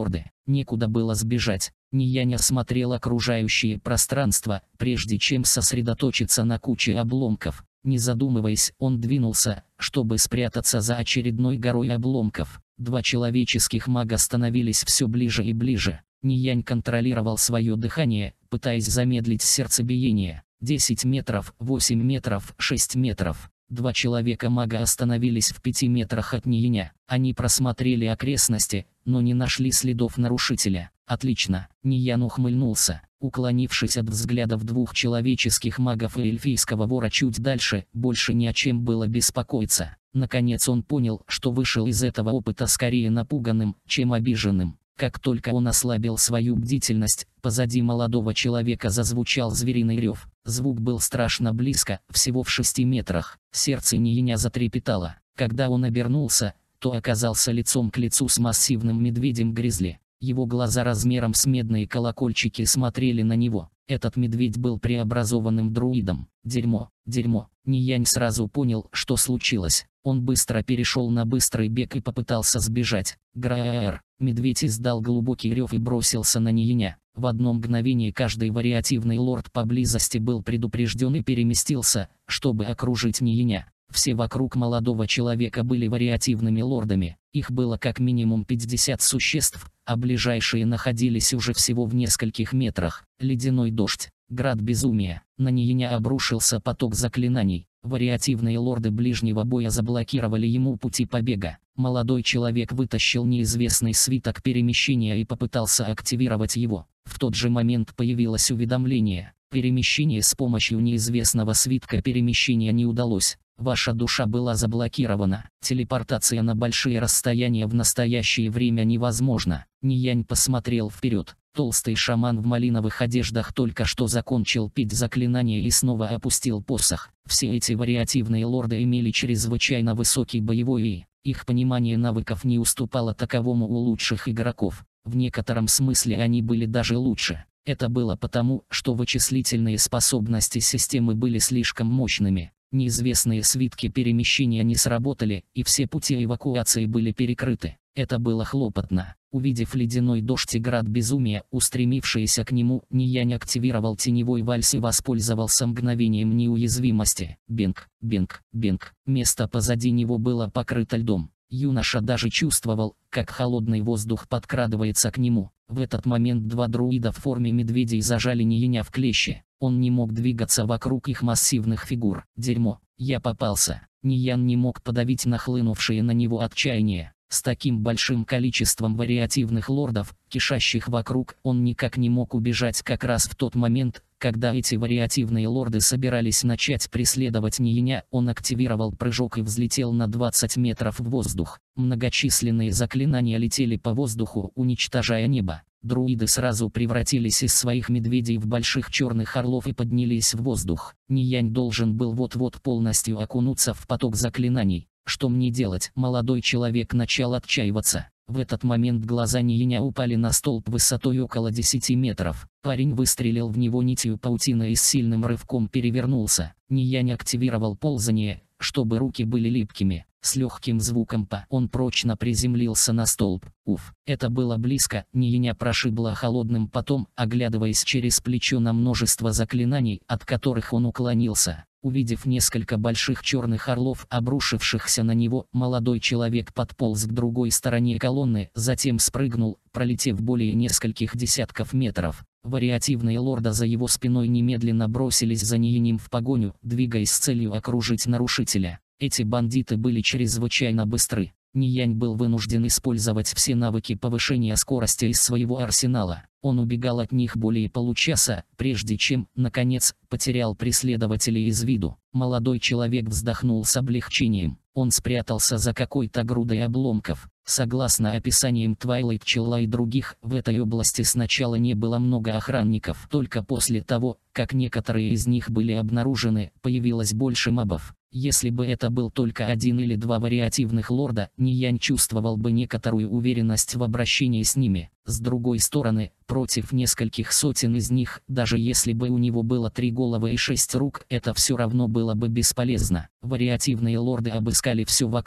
Некуда было сбежать. Ниянь осмотрел окружающее пространство, прежде чем сосредоточиться на куче обломков. Не задумываясь, он двинулся, чтобы спрятаться за очередной горой обломков. Два человеческих мага становились все ближе и ближе. Ниянь контролировал свое дыхание, пытаясь замедлить сердцебиение. 10 метров, 8 метров, 6 метров. Два человека-мага остановились в 5 метрах от Нияня. Они просмотрели окрестности, но не нашли следов нарушителя. Отлично. Ниян ухмыльнулся. Уклонившись от взглядов двух человеческих магов и эльфийского вора чуть дальше, больше ни о чем было беспокоиться. Наконец он понял, что вышел из этого опыта скорее напуганным, чем обиженным. Как только он ослабил свою бдительность, позади молодого человека зазвучал звериный рев. Звук был страшно близко, всего в 6 метрах. Сердце Нияня затрепетало. Когда он обернулся, то оказался лицом к лицу с массивным медведем-гризли. Его глаза размером с медные колокольчики смотрели на него. Этот медведь был преобразованным друидом. Дерьмо, дерьмо. Ниянь сразу понял, что случилось. Он быстро перешел на быстрый бег и попытался сбежать. Граэр. Медведь издал глубокий рев и бросился на Нияня. В одно мгновение каждый вариативный лорд поблизости был предупрежден и переместился, чтобы окружить Нияня. Все вокруг молодого человека были вариативными лордами. Их было как минимум 50 существ, а ближайшие находились уже всего в нескольких метрах. Ледяной дождь. Град безумия. На Нияня обрушился поток заклинаний. Вариативные лорды ближнего боя заблокировали ему пути побега. Молодой человек вытащил неизвестный свиток перемещения и попытался активировать его. В тот же момент появилось уведомление. Перемещение с помощью неизвестного свитка перемещения не удалось. Ваша душа была заблокирована. Телепортация на большие расстояния в настоящее время невозможна. Ниянь посмотрел вперед. Толстый шаман в малиновых одеждах только что закончил петь заклинание и снова опустил посох. Все эти вариативные лорды имели чрезвычайно высокий боевой и их понимание навыков не уступало таковому у лучших игроков. В некотором смысле они были даже лучше. Это было потому, что вычислительные способности системы были слишком мощными. Неизвестные свитки перемещения не сработали, и все пути эвакуации были перекрыты. Это было хлопотно. Увидев ледяной дождь и град безумия, устремившиеся к нему, Ниянь активировал теневой вальс и воспользовался мгновением неуязвимости. Бинг, бинг, бинг. Место позади него было покрыто льдом. Юноша даже чувствовал, как холодный воздух подкрадывается к нему. В этот момент два друида в форме медведей зажали Нияня в клещи. Он не мог двигаться вокруг их массивных фигур. Дерьмо, я попался. Ниян не мог подавить нахлынувшее на него отчаяние. С таким большим количеством вариативных лордов, кишащих вокруг, он никак не мог убежать как раз в тот момент, когда эти вариативные лорды собирались начать преследовать Нияня. Он активировал прыжок и взлетел на 20 метров в воздух. Многочисленные заклинания летели по воздуху, уничтожая небо. Друиды сразу превратились из своих медведей в больших черных орлов и поднялись в воздух. Ниянь должен был вот-вот полностью окунуться в поток заклинаний. Что мне делать? Молодой человек начал отчаиваться. В этот момент глаза Нияня упали на столб высотой около 10 метров. Парень выстрелил в него нитью паутины и с сильным рывком перевернулся. Ниянь активировал ползание, чтобы руки были липкими. С легким звуком «па» он прочно приземлился на столб. Уф, это было близко. Нияня прошибло холодным потом, оглядываясь через плечо на множество заклинаний, от которых он уклонился. Увидев несколько больших черных орлов, обрушившихся на него, молодой человек подполз к другой стороне колонны, затем спрыгнул, пролетев более нескольких десятков метров. Вариативные лорды за его спиной немедленно бросились за Ниянем в погоню, двигаясь с целью окружить нарушителя. Эти бандиты были чрезвычайно быстры. Ниянь был вынужден использовать все навыки повышения скорости из своего арсенала. Он убегал от них более получаса, прежде чем, наконец, потерял преследователей из виду. Молодой человек вздохнул с облегчением. Он спрятался за какой-то грудой обломков. Согласно описаниям Твайлайт Челла и других, в этой области сначала не было много охранников. Только после того, как некоторые из них были обнаружены, появилось больше мобов. Если бы это был только один или два вариативных лорда, Ниянь чувствовал бы некоторую уверенность в обращении с ними. С другой стороны, против нескольких сотен из них, даже если бы у него было 3 головы и 6 рук, это все равно было бы бесполезно. Вариативные лорды обыскали все вокруг.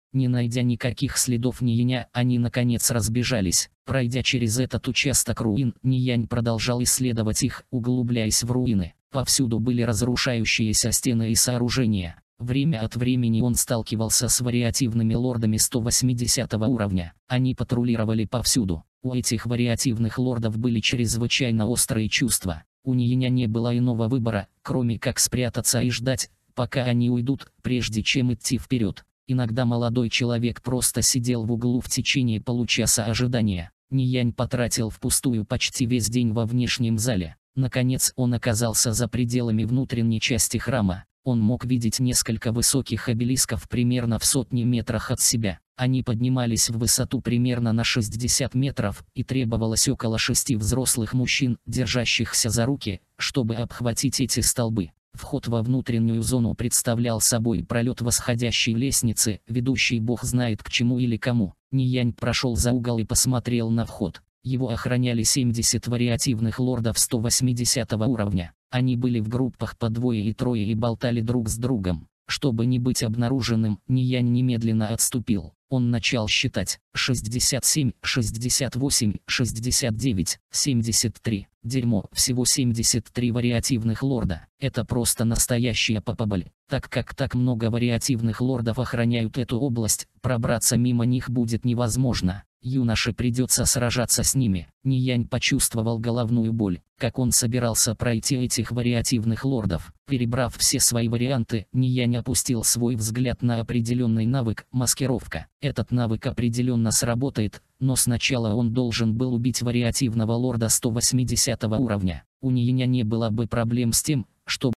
Не найдя никаких следов Ниеня, они наконец разбежались. Пройдя через этот участок руин, Ниянь продолжал исследовать их, углубляясь в руины. Повсюду были разрушающиеся стены и сооружения. Время от времени он сталкивался с вариативными лордами 180 уровня. Они патрулировали повсюду. У этих вариативных лордов были чрезвычайно острые чувства. У Ниеня не было иного выбора, кроме как спрятаться и ждать, пока они уйдут, прежде чем идти вперед. Иногда молодой человек просто сидел в углу в течение получаса ожидания. Ниянь потратил впустую почти весь день во внешнем зале. Наконец он оказался за пределами внутренней части храма. Он мог видеть несколько высоких обелисков примерно в 100 метрах от себя. Они поднимались в высоту примерно на 60 метров, и требовалось около 6 взрослых мужчин, держащихся за руки, чтобы обхватить эти столбы. Вход во внутреннюю зону представлял собой пролет восходящей лестницы, ведущий бог знает к чему или кому. Ниянь прошел за угол и посмотрел на вход. Его охраняли 70 вариативных лордов 180 уровня. Они были в группах по двое и трое и болтали друг с другом. Чтобы не быть обнаруженным, Ниянь немедленно отступил. Он начал считать: 67, 68, 69, 73. Дерьмо, всего 73 вариативных лорда. Это просто настоящая попаболь. Так как так много вариативных лордов охраняют эту область, пробраться мимо них будет невозможно. Юноше придется сражаться с ними. Ниянь почувствовал головную боль. Как он собирался пройти этих вариативных лордов? Перебрав все свои варианты, Ниянь опустил свой взгляд на определенный навык – маскировка. Этот навык определенно сработает, но сначала он должен был убить вариативного лорда 180 уровня. У Ниеня не было бы проблем с тем, чтобы